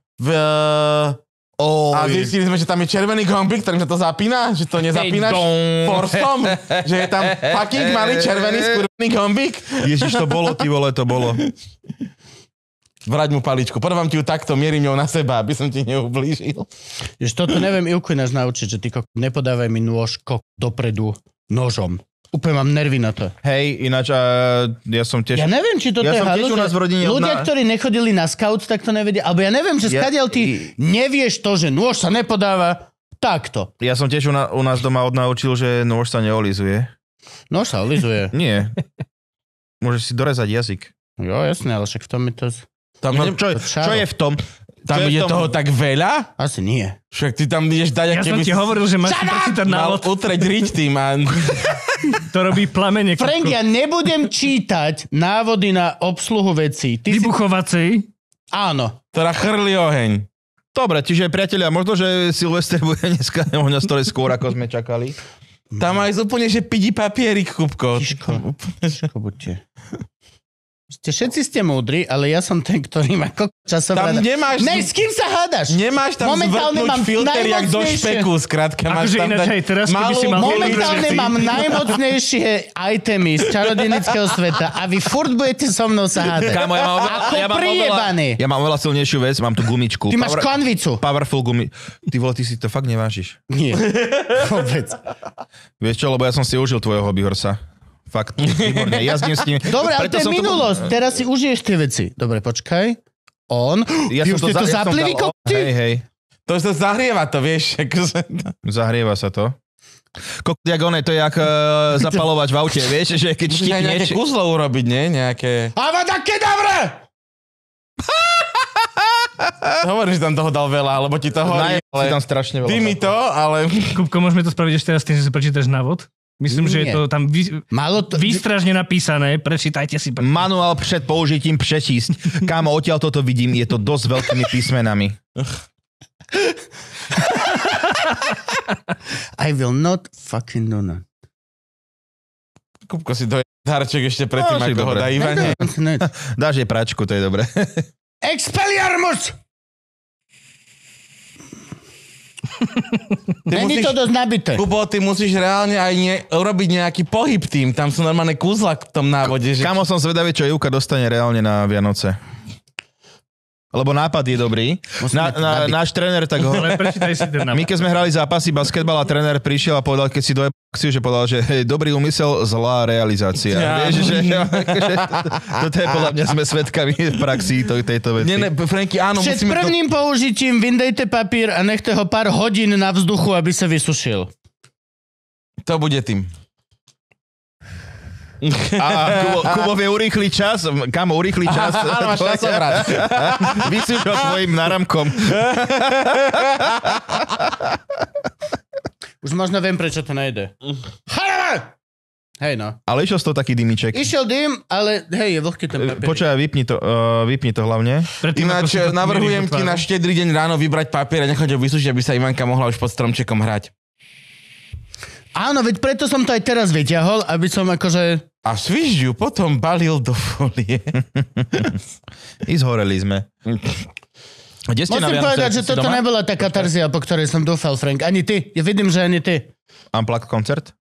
A zistili sme, že tam je červený gombík, ktorým sa to zapína, že to nezapínaš forstom, že je tam fucking malý červený skurvený gombík. Ježiš, to bolo, ty vole, to bolo. Vrať mu paličku. Podám ti ju takto, mierím ňou na seba, aby som ti neublížil. Jež toto neviem Ilku ináč naučiť, že ty nepodávaj mi nôž dopredu nožom. Úplne mám nervy na to. Hej, ináč, ja som tiež... Ja neviem, či toto Ja je som tiež halu, u nás v rodine ľudia, ktorí nechodili na scout, tak to nevedia. Alebo ja neviem, že skadiaľ ty nevieš to, že nôž sa nepodáva takto. Ja som tiež u nás doma odnaučil, že nôž sa neolizuje. Nôž sa olizuje. Nie. Môžeš si dorezať jazyk. Jo, jasne, ale však v tom je to... Tam, Čo je v tom? tam je toho tak veľa? Asi nie. Však ty tam ideš dať, Ja som ti hovoril, že máš si prečítať mal návod. utreť riť tým a... To robí plamene. Frank, ja nebudem čítať návody na obsluhu vecí. Ty si... Vybuchovacej. Áno. Ktorá chrli oheň. Dobre, čiže priatelia, možno, že Silvester bude dneska možno story skôr, ako sme čakali. Tam aj úplne, že pidi papierik, Kupko. Tiško buďte. Všetci ste múdri, ale ja som ten, ktorý má časovrada. Tam nemáš... Ne, s kým sa hádaš? Nemáš tam Momentálne mám zvrtnúť filter, jak do najmocnejšie- špeku, skrátka. Máš Akože tam ináč dať aj teraz, keby malú si mal- Momentálne veci. mám najmocnejšie itemy z čarodenického sveta a vy furt budete so mnou sa hádať. Kámo, Ako prijebaný. Ja mám oveľa silnejšiu vec, mám tu gumičku. Ty máš konvicu. Powerful gumi. Ty vole, ty si to fakt nevážiš. Nie. Vôbec. Vieš čo, lebo ja som si užil tvojho hobbyhorsa. Fakt, výborne, jazdím s ním. Dobre, ale to Preto je som minulosť. Teraz si užiješ tie veci. Dobre, počkaj. On. Ja Vy som už ste to ja som zapli, vy dal- kokoti? Hej. To sa zahrieva to, vieš. Akože... Zahrieva sa to. Jak oné, to je jak zapalovač v aute, vieš, že keď Musíš aj nejaké štikneš... kúzlo urobiť, nie? Nejaké... Avada kedavra! Hovoríš, že tam toho dal veľa, lebo ti to horí. Si tam strašne veľa. Ty mi to, ale... Kupko, môžeme to spraviť ešte teraz tým, že si prečítaš návod? Myslím, že je Nie. to tam Malo to... výstražne napísané. Prečítajte si. Manuál před použitím prečísť. Kámo, odtiaľ toto vidím, je to dosť veľkými písmenami. I will not fucking do that. Kupko si doje darček ešte predtým, No, si ako ho dobre. dá Ivane. Dáš jej pračku, to je dobré. Expelliarmus! Není musíš- to dosť nabité. Kubo, ty musíš reálne aj urobiť nejaký pohyb tým. Tam sú normálne kúzla v tom návode. Že... Kámo, som zvedavý, čo Ivka dostane reálne na Vianoce. Lebo nápad je dobrý. Náš tréner tak ho... Ale prečítaj si ten My keď sme hrali zápasy basketbal a tréner prišiel a povedal, keď si dojebal akciu, že povedal, že dobrý úmysel, zlá realizácia. Ja. Vieš, že toto je podľa mňa sme svedkami v praxi tejto veci. Nie, Franky, áno, Před prvním použitím vyndejte papír a nechte ho pár hodín na vzduchu, aby sa vysušil. To bude tým. A Kubov je urýchli čas. Kamo, urýchli čas. Áno, máš časovrat. Vysúš ho tvojim náramkom. Už možno viem, prečo to nejde. Hej no. Ale išiel z toho taký dymiček. Išiel dym, ale hej, je vlhký ten papier. Počkaj, vypni to hlavne. Ináč navrhujem ti na štedrý deň ráno vybrať papier a nechať ho vysúšiť, aby sa Ivanka mohla už pod stromčekom hrať. Áno, veď preto som to aj teraz vyťahol, aby som akože... A svižď ju potom balil do folie. I zhoreli sme. Kde ste Musím povedať, že toto nebola tá katarzia, po ktorej som dúfal, Frank. Ani ty. Ja vidím, že ani ty. Unplugged koncert?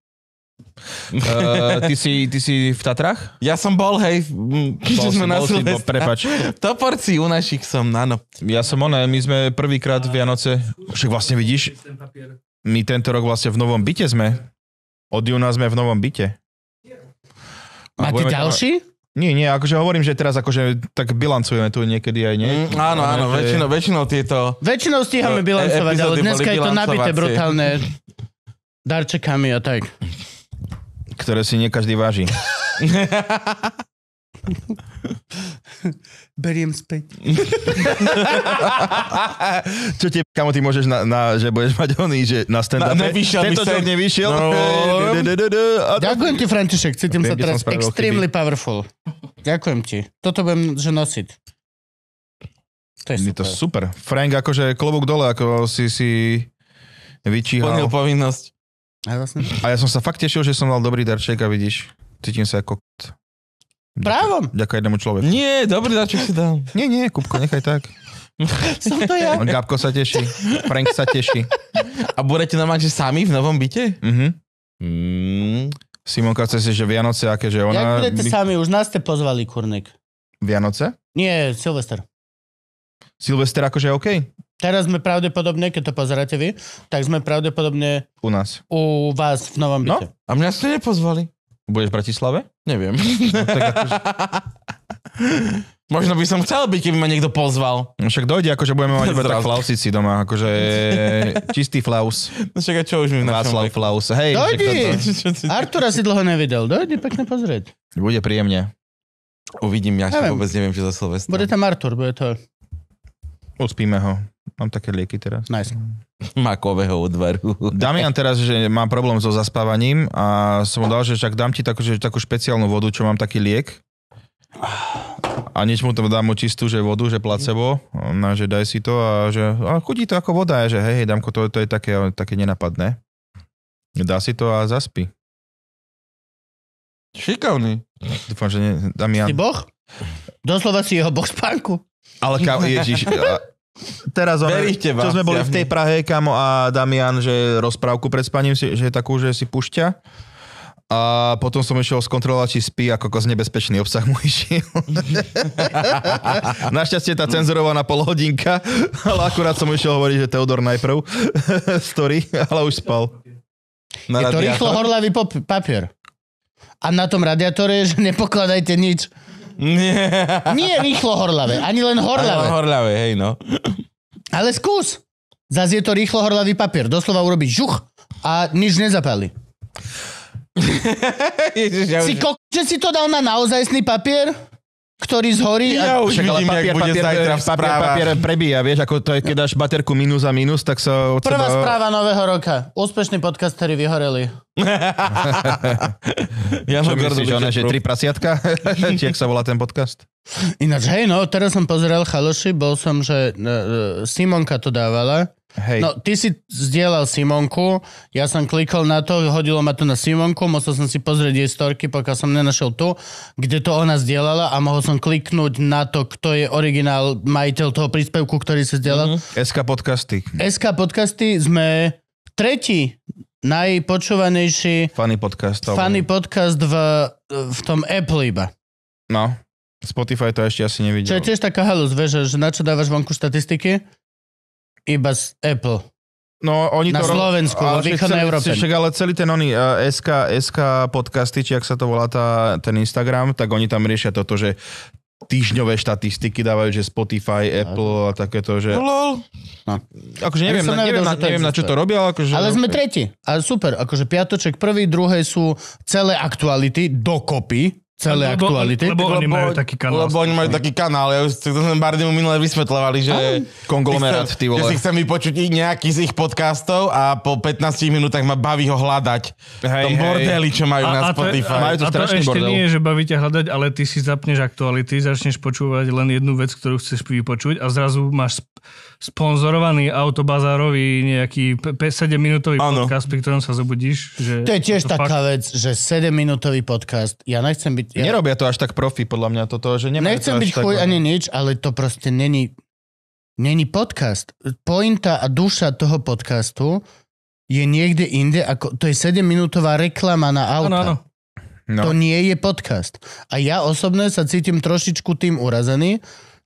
Ty si v Tatrách? Ja som bol, hej. Prepač. Toporci u našich som, áno. Ja som my sme prvýkrát Vianoce, však vlastne vidíš, my tento rok vlastne v novom byte sme. Od júna sme v novom byte. Máte ďalší? Nie, akože hovorím, že teraz akože tak bilancujeme tu niekedy aj nie. Áno, väčšinou tieto... Väčšinou stíhame bilancovať, ale dneska je to nabité brutálne darčekami a tak. Ktoré si nie každý váži. Beriem späť. Čo ti, kamo, ty môžeš že budeš mať oný, že na stand-upe. Tento joke nevyšiel. Ďakujem ti, František, cítim sa teraz extremely powerful. Ďakujem ti. Toto budem nosiť. To je super. To super. Frank, akože klobúk dole, ako si vyčíhal. Plnil povinnosť. A ja som sa fakt tešil, že som mal dobrý darček a vidíš, cítim sa ako... Právom. Ďakujem jednému človeku. Nie, dobrý darček si dal. Nie, Kupko, nechaj tak. Som to ja. Gabko sa teší, Frank sa teší. A budete normálne, že sami v novom byte? Simonka chce si, že Vianoce, aké, že ona... Jak budete sami, už nás ste pozvali, kurník. Vianoce? Nie, Silvester. Silvester akože OK? Teraz sme pravdepodobne, keď to pozeráte vy, tak sme pravdepodobne... U nás. U vás v novom byte. No? A mňa ste nepozvali. Budeš v Bratislave? Neviem. No, tak akože... Možno by som chcel byť, keby ma niekto pozval. No však dojde, akože budeme mať iba tak flausici doma, akože čistý flaus. No však a čo už mi Václav Flaus. Hej, dojdi! Artura si dlho nevidel, dojdi pekne pozrieť. Bude príjemne. Uvidím, ja vôbec neviem, čo za Silvestra. Bude tam Artur, bude to... Uspíme ho. Mám také lieky teraz. Nice. Makového odvaru. Damian teraz, že mám problém so zaspávaním a som mu dal, že však dám ti takú špeciálnu vodu, čo mám taký liek. A nič mu to dám mu čistú, že vodu, že placebo. No, že daj si to a že chutí to ako voda, že hej, dám to je také nenapadné. Dá si to a zaspí. Šikovný. Dúfam, že nie, Damian. Si boh? Doslova si jeho boh spánku. Ale Ježiš, teraz čo sme boli v tej Prahe, kamo, a Damian, že rozprávku pred spaním, že takú, že si púšťa. A potom som išiel skontrolovať, či spí, ako nebezpečný obsah mu išiel. Našťastie tá cenzurovaná polhodinka, ale akurát som išiel hovoriť, že Teodor najprv story, ale už spal. Je to rýchlo horlavý papier. A na tom radiátore je, že nepokladajte nič. Nie rýchlo horlavé, ani len horlavé. Horlavé, hej no. Ale skús. Zas je to rýchlo horlavý papier. Doslova urobiť žuch a nič nezapali. Ježiš, že si to dal na naozajstný papier, ktorý zhorí. Ja už vidím, jak bude zajtra v správach. Papier prebíja, vieš, ako to je, keď dáš baterku minus a minus, tak sa... Prvá správa nového roka. Úspešný podcasteri vyhoreli. Čo myslíš, že 3 prasiatka? Či jak sa volá ten podcast? Ináč, hej, no, teraz som pozeral, chaloši, bol som, že Simonka to dávala. Hej. No, ty si zdieľal Simonku, ja som klikol na to, hodilo ma to na Simonku, musel som si pozrieť jej storky, pokiaľ som nenašiel tu, kde to ona zdieľala a mohol som kliknúť na to, kto je originál majiteľ toho príspevku, ktorý si zdieľal. SK Podcasty. SK Podcasty sme tretí najpočúvanejší funny podcast v tom Apple iba. No. Spotify to ešte asi nevidel. Čo je tiež taká halus, vieš, že na čo dávaš vonku štatistiky? Iba z Apple. No, oni na to Slovensku, vo východnej Európe. Ale celý ten SK podcasty, či ak sa to volá ten Instagram, tak oni tam riešia toto, že týždňové štatistiky dávajú, že Spotify, Apple a takéto, že... Lol. No. Akože neviem na čo to robia, ale akože... Ale sme tretí. Ale super, akože piatoček prvý, druhé sú celé aktuality dokopy. Celé aktuality. Lebo oni majú taký kanál. Lebo oni majú taký kanál. Ja už sme Bardimu minule vysvetľovali, že... Konglomerát, ty vole. Že si chcem vypočuť nejaký z ich podcastov a po 15 minútach ma baví ho hľadať. V tom bordeli, čo majú na Spotify. Majú to strašný ešte bordel. nie je, že baví ťa hľadať, ale ty si zapneš aktuality, začneš počúvať len jednu vec, ktorú chceš vypočuť a zrazu máš sponzorovaný autobazárový nejaký 7-minútový podcast, pri ktorom sa zobudíš. Že to je tiež taká vec, že 7-minútový podcast. Ja nechcem byť... Nerobia to až tak profi, podľa mňa toto, že nechcem byť chuj ani nič, ale to proste není podcast. Pointa a duša toho podcastu je niekde inde, ako to je 7-minútová reklama na auta. Áno. No. To nie je podcast. A ja osobne sa cítim trošičku tým urazený,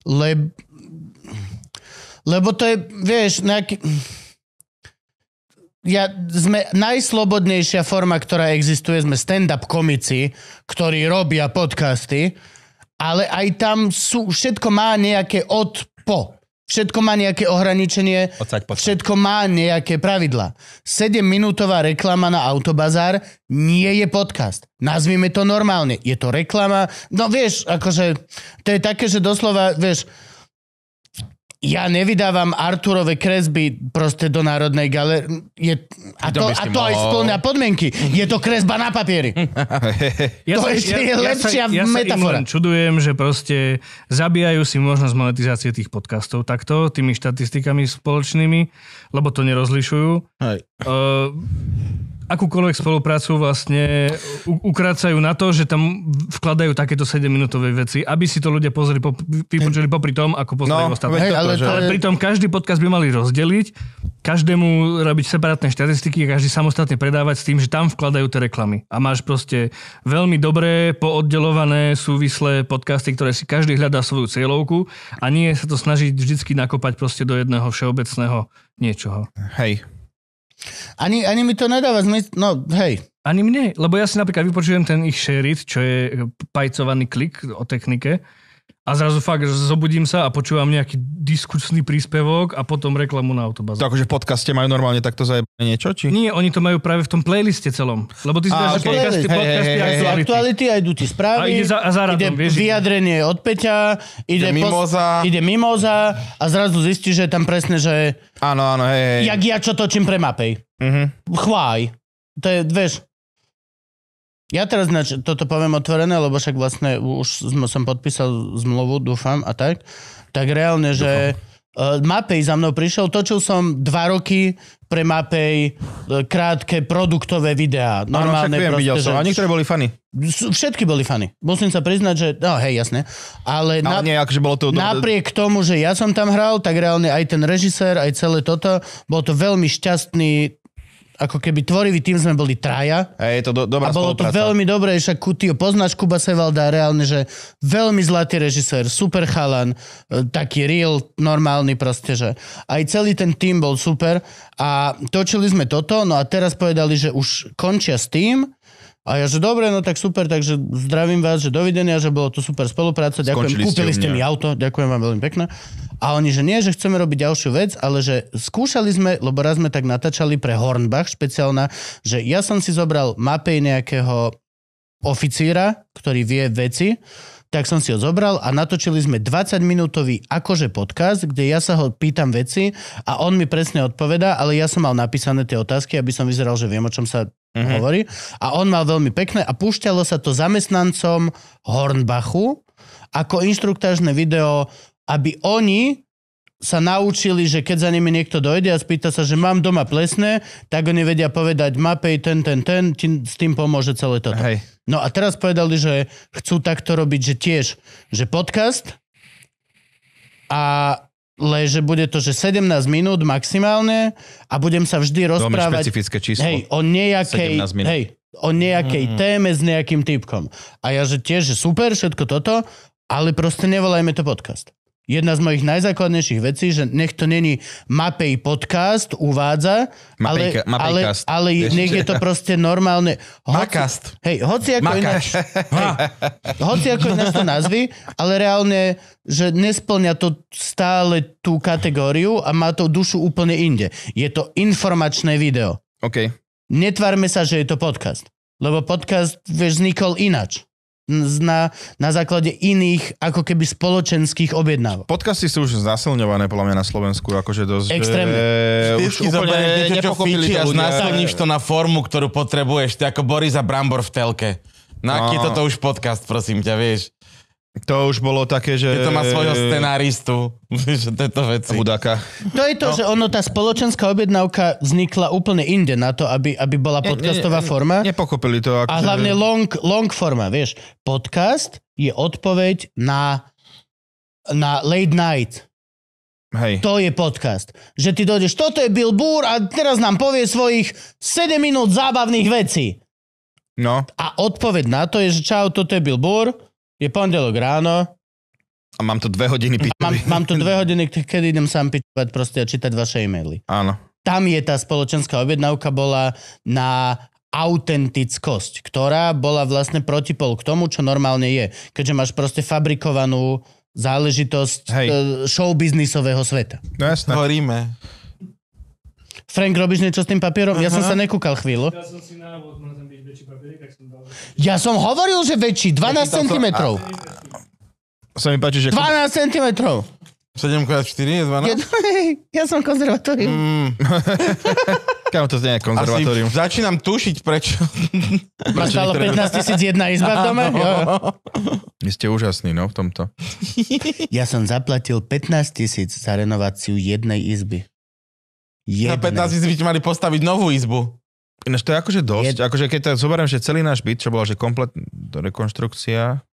lebo to je, vieš, sme najslobodnejšia forma, ktorá existuje, sme stand-up komici, ktorí robia podcasty, ale aj tam všetko má nejaké všetko má nejaké ohraničenie, všetko má nejaké pravidlá. 7-minútová reklama na Autobazár nie je podcast. Nazvime to normálne. Je to reklama. No vieš, akože to je také, že doslova, vieš, ja nevydávam Arturove kresby proste do Národnej galérie. A to aj spĺňa podmienky. Je to kresba na papieri. Je lepšia metafora. Ja sa čudujem, že proste zabíjajú si možnosť monetizácie tých podcastov takto, tými štatistikami spoločnými, lebo to nerozlišujú. Akúkoľvek spoluprácu vlastne ukrácajú na to, že tam vkladajú takéto 7-minútové veci, aby si to ľudia vypočuli popri tom, ako pozerajú ostatné. Ale pritom každý podcast by mali rozdeliť, každému robiť separátne štatistiky a každý samostatne predávať s tým, že tam vkladajú tie reklamy. A máš proste veľmi dobré, pooddelované, súvislé podcasty, ktoré si každý hľadá svoju cieľovku a nie sa to snažiť vždycky nakopať proste do jedného všeobecného niečoho. Hej. Ani mi to nedáva zmysel, no hej. Ani mne, lebo ja si napríklad vypočujem ten ich share it, čo je pajcovaný klik o technike a zrazu fakt zobudím sa a počúvam nejaký diskusný príspevok a potom reklamu na Autobazár. To akože v podcaste majú normálne takto zajebané niečo, či? Nie, oni to majú práve v tom playliste celom. Lebo ty si dáš podcasty aktuality a idú ti správy, ide vyjadrenie od Peťa, ide Mimoza a zrazu zistíš, že tam presne, že áno, hej. Jak ja čo točím pre Mapej. Chváj. To je, vieš, ja teraz toto poviem otvorené, lebo však vlastne už som podpísal zmluvu, dúfam, a tak reálne, že Mapej za mnou prišiel, točil som 2 roky pre Mapej krátke produktové videá. Normálne však videl som, a niektoré boli funny. Všetky boli funny. Musím sa priznať, že no hej, jasné. Ale nie, akože bolo to... Napriek tomu, že ja som tam hral, tak reálne aj ten režisér, aj celé toto, bol to veľmi šťastný, ako keby tvorivý tým sme boli traja. Je to dobrá spolupráca. A bolo to veľmi dobré, však ty ho poznáš, Kuba Sevalda, reálne, že veľmi zlatý režisér, super chalan, taký real, normálny proste, že aj celý ten tým bol super a točili sme toto, no a teraz povedali, že už končia s tým. A ja, že dobre, no tak super, takže zdravím vás, že dovidenia, že bolo to super spolupráca, ďakujem, kúpili ste mi auto, ďakujem vám veľmi pekne. A oni, že nie, že chceme robiť ďalšiu vec, ale že skúšali sme, lebo raz sme tak natáčali pre Hornbach špeciálna, že ja som si zobral Mapej nejakého oficíra, ktorý vie veci, tak som si ho zobral a natočili sme 20-minútový akože podcast, kde ja sa ho pýtam veci a on mi presne odpovedá, ale ja som mal napísané tie otázky, aby som vyzeral, že viem, o čom sa hovorí. A on mal veľmi pekné a púšťalo sa to zamestnancom Hornbachu ako inštruktážne video, aby oni sa naučili, že keď za nimi niekto dojde a spýta sa, že mám doma plesné, tak oni vedia povedať Mapej ten, s tým pomôže celé toto. Hej. No a teraz povedali, že chcú takto robiť, že tiež, že podcast že bude to, že 17 minút maximálne a budem sa vždy rozprávať špecifické číslo. O nejakej téme s nejakým typkom. A ja, že tiež, že super, všetko toto. Ale proste nevolajme to podcast. Jedna z mojich najzákladnejších vecí, že nech to není Mapej podcast uvádza, ale nech je to proste normálne. Makast. Hoci ako ináč to nazvy, ale reálne, že nesplňa to stále tú kategóriu a má to dušu úplne inde. Je to informačné video. OK. Netvárme sa, že je to podcast. Lebo podcast, vznikol inač. Na základe iných, ako keby spoločenských objednávok. Podcasty sú už zasilňované, podľa mňa na Slovensku, akože dosť... Extrémne. Vždycky zoberieš niečo, čo fičí a znásilníš to na formu, ktorú potrebuješ. Ty ako Boris a Brambor v telke. Na aký toto už podcast, prosím ťa, vieš? To už bolo také, že... To má svojho scenáristu, že tieto veci. Hudáka. To je to, že tá spoločenská objednávka vznikla úplne inde na to, aby bola podcastová forma. Nepochopili to. A hlavne long forma, vieš. Podcast je odpoveď na late night. Hej. To je podcast. Že ty dojdeš, toto je Bill Burr a teraz nám povie svojich 7 minút zábavných vecí. No. A odpoveď na to je, že čau, toto je Bill Burr. Je pondelok ráno. A mám to 2 hodiny pičovať. Mám to 2 hodiny, kedy idem sám pičovať proste a čítať vaše e-maily. Áno. Tam je tá spoločenská objednávka bola na autentickosť, ktorá bola vlastne protipol k tomu, čo normálne je. Keďže máš proste fabrikovanú záležitosť showbiznisového sveta. No jasné. Horíme. Frank, robíš niečo s tým papierom? Ja som sa nekúkal chvíľu. Ja som si návod, môžem byť väčší papierik, tak som dal... Ja som hovoril, že väčší, 12 cm. Sa mi páči, že... 12 cm. 7x4 je 12? Ja som konzervatórium. Kámo, to nie je konzervatórium. Začínam tušiť, prečo. Máš stále 15,001 izba v dome? Vy ste úžasní, no, v tomto. Ja som zaplatil 15 000 za renováciu jednej izby. Na 15 000 by ti mali postaviť novú izbu. Ináč to je akože dosť. Akože keď to zoberiem, že celý náš byt, čo bola, že komplet rekonštrukcia.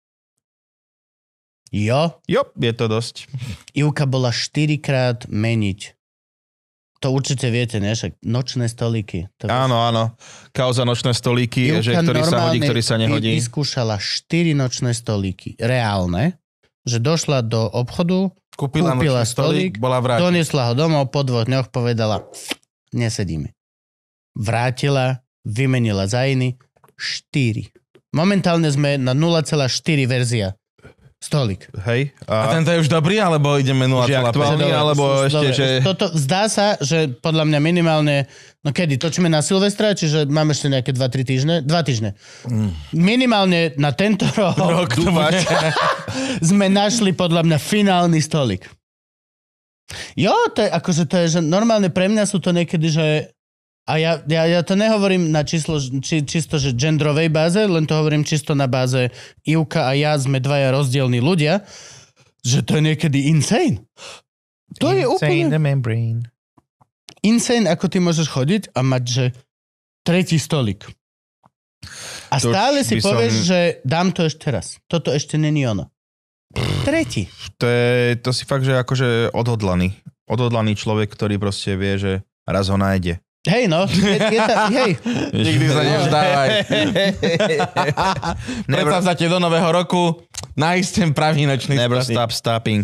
Jo, je to dosť. Ivka bola 4-krát meniť. To určite viete, ne? Však nočné stolíky. Áno. Kauza nočné stolíky, že ktorý sa hodí, ktorý sa nehodí. Vyskúšala 4 nočné stolíky. Reálne. Že došla do obchodu, kúpila stolík, doniesla ho domov, po 2 dňoch povedala, nesedíme. Vrátila, vymenila za iný, 4. Momentálne sme na 0,4 verzia. Stolík. Hej. A tento je už dobrý, alebo ideme 0,5? Aktuálny, alebo ešte, že... Toto zdá sa, že podľa mňa minimálne, no kedy, točíme na Silvestra, čiže máme ešte nejaké 2-3 týždne? 2 týždne. Minimálne na tento rok sme našli podľa mňa finálny stolík. Jo, to je akože to je, že normálne pre mňa sú to niekedy, že a ja to nehovorím na čisto, že genderovej báze, len to hovorím čisto na báze Ivka a ja sme dvaja rozdielní ľudia, že to je niekedy insane. To je úplne... Insane, ako ty môžeš chodiť a mať, že 3. stolík. A to stále si povieš, že dám to ešte raz. Toto ešte není ono. 3. To si fakt, že akože odhodlaný človek, ktorý proste vie, že raz ho nájde. Hej, no. Hej. Nikdy sa nevzdávaj. Predstav sa do nového roku nájsť ten pravý nočný Never stop stopping.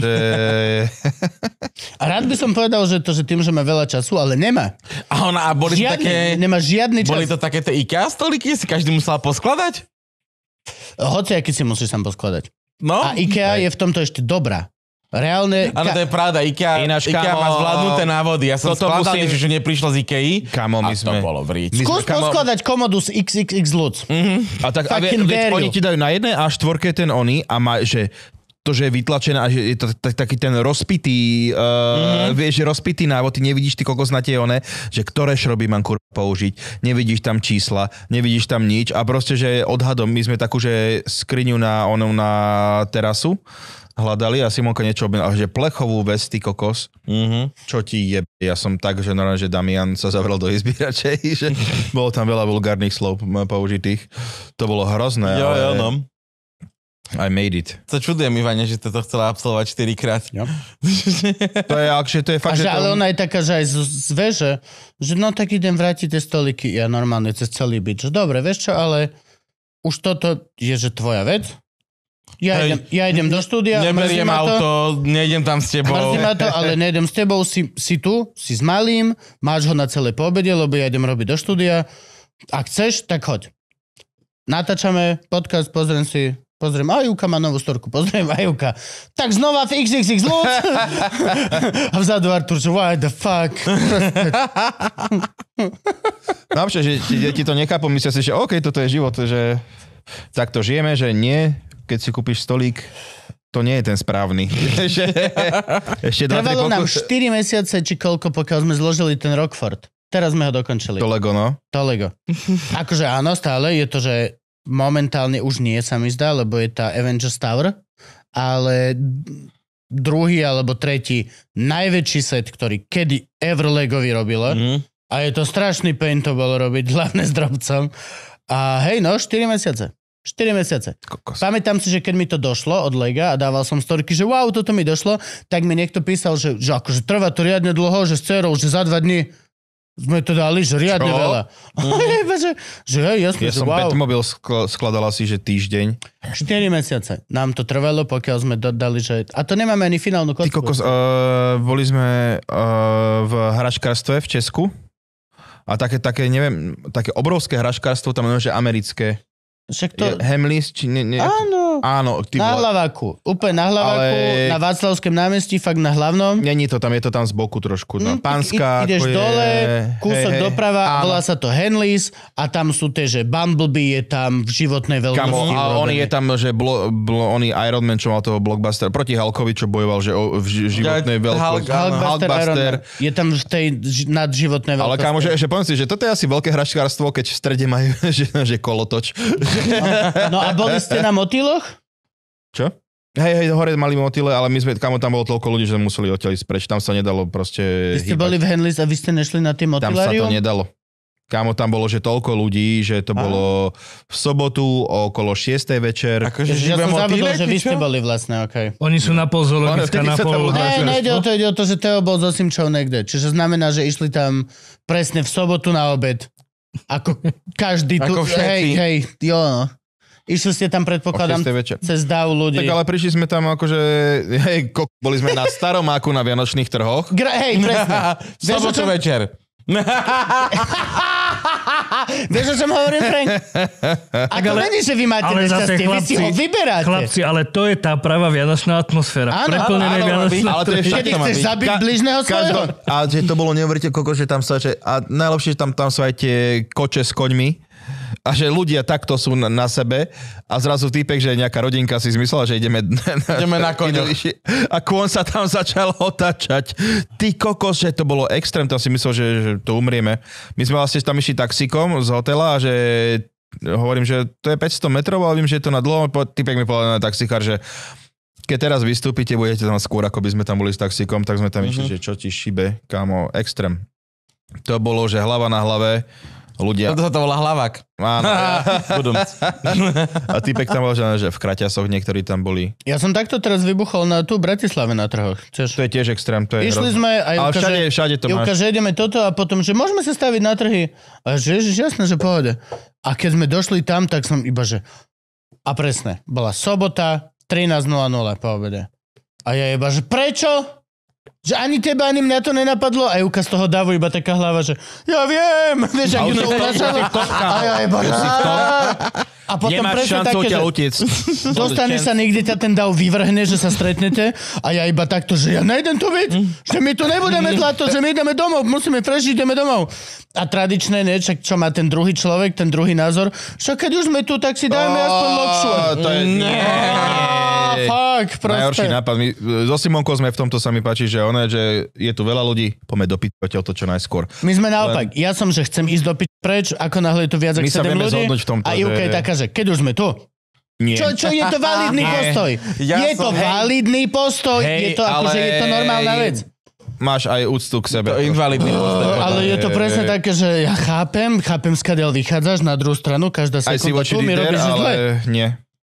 A rád by som povedal, že tým, že má veľa času, ale nemá. A boli to také... Nemá žiadny čas. Boli to také IKEA stoliky? Si každý musel poskladať? Hoci aký si musíš tam poskladať. No? A IKEA je v tomto ešte dobrá. Reálne... Áno, to je pravda. IKEA má zvládnuté návody. Ja som skladal niečo, že neprišlo z IKEA. Kamo, my sme... A to bolo v ríči. Skús poskladať komodu z XXX ľud. A tak oni ti dajú na jednej A4 ten oný a má, že to, že je vytlačené a že je to taký ten rozpitý, vieš, rozpitý návod, ty nevidíš ty kokos na tie one, že ktoré šroby mám použiť, nevidíš tam čísla, nevidíš tam nič a proste, že odhadom, my sme takú, že skriňu na terasu hľadali a Simonka niečo objednal, že plechovú vec, ty kokos, čo ti je, ja som tak, že normálne, že Damian sa zavrel do izby radšej, že bolo tam veľa vulgárnych slov použitých, to bolo hrozné, ale... no. I made it. To čudujem, Ivane, že toto chcela absolvovať 4-krát. Ja. To je fakt, že ale ona je taká, že aj zve, že no tak idem vrátiť tie stoliky. Ja normálne cez celý byt. Že dobre, vieš čo, ale už toto je, že tvoja vec. Ja idem do štúdia, neberiem auto, nejdem tam s tebou. Mrzí ma to, ale nejdem s tebou, si tu, si s malým, máš ho na celé poobede, lebo ja idem robiť do štúdia. Ak chceš, tak choď. Natáčame podcast, pozriem, Ajúka má novú storku, pozriem Ajúka. Tak znova v XXX ľud. A vzadu Artur, že what the fuck. Najlepšie, že ti to nechápu, myslia si, že OK, toto je život, že takto žijeme, že nie, keď si kúpiš stolík, to nie je ten správny. Ešte trvalo nám 4 mesiace, či koľko, pokiaľ sme zložili ten Rockford. Teraz sme ho dokončili. To Lego, no. To Lego. Akože áno, stále je to, že momentálne už nie sa mi zdá, lebo je tá Avengers Tower, ale druhý alebo tretí najväčší set, ktorý kedy ever Lego vyrobilo. A je to strašný pain to bolo robiť, hlavne s drobcom. A hej, no, 4 mesiace. 4 mesiace. Kokos. Pamätám si, že keď mi to došlo od Lega a dával som storky, že wow, toto mi došlo, tak mi niekto písal, že akože trvá to riadne dlho, že s dcerou, že za 2 dní sme to dali, že riadne veľa. Že hej, jasne, ja že som wow. Petmobil skladal asi, že týždeň. 4 mesiace. Nám to trvalo, pokiaľ sme dodali, že... A to nemáme ani finálnu kostku. Ty kokos, boli sme v hračkárstve v Česku a také, neviem, také obrovské hračkárstvo, tam je, že americké. Však to... Hemlis, či nie? Áno. Na Hlaváku. Úplne na Hlaváku, na Václavském námestí, fakt na hlavnom. Není to tam, je to tam z boku trošku. No. Pánska. Ideš dole, kúsok doprava, volá sa to Henleys a tam sú tie, že Bumblebee je tam v životnej veľkosti. A on je tam, že oný Iron Man, čo mal toho Blockbuster, proti Hulkovi, čo bojoval, že v životnej veľkosti. Hulkbuster. Je tam v tej nadživotnej veľkosti. Ale kámo, že poviem si, že toto je asi veľké hračkárstvo, keď v strede majú, že kolotoč. No a boli ste na motýloch? Čo? Hej, hore mali motýle, ale my sme, kamo tam bolo toľko ľudí, že museli odtiaľ ísť preč. Tam sa nedalo proste Vy ste boli v Henleys a vy ste nešli na tie motylárium? Tam sa to nedalo. Kámo, tam bolo, že toľko ľudí, že to bolo v sobotu okolo 6. večer. Akože ja som zabudol, že vy ste boli vlastne, okej. Oni sú na pol zoologická, na pol... Nejde o to, že Teo bol zo Simčov niekde. Čiže znamená, že išli tam presne v sobotu na obed. Ako každý tu... Ako všetci. Hej, jo, no. Išli ste tam, predpokladám, cez dáv ľudí. Tak ale prišli sme tam akože, boli sme na Staromáku na Vianočných trhoch. Hej, presne. Sobotu večer. Vieš, o čom hovorím, Frank? A to není, že vy máte nešťastie, vy si ho vyberáte. Chlapci, ale to je tá pravá vianočná atmosféra. Preplnené vianočné. Ale to je Kedy chceš zabiť bližného svojho? A že to bolo neuveriteľné, koľko, že tam sa, a najlepšie, že tam sú aj tie koče s koňmi. A že ľudia takto sú na sebe a zrazu týpek, že nejaká rodinka si zmyslela, že ideme na koňoch. A kôň sa tam začal otáčať. Ty kokos, že to bolo extrém, tam si myslel, že to umrieme. My sme vlastne tam išli taxíkom z hotela a že hovorím, že to je 500 metrov, ale viem, že je to na dlho. Týpek mi povedal na taxikár, že keď teraz vystúpite, budete tam skôr, ako by sme tam boli s taxíkom, tak sme tam išli, že čo ti šibe, kámo, extrém. To bolo, že hlava na hlave, ľudia... To volá hlavák. Áno. A týpek tam bol, že v kraťasoch niektorí tam boli. Ja som takto teraz vybuchol na tú Bratislave na trhoch. To je tiež extrém. To je išli sme a ale všade to Júka, že ideme toto a potom, že môžeme sa staviť na trhy. A že jasné, že pohode. A keď sme došli tam, tak som iba, že... A presne, bola sobota, 13:00 po obede. A ja iba, že prečo? Že ani teba, ani mňa to nenapadlo a Júka z toho dáva iba taká hlava, že ja viem, vieš, ak ju to unašalo. A ja iba, a potom nemáš šancu ťa utiec. Dostaneš sa niekde, ťa ten dav vyvrhne, že sa stretnete a ja iba takto, že ja nejdem to byť, že my tu nebudeme tlato, že my ideme domov, musíme prežiť, ideme domov. A tradičné, ne, čak čo má ten druhý človek, ten druhý názor, že keď už sme tu, tak si dajme aspoň lokšu. To je... Fuck, proste. Najhorší nápad. My, so Simonkou sme v tomto sa mi páči, že ona, že je tu veľa ľudí, poďme do piť to čo najskôr. My sme naopak. Ja som, že chcem ísť do piť preč, ako náhle je tu viac ako 7 ľudí. V tomto, a Júka je taká, že keď už sme tu. Nie. Čo je to validný postoj? Je to validný postoj, je to akože je to normálna vec. Máš aj úctu k sebe. To je invalidný postoj. Ale je to presne také, že ja chápem, skadiaľ vychádzaš na druhú stranu, každá sekunda tu mi robíš zle. Nie.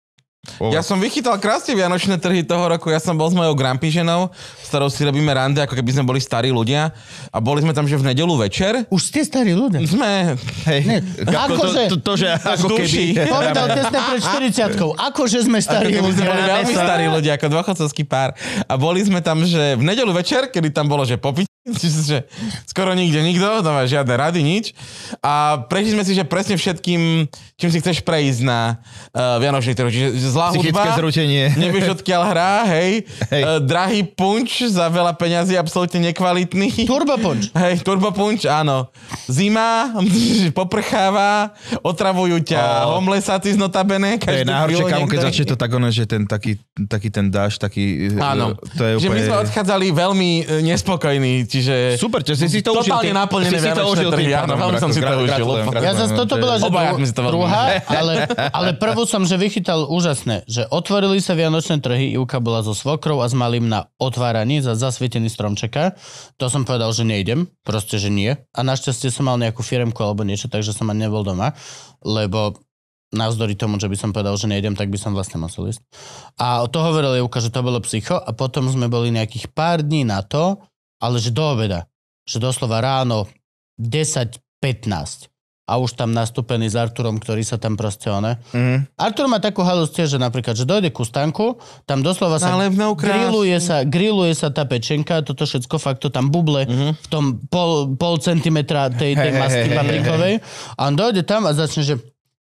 Ja som vychytal krásne vianočné trhy toho roku. Ja som bol s mojou Grumpy ženou, s ktorou si robíme rande, ako keby sme boli starí ľudia. A boli sme tam, že v nedeľu večer. Už ste starí ľudia. Sme. Hej, Akože... to, že ako keby... Povedal tesne pred 40-kou. Akože sme starí Ako keby sme ľudia. boli veľmi starí ľudia, ako dôchodcovský pár. A boli sme tam, že v nedeľu večer, kedy tam bolo, že popiť, že skoro nikto, tam žiadne rady, nič. A prešli sme si, že presne všetkým, čím si chceš prejsť na vianočný trh. Čiže zlá Psychické hudba, zrútenie. nevieš odkiaľ hrá, hej. Drahý punč za veľa peňazí, absolútne nekvalitný. Turbo punch. Hej, turbo punč, áno. Zima, poprcháva, otravujú ťa homelessaci z notabene. To je najhoršie, kámo, keď začne to tak ono, že ten taký ten dáš, taký... Áno, to je že my úplne... sme odchádzali veľmi nespokojní, čiže... Super, že si to užil. Totálne naplnené vianočné trhy, áno, veľmi som si to užil. Ja zase toto bola, že Obaja sme si to veľmi druhá, ale prvú som, že vychytal úžasné, že otvorili sa vianočné trhy, Ivka bola so svokrou a s malým na otváraní za zasvietený stromčeka. To som povedal, že nejdem, proste, že nie. A našťastie som mal nejakú firemku alebo niečo, takže som ani nebol doma, lebo navzdory tomu, že by som povedal, že nejdem, tak by som vlastne musel ísť. A to hovorila Ivka, že to bolo psycho a potom sme boli nejakých pár dní na to, ale že do obeda, že doslova ráno 10:15 a už tam nastúpený s Arturom, ktorý sa tam proste Artur má takú halus tiež, že napríklad, že dojde ku stánku, tam doslova sa grilluje sa tá pečenka, toto všetko fakt to tam buble v tom pol centimetra tej masky paprikovej a on dojde tam a začne, že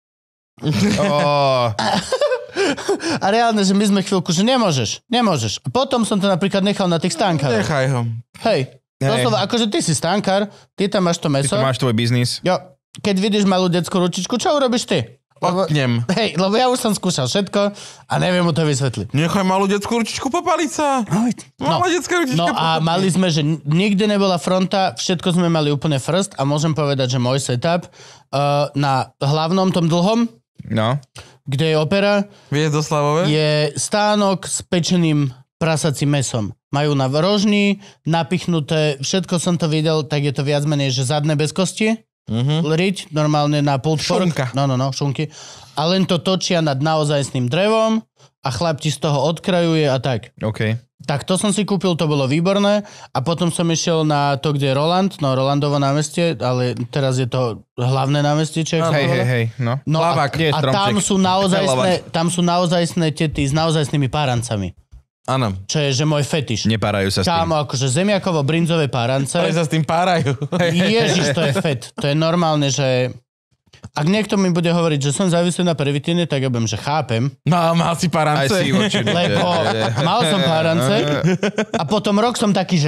a reálne, že my sme chvíľku, že nemôžeš. A potom som to napríklad nechal na tých stánkach. Nechaj ho. Hej, doslova, akože ty si stánkar, ty tam máš to mäso. Ty máš tvoj biznis. Jo, keď vidíš malú detskú ručičku, čo urobíš ty? Oknem. Hej, lebo ja už som skúšal všetko a neviem mu to vysvetliť. Nechaj malú detskú ručičku popaliť sa. Malá detská ručička No a mali sme, že nikdy nebola fronta, všetko sme mali úplne first a môžem povedať, že môj setup na hlavnom tom dlhom, kde je opera, je stánok s pečeným prasacím mesom. Majú na rožni, napichnuté, všetko som to videl, tak je to viac menej, že zadné bez kosti. Riť, normálne na pulled pork. Šunky. A len to točia nad naozajstným drevom a chlap ti z toho odkrajuje a tak. OK. Tak to som si kúpil, to bolo výborné. A potom som išiel na to, kde je Rolandovo námestie, ale teraz je to hlavné námestie Čech. Hej. No a tam sú naozajstné tety s naozajstnými párancami. Áno. Čo je, že môj fetiš. Nepárajú sa s tým. Kámo, akože zemiakovo-brinzové párance. Ale sa s tým párajú. Ježiš, to je fet. To je normálne, že... Ak niekto mi bude hovoriť, že som závislý na pervitíne, tak ja budem, že chápem. No, mal si párance. Lebo mal som párance a potom rok som taký, že...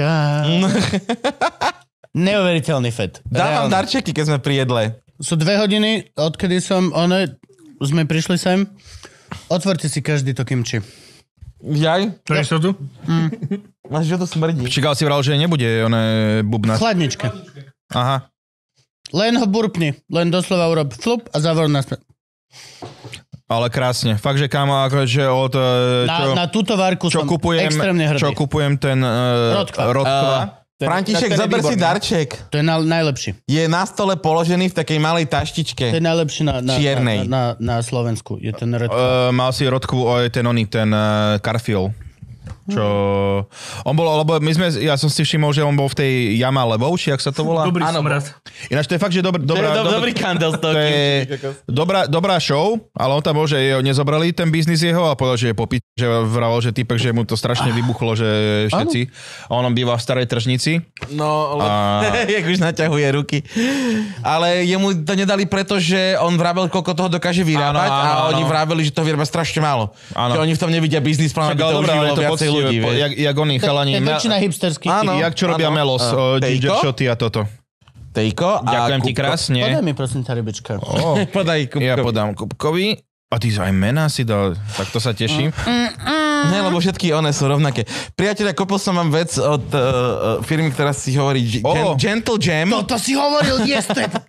Neuveriteľný fet. Dávam darčeky, keď sme pri jedle. Sú 2 hodiny, odkedy sme prišli sem. Otvorte si každý to kimči. Jaj? Čo je tu? Máš, že to smrdí. Čakal si vral, že nebude bubnať. Chladnička. Aha. Len ho burpni. Len doslova urob flup a zavor naspäť. Ale krásne. Fakt, že kámo, akože od... Na túto várku som extrémne hrdý. Čo kupujem ten... Rodkva. František, zober si darček. To je najlepší. Je na stole položený v takej malej taštičke. To je najlepší čiernej. Na Slovensku. Je ten mal si Rodku, ten Carfield. Čo... On bol, lebo ja som si všimol, že on bol v tej Jama Lebov, či jak sa to volá? Dobrý smrad. Ináč to je fakt, že dobrý kandel z toho. To je dobrá show, ale on tam bol, že nezobrali ten biznis jeho a povedal, že je popí, že vravel, že typek, že mu to strašne vybuchlo, že všetci. A on býva v Starej Tržnici. No, jak už naťahuje ruky. Ale jemu to nedali, pretože on vravel, koľko toho dokáže vyrábať a oni vraveli, že to vyrába strašne málo. Že oni v tom nevidia biznis plán, aby to užívalo viacej ľudí. Jak oni chalani... To je väčšina hipsterských. Jak čo robia Melos, ginger shoty a toto. Tejko. Ďakujem ti krásne. Podaj mi prosím tá rybička. Podaj Kupkovi. Ja podám Kupkovi. A ty aj mená si dal, tak to sa teším. Ne, lebo všetky one sú rovnaké. Priatelia, kopol som vám vec od firmy, ktorá si hovorí Gentle Jam. To si hovoril,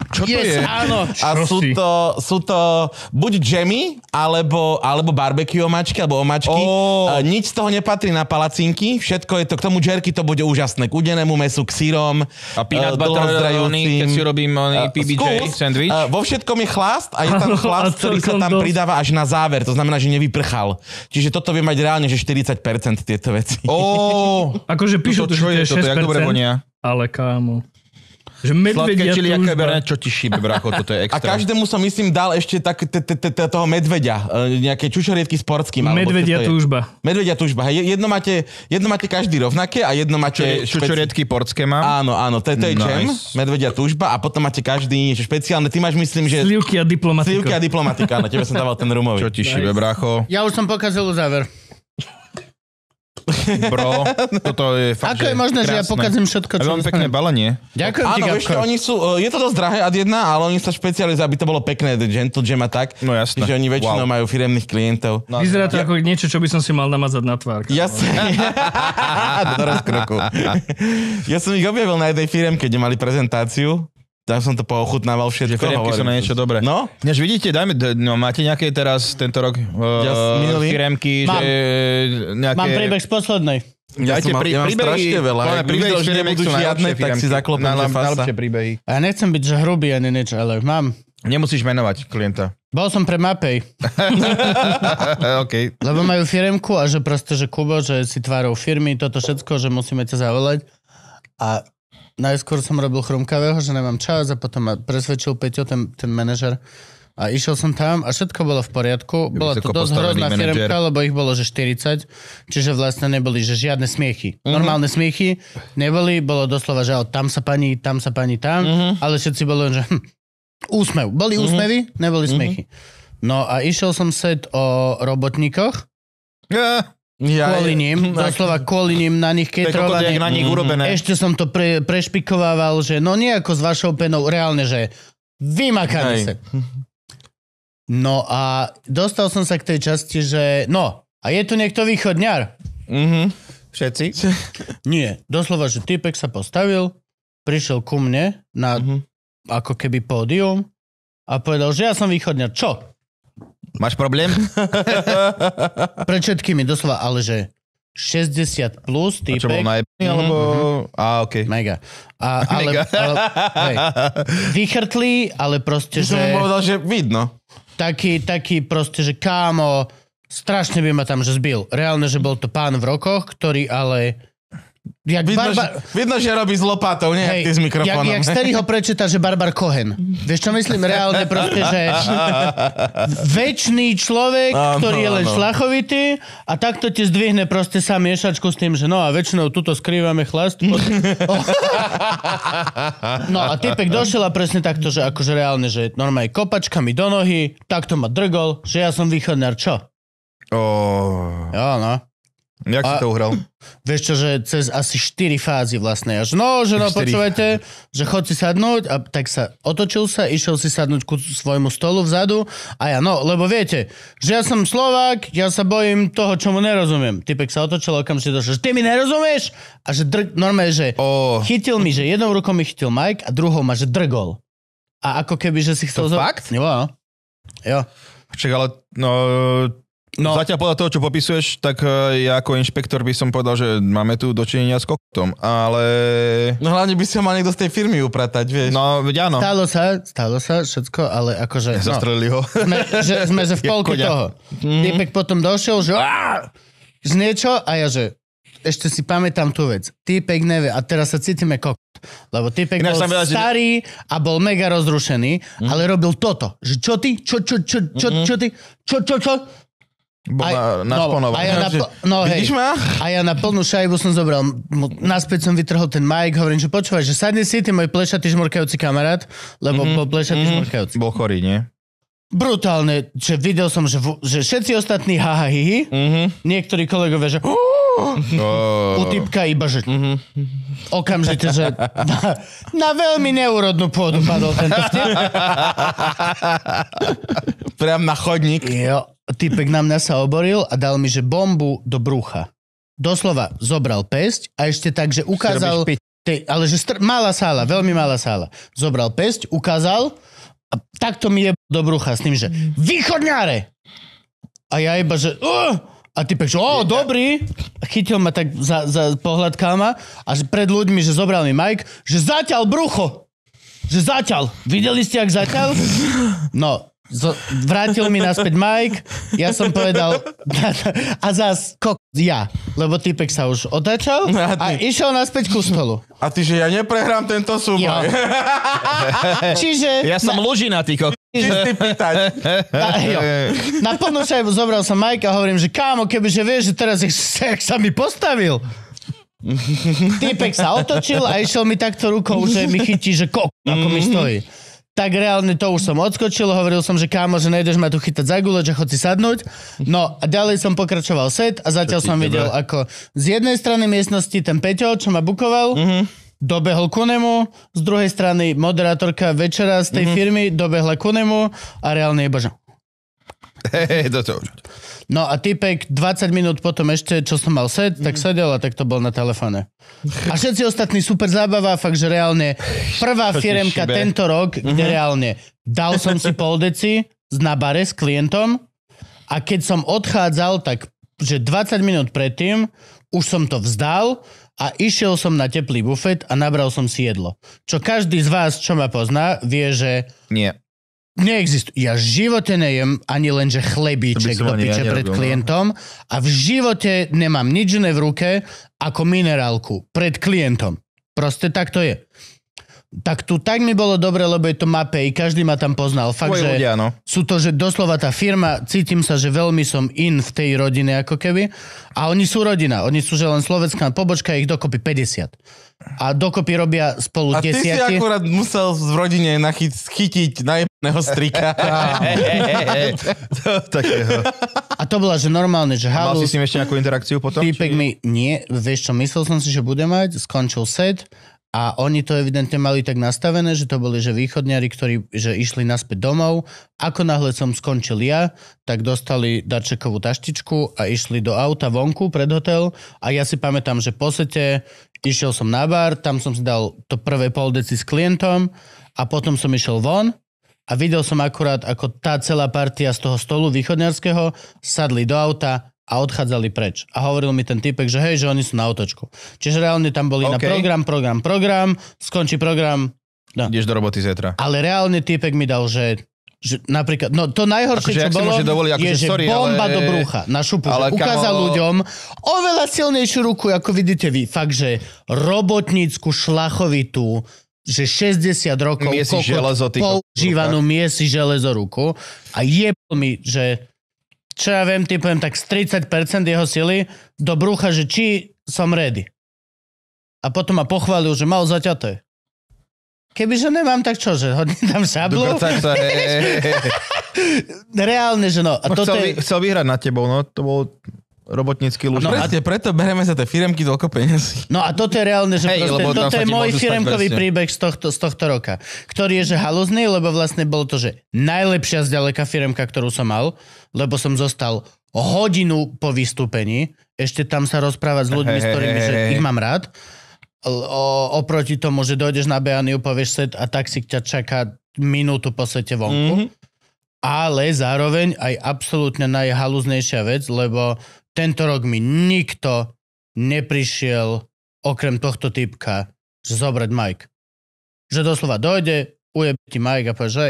Čo to je? Áno. A sú to buď džemy, alebo barbecue omáčky, alebo omáčky. Nič z toho nepatrí na palacinky, všetko je to, k tomu jerky to bude úžasné. K udenému mesu, k sírom, A peanut butter, keď si robím PBJ sandwich. Vo všetkom je chlast a je tam chlast, ktorý sa tam pridáva až na záver. To znamená, že nevyprchal. Čiže toto vie mať reálne, že 40% tieto veci. Akože píšu, čo je toto, jak dobre vonia. Ale kámo. Že Sladké medvedia čili, aké túžba. berné, čo ti šíbe, bracho, toto je A extra. každému som, myslím, dal ešte toho medveďa. Nejaké čučoriedky s porckým. Medvedia túžba. Medvedia túžba. Hej. Jedno máte každý rovnaké a jedno máte... Čučoriedky portské mám. Áno, to je džem, medvedia túžba a potom máte každý niečo špeciálne. Ty máš, myslím, že... Slivky a diplomatika. Slivky a diplomatika. Na tebe som dával ten rumový. Čo ti šíbe, bracho? Ja už som pokazil záver. Bro, toto je fakt, Ako je možné, že ja pokazím všetko, A čo mám pekné balenie. Ďakujem ti, Áno, vieš, Gabko. oni sú, je to dosť drahé ad jedna, ale oni sa špecializujú, aby to bolo pekné, gentle jam a tak. No jasné. Že oni väčšinou majú firemných klientov. No, Vyzerá to ako niečo, čo by som si mal namazať na tvár. Jasne. Do rozkroku. Ja som ich objavil na jednej firemke, kde mali prezentáciu. Tam som to poochutnával všetko. Firemky sú na niečo dobré. No? Než vidíte, máte nejaké teraz tento rok minulý? firemky, Mám. že nejaké... Mám príbeh z poslednej. Ja mám strašne veľa. Ak videl, že nebudú žiadne, tak si zaklopem, že fasa. Najlepšie príbehy. A ja nechcem byť, že hrubý ani niečo, ale mám. Nemusíš menovať klienta. Bol som pre Mapej, OK. lebo majú firemku a že proste, že Kubo, že si tvárou firmy, toto všetko, že musíme ťa zavolať. A najskôr som robil chrumkavého, že nemám čas a potom ma presvedčil Peťo, ten manažer. A išiel som tam a všetko bolo v poriadku. Bola to dosť hrozná firemka, lebo ich bolo, že 40. Čiže vlastne neboli, že žiadne smiechy. Normálne smiechy neboli, bolo doslova, že tam sa pani, tam. Ale všetci boli, že úsmev. Boli úsmevy, neboli smiechy. No a išiel som set o robotníkoch. Kvôli ním, doslova kvôli ním na nich ketrovaný. Na nich urobené. Ešte som to prešpikovával, že no nie ako s vašou penou, reálne, že vymakaný set. No a dostal som sa k tej časti, že no, a je tu niekto východňar? Všetci? Nie, doslova, že typek sa postavil, prišiel ku mne na ako keby pódium a povedal, že ja som východňar. Čo? Máš problém? Pred všetkými, doslova, ale že 60 plus A čo bol typek. najebený, alebo... OK. Mega. Ale hej, vychrtlý, ale proste, Som že... povedal, že vidno. Taký proste, že kámo, strašne by ma tam že zbil. Reálne, že bol to pán v rokoch, ktorý ale... Vidno, že robí s lopatou, nie ty s mikrofónom. Jak starý ho prečíta, že Barbar Cohen. Vieš, čo myslím? Reálne proste, že večný človek, ktorý je len šlachovitý a takto ti zdvihne proste sa miešačku s tým, že no a väčšinou tuto skrývame chlast. No a typek došiel a presne takto, že akože reálne, že normálne kopačkami do nohy, takto ma drgol, že ja som východňar, čo? Jo, no. Jak si to uhral? Vieš čo, že cez asi 4 fázy vlastne. Až no, počúvajte, že chod si sadnúť a tak sa otočil sa, išiel si sadnúť ku svojmu stolu vzadu a ja, no, lebo viete, že ja som Slovák, ja sa bojím toho, čomu nerozumiem. Typek sa otočil a okamžite došiel, že ty mi nerozumieš? A že normálne, že chytil mi, že jednou rukou mi chytil Mike a druhou ma, že drgol. A ako keby, že si chcel... Fakt? Jo. Čak, ale zatiaľ podľa toho, čo popisuješ, tak ja ako inšpektor by som povedal, že máme tu dočinenia s koktom, ale... No hlavne by si ho mal niekto z tej firmy upratať, vieš. No, veď áno. Stalo sa všetko, ale akože... Zastrelili ho. Sme že v polke toho. Týpek potom došiel, že z niečo a ja, že ešte si pamätám tú vec. Týpek nevie a teraz sa cítime kokot. Lebo týpek bol starý a bol mega rozrušený, ale robil toto. Že čo ty? Čo ty? Čo? Našponovaný. Vidíš ma? A ja na plnú šajbu som zobral, naspäť som vytrhol ten mic, hovorím, že počúvaj, že sadni si, ty môj plešatý žmurkajúci kamarát, lebo bol plešatý žmurkajúci. Bol chorý, nie? Brutálne, že videl som, že všetci ostatní hihi, niektorí kolegovia, že u typka iba, že okamžite, že na veľmi neúrodnú pôdu padol tento vtip. Priam na chodník. Jo, typek na mňa sa oboril a dal mi, že bombu do brucha. Doslova zobral pesť a ešte tak, že ukázal Ale že malá sála, veľmi malá sála. Zobral pesť, ukázal a takto mi je do brucha s tým, že východňáre! A ja iba, že a typek, že dobrý. A chytil ma tak za pohľadkal ma a že pred ľuďmi, že zobral mi Mike, že zatiaľ brucho. Že zatiaľ. Videli ste, jak zatiaľ? No, vrátil mi naspäť Mike, ja som povedal a zás ja, lebo typek sa už otáčal a išiel naspäť ku stolu. A ty, že ja neprehrám tento súboj. Čiže... Ja som lužina, ty Čistý pýtať. Na plnú šajbu zobral som Mike a hovorím, že kámo, kebyže vieš, že teraz jak sa mi postavil. Týpek sa otočil a išiel mi takto rukou, že mi chytí, že ako mi stojí. Tak reálne to už som odskočil, hovoril som, že kámo, že nejdeš ma tu chytať za guľo, že chod si sadnúť. No a ďalej som pokračoval set a zatiaľ som videl, ako z jednej strany miestnosti ten Peťo, čo ma bukoval, dobehol ku nemu, z druhej strany moderátorka večera z tej firmy dobehla ku nemu a reálne iba, že... No a týpek 20 minút potom ešte, čo som mal set, tak sedel a tak to bol na telefóne. A všetci ostatní super zábava, fakt, že reálne prvá firemka tento rok, kde reálne dal som si pol deci na bare s klientom a keď som odchádzal, tak že 20 minút predtým už som to vzdal a išiel som na teplý bufet a nabral som si jedlo. Čo každý z vás, čo ma pozná, vie, že... Nie. Neexistuje. Ja v živote nejem ani len, že chlebíček do piče pred klientom a v živote nemám nič iné v ruke ako minerálku pred klientom. Proste tak to je. Tak tu tak mi bolo dobre, lebo je to Mapei, každý ma tam poznal. Fakt, že ľudia, no. Sú to, že doslova tá firma, cítim sa, že veľmi som in v tej rodine ako keby. A oni sú rodina. Oni sú, že len slovenská pobočka, ich dokopy 50. A dokopy robia spolu 10. A ty si akurát musel v rodine chytiť najebného strika. A to bola, že normálne, že halus. Mal si s ním ešte nejakú interakciu potom? Týpek mi, nie, vieš čo, myslel som si, že bude mať, skončil set a oni to evidentne mali tak nastavené, že to boli, že východňari, ktorí že išli naspäť domov. Ako náhle som skončil ja, tak dostali darčekovú taštičku a išli do auta vonku pred hotel a ja si pamätám, že po sete išiel som na bar, tam som si dal to prvé pol deci s klientom a potom som išiel von a videl som akurát, ako tá celá partia z toho stolu východňarského sadli do auta a odchádzali preč. A hovoril mi ten typek, že hej, že oni sú na otočku. Čiže reálne tam boli na program, skončí program. No. Ideš do roboty zajtra. Ale reálne typek mi dal, že napríklad, no to najhoršie, čo bolo, je, že bomba do brucha na šupu. Ukázal ľuďom oveľa silnejšiu ruku, ako vidíte vy. Fakt, že robotnícku, šlachovitú, že 60 rokov používanú miesi železo ruku a jebol mi, že čo ja viem, typujem tak z 30% jeho sily do brucha, že či som ready. A potom ma pochválil, že mal zaťaté. Kebyže nemám, tak čo, že hodím tam šablu? Reálne, že no. A chcel vyhrať nad tebou, no to bol robotnícky ľuž. No a preto bereme za tie firemky toľko peniazí. No a toto je reálne, že toto je môj firemkový príbeh z tohto roka, ktorý je že halúzny, lebo vlastne bolo to, že najlepšia zďaleka firemka, ktorú som mal, lebo som zostal hodinu po vystúpení, ešte tam sa rozprávať s ľuďmi, s ktorými že ich mám rád. Oproti tomu, že dojdeš na Beaniu, povieš set a taxík ťa čaká minútu po sete vonku. Ale zároveň aj absolútne najhalúznejšia vec, lebo tento rok mi nikto neprišiel okrem tohto typka, že zobrať Mike. Že doslova dojde, ujebe ti Mike a povie, že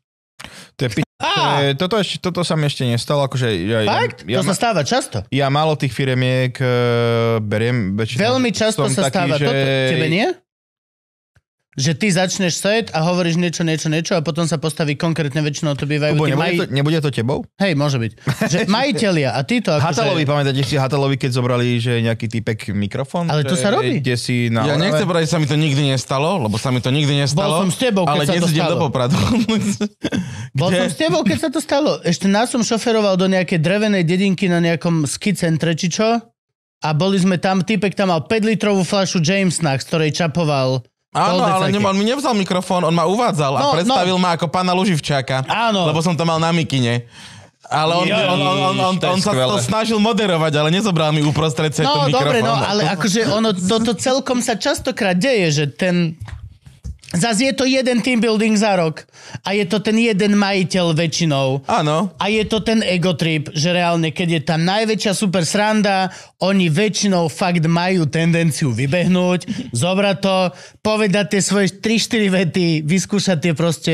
toto sa mi ešte nestalo. Akože fakt? To sa stáva často. Ja málo tých firemiek beriem. Veľmi často sa stáva. Toto tebe nie? Že ty začneš set a hovoríš niečo a potom sa postaví konkrétne, väčšinou to bývajú... Nebude to tebou? Hej, môže byť. Že majitelia a ty to... Hatalovi, pamätáte si Hatalovi, keď zobrali, že nejaký typek mikrofón? Ale to sa robí. Ja nechcem povedať, že sa mi to nikdy nestalo, lebo sa mi to nikdy nestalo. Bol som s tebou, keď sa to stalo. Bol som s tebou, keď sa to stalo. Ešte nás som šoferoval do nejakej drevenej dedinky na nejakom ski centre, či čo? A boli sme tam, typek tam mal 5-litrovú fľašu Jamesnach, z ktorej čapoval. Áno, ale on mi nevzal mikrofón, on ma uvádzal a predstavil ma ako pána Luživčáka. Áno. Lebo som to mal na mikine. Ale on sa to snažil moderovať, ale nezobral mi uprostred setu mikrofón. No dobre, ale akože ono, toto celkom sa častokrát deje, že ten... Zas je to jeden team building za rok a je to ten jeden majiteľ väčšinou. Áno. A je to ten ego trip, že reálne, keď je tam najväčšia super sranda, oni väčšinou fakt majú tendenciu vybehnúť, zobrať to, povedať tie svoje 3-4 vety, vyskúšať tie proste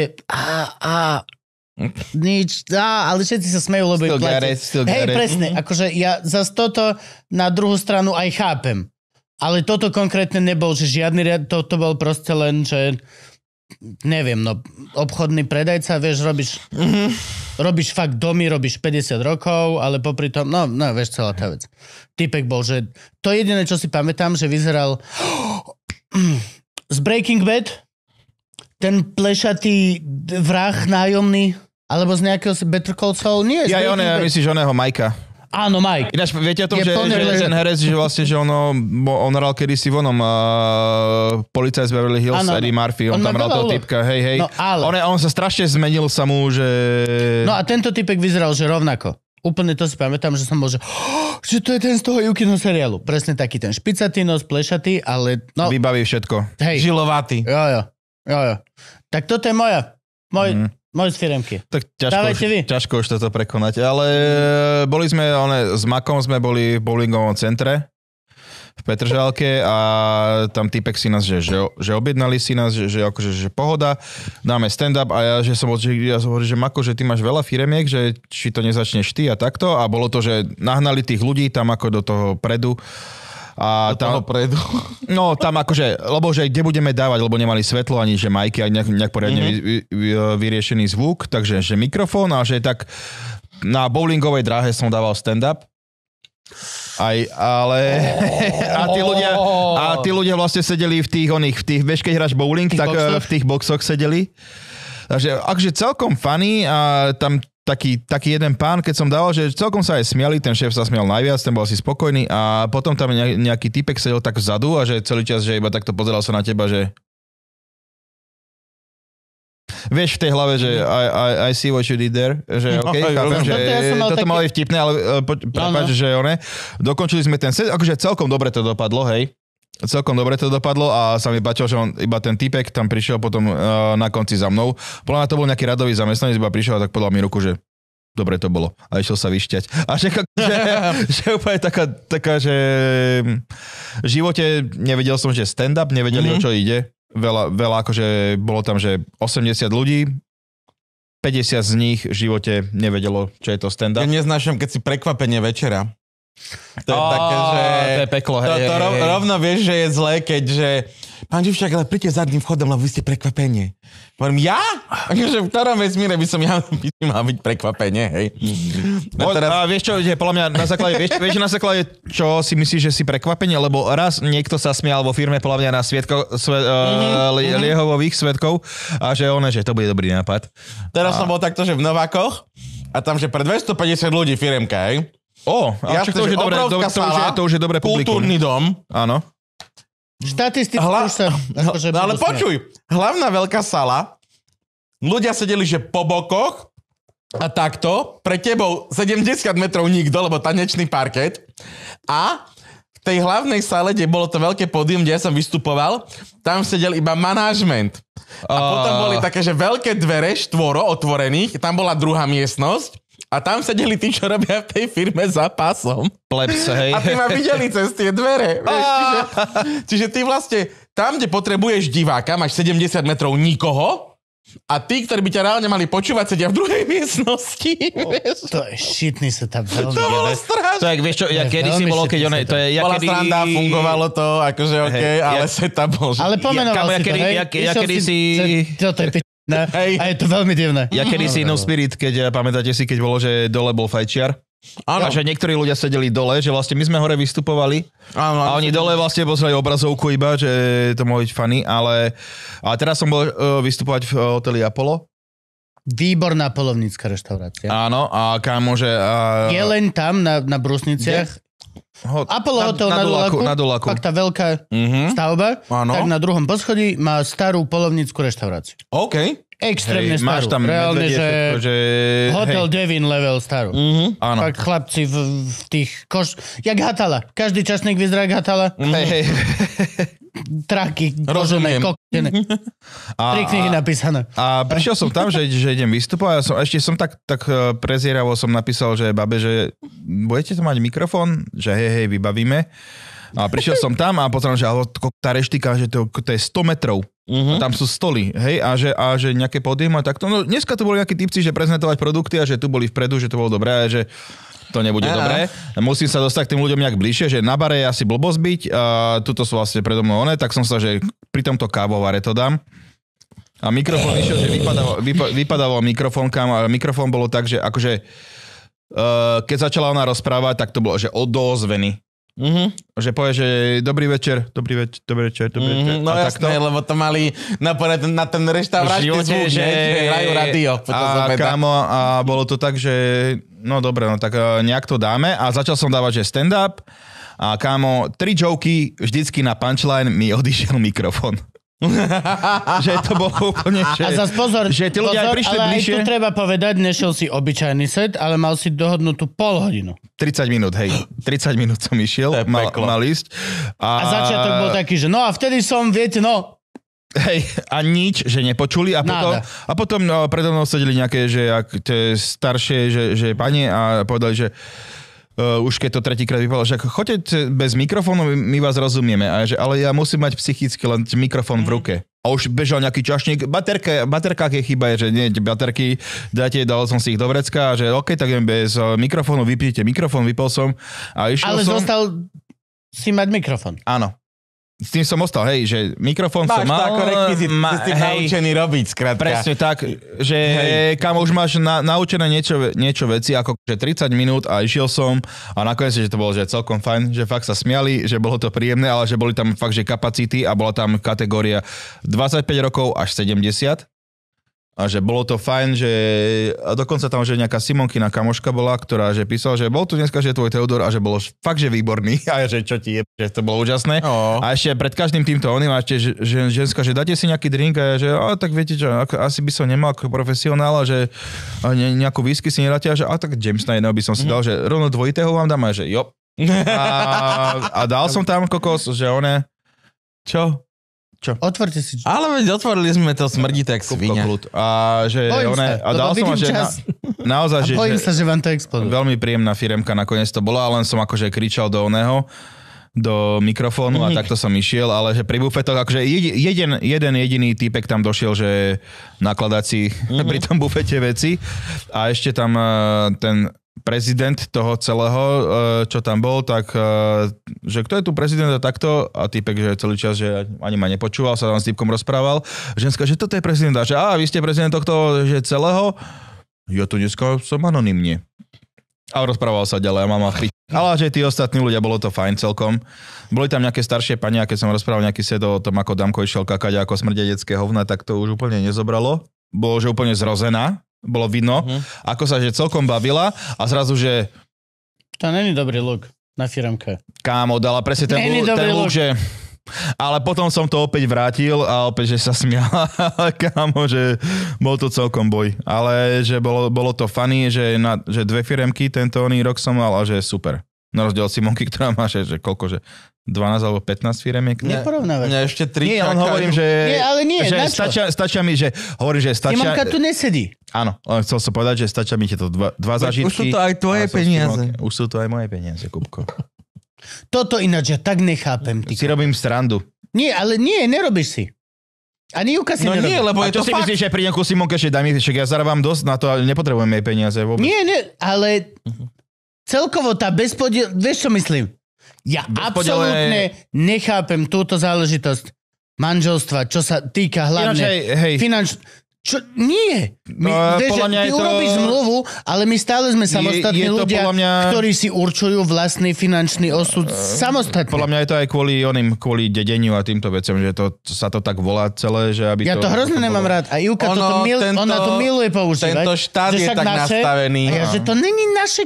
nič, ale všetci sa smejú, lebo ich platia. Hej, presne, akože ja zas toto na druhú stranu aj chápem. Ale toto konkrétne nebol, že žiadny riad, to bol proste len, že neviem, obchodný predajca, vieš, robíš fakt domy, robíš 50 rokov, ale popri tom, vieš, celá tá vec. Typek bol, že to jediné, čo si pamätám, že vyzeral z Breaking Bad, ten plešatý vrah nájomný, alebo z nejakého Better Call Saul, nie. Ja myslíš oného Majka. Áno, Mike. Ináč, viete o tom, že ten herec, že vlastne, že on hral kedysi vonom Policaj z Beverly Hills, Eddie Murphy, on tam hral toho typka, hej. No, ale... On sa strašne zmenil sa mu, že... No a tento typek vyzeral, že rovnako. Úplne to si pamätám, že som bol, že to je ten z toho Yukino seriálu. Presne taký ten špicatý nos, plešatý, ale... No, vybaví všetko. Hej. Žilovatý. Jo. Tak toto je Môj z firemky. Tak ťažko už toto prekonať, ale boli sme, s Makom sme boli v bowlingovom centre v Petržalke a tam typek si nás, že objednali si nás, že akože že pohoda, dáme stand-up a ja som hovoril, že Mako, že ty máš veľa firemiek, že či to nezačneš ty a takto a bolo to, že nahnali tých ľudí tam ako do toho predu. A tam, predu. No tam akože, lebo že kde budeme dávať, lebo nemali svetlo ani že majky, ani nejak poriadne vyriešený zvuk, takže že mikrofón a že tak na bowlingovej dráhe som dával stand-up. A tí ľudia vlastne sedeli v tých vieš, keď hráš bowling, tak v tých boxoch sedeli. Takže akože celkom funny a tam taký jeden pán, keď som dával, že celkom sa aj smiali, ten šéf sa smial najviac, ten bol asi spokojný a potom tam nejaký typek sedel tak vzadu a že celý čas, že iba takto pozeral sa na teba, že vieš v tej hlave, že I see what you did there, že okej, chápem, že toto malo byť vtipné, ale prepáč, že dokončili sme ten set, akože celkom dobre to dopadlo, hej. Celkom dobre to dopadlo a sa mi páčilo, že on iba ten typek tam prišiel potom na konci za mnou. Podľa mňa to bol nejaký radový zamestnanec, iba prišiel a tak podal mi ruku, že dobre to bolo. A išiel sa vyšťať. A že úplne taká, že v živote nevedel som, že stand-up, nevedeli, o čo ide. Veľa akože bolo tam, že 80 ľudí, 50 z nich v živote nevedelo, čo je to stand-up. Ja neznášam, keď si prekvapenie večera. To je také, že... To je peklo, hej. Rovno vieš, že je zlé, keďže... Pán Živšťák, ale príďte zadným vchodom, lebo vy ste prekvapenie. Hovorím, ja? Akože v ktorom vesmíre by som ja mal byť prekvapenie, hej? A vieš čo, podľa mňa na základe, vieš na základe, čo si myslíš, že si prekvapenie, lebo raz niekto sa smial vo firme, podľa mňa na Liehovových svedkov a že to bude dobrý nápad. Teraz som bol takto, že v Novákoch a tam, že pre 250 ľudí firemka, hej? To už je dobré publikum. Kultúrny dom. Áno. Štatisticky ale počuj, hlavná veľká sala, ľudia sedeli, že po bokoch a takto, pre tebou 70 metrov nikto, lebo tanečný parket a v tej hlavnej sále, kde bolo to veľké pódium, kde ja som vystupoval, tam sedel iba manažment. A potom boli také, že veľké dvere, štvoro otvorených, tam bola druhá miestnosť. A tam sedeli tí, čo robia v tej firme za pásom. Plebs, hej. A tí ma videli cez tie dvere. Čiže ty vlastne tam, kde potrebuješ diváka, máš 70 metrov nikoho a tí, ktorí by ťa reálne mali počúvať, sedia v druhej miestnosti. To je šitný setup. To bolo strašné. To je, vieš čo, kedy si bolo, keď to je... Bola sranda, fungovalo to, akože okej, ale setup bol... Ale pomenoval si to, hej? Ja kedy si... Toto je a je to veľmi divné. Ja kedy si No Spirit, keď pamätáte si, keď bolo, že dole bol fajčiar. Áno. A že niektorí ľudia sedeli dole, že vlastne my sme hore vystupovali a oni dole vlastne pozreli obrazovku iba, že to mohlo byť funny, ale teraz som bol vystupovať v hoteli Apollo. Výborná polovnícka reštaurácia. Áno, a kámože... Je len tam na Brusniciach. Apollo hotel na Duláku. Pak tá veľká stavba, tak na druhom poschodí má starú polovnícku reštauráciu. OK. Extrémne starú. Máš tam reálne, medvedie, že... všetko, že... Hotel Devin level starú. Áno. Fakt chlapci v tých jak Hatala. Každý časník vyzerá jak Hatala. Hej. Tráky, kožené, kokené. 3 knihy napísané. A prišiel som tam, že idem vystupovať a ešte som tak prezieravo som napísal, že babe, že budete to mať mikrofón? Že hej, vybavíme. A prišiel som tam a potom, že tá reštika, že to je 100 metrov. A tam sú stoly, hej, a že nejaké pódium a takto. No dneska tu boli nejakí typci, že prezentovať produkty a že tu boli vpredu, že to bolo dobré a že to nebude dobré. Musím sa dostať k tým ľuďom nejak bližšie, že na bare je asi blbosť byť a tuto sú vlastne predo mnou one, tak som sa, že pri tomto kávovare to dám. A mikrofón išiel, že vypadával mikrofón, a mikrofón bolo tak, že akože keď začala ona rozprávať, tak to bolo, že odozvený. Že povie, že dobrý večer. No jasné, lebo to mali na ten reštauráčny zvuk, že hrajú rádio. A kámo, a bolo to tak, že no dobre, no tak nejak to dáme a začal som dávať, že stand-up a kámo, 3 joky, vždycky na punchline mi odišiel mikrofón. Že to bolo úplne, že... A zas pozor, že tí ľudia aj prišli ale bližšie. aj tu treba povedať, nešiel si obyčajný set, ale mal si dohodnutú pol hodinu. 30 minút, hej. 30 minut som išiel, mal ísť. A začiatok bol taký, že no a vtedy som, viete, no... Hej, a nič, že nepočuli a potom predo mnou sedeli nejaké, že ak tie staršie, že pani a povedali, že už keď to tretíkrát vypadalo, že ako choďte bez mikrofónu, my vás rozumieme. A že, ale ja musím mať psychicky len mikrofón v ruke. A už bežal nejaký čašník, baterka, keď chyba je, že nie, baterky, dal som si ich do vrecka a že OK, tak idem bez mikrofónu, vypnite mikrofón, vypol som a išiel ale som. Ale zostal si mať mikrofón. Áno. S tým som ostal, hej, že mikrofón som mal. Máš to ako rekvizit, si naučený robiť, skrátka. Presne tak, že kam už máš naučené niečo veci, ako že 30 minút a išiel som a nakoniec, že to bolo že celkom fajn, že fakt sa smiali, že bolo to príjemné, ale že boli tam fakt, že kapacity a bola tam kategória 25 rokov až 70. A že bolo to fajn, že a dokonca tam, že nejaká Simonkina kamoška bola, ktorá že písala, že bol tu dneska, že tvoj Teodor a že bolo fakt, že výborný a že čo ti je, že to bolo úžasné. A ešte pred každým týmto oným a ešte že ženská, že dáte si nejaký drink a ja, že tak viete čo, asi by som nemal ako profesionál a že nejakú whisky si nedáte a že tak James na jedného by som si dal, že rovno dvojitého vám dám a že jo. A dal som tam kokos, že one, čo? Otvorte si. Ale veď otvorili sme to, smrdí tak svinia. A že a dal som, že naozaj, že bojím sa, že vám to exploduje. Veľmi príjemná firemka nakoniec to bola, len som akože kričal do mikrofónu a takto som išiel, ale že pri bufetoch, akože jeden jediný týpek tam došiel, že nakladať si pri tom bufete veci a ešte tam ten prezident toho celého, čo tam bol, tak že kto je tu prezident a takto a týpek, že celý čas, že ani ma nepočúval, sa tam s týpkom rozprával. Ženská, že toto je prezident a že vy ste prezident tohto, že celého? Ja tu dneska som anonymne. A rozprával sa ďalej a mama ale že tí ostatní ľudia, bolo to fajn celkom. Boli tam nejaké staršie pani, a keď som rozprával nejaký set o tom, ako Damko išiel kakať a ako smrdia detské hovna, tak to už úplne nezobralo. Bolo, že úplne zrozená. Bolo vidno, ako sa že celkom bavila a zrazu, že... To není dobrý look na firmke. Kámo, dala presne ten look, že... Ale potom som to opäť vrátil a opäť, že sa smiala. Kámo, že bol to celkom boj. Ale že bolo to funny, že 2 firemky tento rok som mal a že super. Na rozdiel Simonky, ktorá má, že koľko, že 12 alebo 15 firemiek. Neporovnávaš. Mňa ešte 3 nie, čakajú. on hovorím, že... Nie, ale nie, že stačia mi, že... Hovorím, že stačia... Simonka tu nesedí. Áno, len chcel som povedať, že stačia mi tieto dva zážitky. Už sú to aj tvoje peniaze. Už sú to aj moje peniaze, Kupko. Toto ináč ja tak nechápem. Si robím srandu. Nie, ale nerobíš si. Ani Juka si nerobí. Nie, lebo a je čo to si fakt. myslíš, že pri nejakú Simonke, že daj mi, však ja zarábam dosť na to, ale nepotrebujem jej peniaze vôbec. Nie, ale celkovo tá bezpodiel... Vieš, čo myslím? Ja absolútne nechápem túto záležitosť manželstva, čo sa týka hlavne Čo? Nie. Ty urobíš zmluvu, ale my stále sme samostatní ľudia, ktorí si určujú vlastný finančný osud samostatne. Podľa mňa je to aj kvôli dedeniu a týmto veciam, že sa to tak volá celé, že aby ja to hrozne nemám rád. A Juka ona to miluje používať. Tento štát je tak nastavený. A ja, že to není naše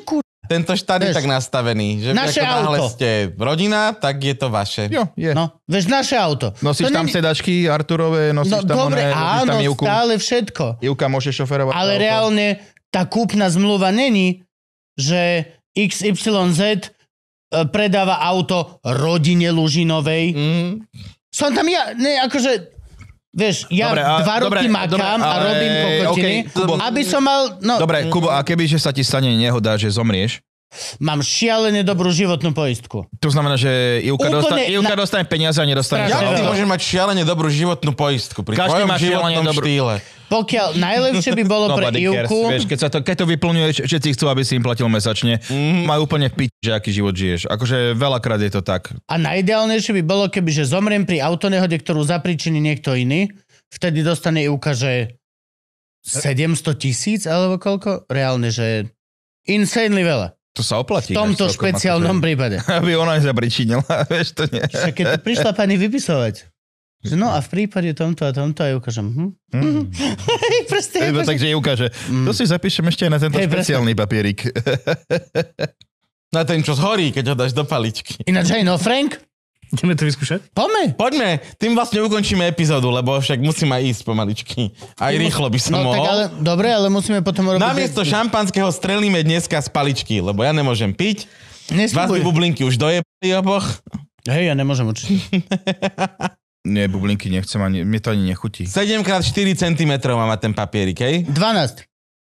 tento štát je Vieš, tak nastavený, že naše ako náhle auto. ste rodina, tak je to vaše. Jo, je. No, vieš, naše auto. Nosíš To tam není- sedačky Arturové, nosíš tam dobre, nosíš tam áno, Ivku. stále všetko. Ivka môže šoferovať. Ale auto. reálne tá kúpna zmluva není, že XYZ predáva auto rodine Lužinovej. Som tam ja, akože... Vieš, ja Dobre, 2 roky makám a ale- robím kokotiny, okej, Kubo. aby som mal... No, Dobre, Kubo, a kebyže sa ti stane nehoda, že zomrieš, mám šialene dobrú životnú poistku. to znamená, že Ivka Úplne dostane peniaze a nedostane Strašne Jak ty veľa. môžeš mať šialene dobrú životnú poistku pri Každý tvojom má šialene životnom dobrú- štýle? Pokiaľ najlepšie by bolo pre Nobody cares. Ivku... Vieš, keď to vyplňuješ, všetci chcú, aby si im platil mesačne. Majú úplne v piči, že aký život žiješ. Akože veľakrát je to tak. A najideálnejšie by bolo, keby že zomriem pri autonehode, ktorú zapričini niekto iný, vtedy dostane Ivka, že 700 000 alebo koľko? Reálne, že insanely veľa. To sa oplatí. V tomto Celkom špeciálnom akože- prípade. Aby ona nezapričinila, vieš, to nie. Však keď tu prišla pani vypisovať. Že no a v prípade tomto a tomto aj ukážem. Proste, akože- Takže Ivka, že to si zapíšem ešte aj na tento Hej, presne. špeciálny papierik. Na ten, čo zhorí, keď ho dáš do paličky. Ináč aj no, Frank, Ideme to vyskúšať? poďme. Poďme, tým vlastne ukončíme epizódu, lebo však musím aj ísť pomaličky. Aj rýchlo by som No tak mohol. ale, dobre, ale musíme potom robiť... Namiesto šampanského strelíme dneska z paličky, lebo ja nemôžem piť. Vás by Nesľubuj. bublinky už dojebali oboch. Hej, ja nemôžem určite. Nie, bublinky nechcem ani, mne to ani nechutí. 7x4 cm má mať ten papierik, hej? 12.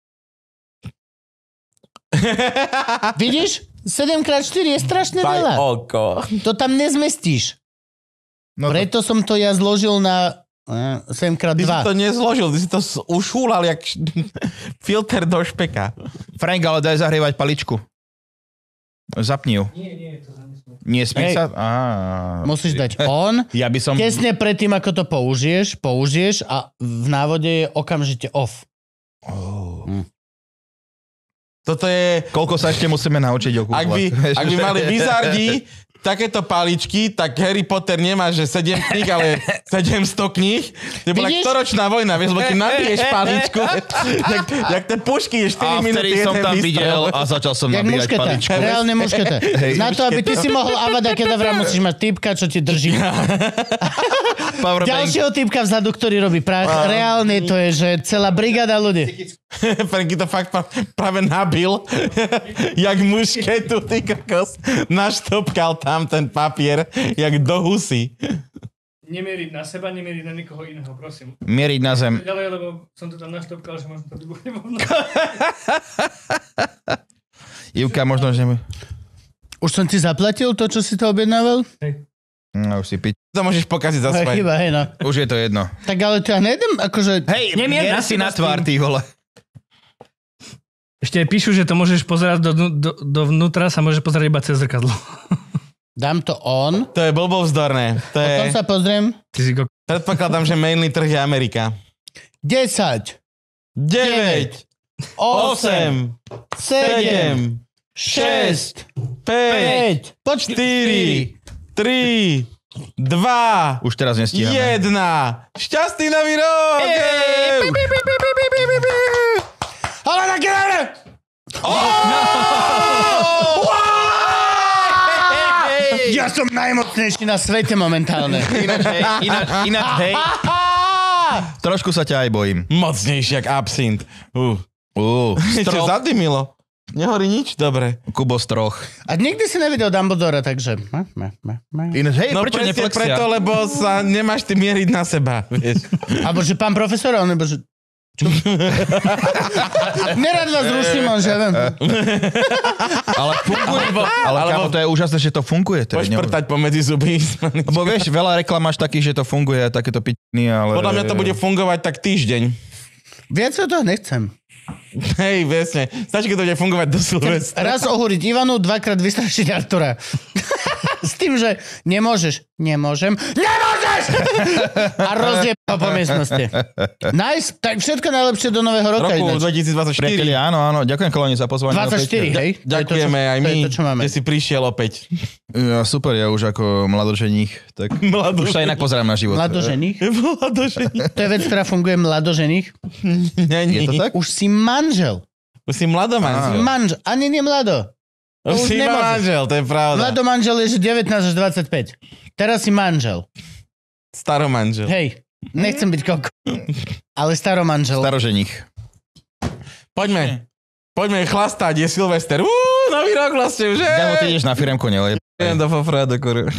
Vidíš? 7x4 je strašne veľa. oko. To tam nezmestíš. No to, Preto som to ja zložil na Ty 7x2. si to nezložil, ty si to ušúlal jak filter do špeka. Frank, ale daj zahrievať paličku. Zapni ju. Nie, to zamyslím. Nie smie Hej. sa? Musíš dať on. Ja by som... Tesne predtým, ako to použiješ a v návode je okamžite off. Toto je... Koľko sa ešte musíme naučiť o kúzlach? Ak by mali Wizardi takéto paličky, tak Harry Potter nemá, že 7 kníh, ale 700 kníh. To bola Vidíš? storočná vojna, vieš, lebo keď nabiješ paličku, jak tie pušky je 4 A minúty vtedy som jeden tam výstrel. videl a začal som Jak nabíjať mušketa. paličku. Reálne mušketa. Na to, aby ty si mohol Avada Kedavra, musíš mať typka, čo ti drží. Powerbank. Ďalšieho typka vzadu, ktorý robí prach. Reálne to je, že celá brigáda ľudí. Franky to fakt práve nabil, jak mušketu, ty kokos. Naštopkal tam ten papier, jak do husy. Nemieriť na seba, nemieriť na nikoho iného, prosím. Mieriť na zem. Ďalej, lebo som to tam naštopkal, že možno to vybuchne vo mnou. Ivka, možno, že... Už som ti zaplatil to, čo si to objednával? No, už si piť. To môžeš pokaziť za svoje. Chyba, hej no. Už je to jedno. Tak ale to ja nejdem, akože... Hej, Nemier mier na si seba na s tvár, tým. ty vole. Ešte aj píšu, že to môžeš pozerať dovnútra, sa môže pozerať iba cez zrkadlo. Dám to on, To je blbovzdorné. To potom je... sa pozriem. Ty si Predpokladám, že mainly trh je Amerika. 10, 9, 8, 7, 7, 6, 5, 5, počkaj, 4, 3, 2, Už teraz nestíhame. 1. Šťastný nový rok! Ale také dobre! Ja som najmocnejší na svete momentálne. Ináč, hej. Trošku sa ťa aj bojím. Mocnejší jak absint. Čo Strop. zadymilo? Nehorí nič? Dobre. Kubo z troch. A nikdy si nevidel Dumbledora, takže... Ináč, hej, No prečo presne neflexia? preto, lebo sa nemáš ty mieriť na seba, vieš. Alebo že pán profesor, alebo že... Nerad vás ruším, on že viem. Ale funguje. Ale kámo, to je úžasné, že to funguje. To je Pošprtať pomedzi zuby. Lebo vieš, veľa reklam máš takých, že to funguje, takéto pičiny, ale... Podľa mňa to bude fungovať tak týždeň. Viac o toho nechcem. Hej, vesne. Stačí, keď to bude fungovať do Silvestra. Raz ohúriť Ivanu, dvakrát vystrašiť Artura. S tým, že nemôžeš. Nemôžem. Nemôžeš! A rozjeb ho po miestnosti. Nice. Tak všetko najlepšie do nového roka. Roku ináč. 2024. Priatelia, áno, ďakujem Koloni za pozvanie. 24, hej? Ďakujeme aj my, To je to, čo máme. že si prišiel opäť. Ja, super, ja už ako mladoženích, tak už sa inak pozerám na život. Mladožených. Mladožených. To je vec, ktorá funguje mladožených. Je to tak? Už si manžel. Už si mladomanžel. Manžel. Ani nie mlado. Už si iba nemôžeš. manžel, to je pravda. Mladomanžel je, že 19 až 25. Teraz si manžel. Staromanžel. Hej, nechcem byť koko. Ale staromanžel. Staroženich. Poďme chlastať, je Silvester. Nový rok vlastne už. Kámo, ty ideš na firemku, nelej. Idem do Fofradu, kurva.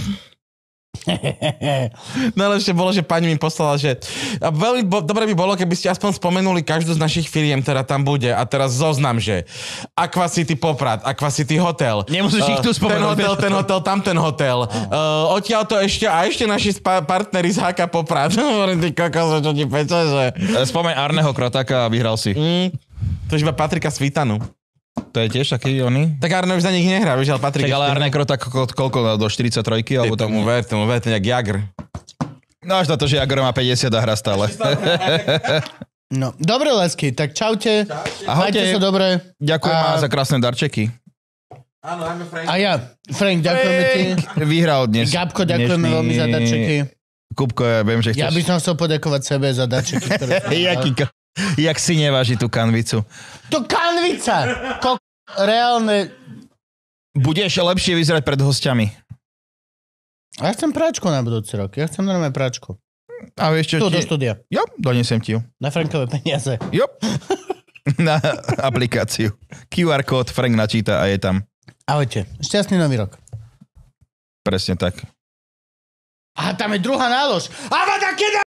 Najlepšie bolo, že pani mi poslala, že a veľmi dobre by bolo, keby ste aspoň spomenuli každú z našich firiem, ktorá tam bude a teraz zoznam, že Aqua City Poprad, Aqua City Hotel. Nemusíš ich tu spomenúť. Ten hotel, tamten hotel. Odtiaľ to ešte naši partneri z HK Poprad. Hovorím, ty kokos, čo ti peče, že... Spomeň Arneho Krotáka a vyhral si. To je iba Patrika Svitanu. To je tiež taký oný? Tak Arne už za nich nehrá, vieš, ale Patrik... Tak ale Arne Kroták koľko do 43-ky? Alebo tomu ver, to je jak Jagr. No až na to, že Jagr má 50 a hrá stále. No, dobre, lásky, tak čaute. Ahojte. Majte sa dobre. Ďakujem vám za krásne darčeky. Áno, máme Frank. A ja, Frank, ďakujeme ti. Vyhral dnes. Gabko, ďakujeme veľmi za darčeky. Kupko, ja viem, že chceš... Ja by som chcel poďakovať sebe za darčeky, ktoré som Jak si neváži tú kanvicu. To kanvica! Reálne... Budeš lepšie vyzerať pred hostiami. Ja chcem práčku na budúci rok. Ja chcem normálne práčku. A vieš čo Tu do ti... štúdia. Jo, donesem ti ju. Na Frankové peniaze. Jo. Na aplikáciu. QR kód Frank načíta a je tam. Ahojte. Šťastný nový rok. Presne tak. A tam je druhá nálož. Avada, keda!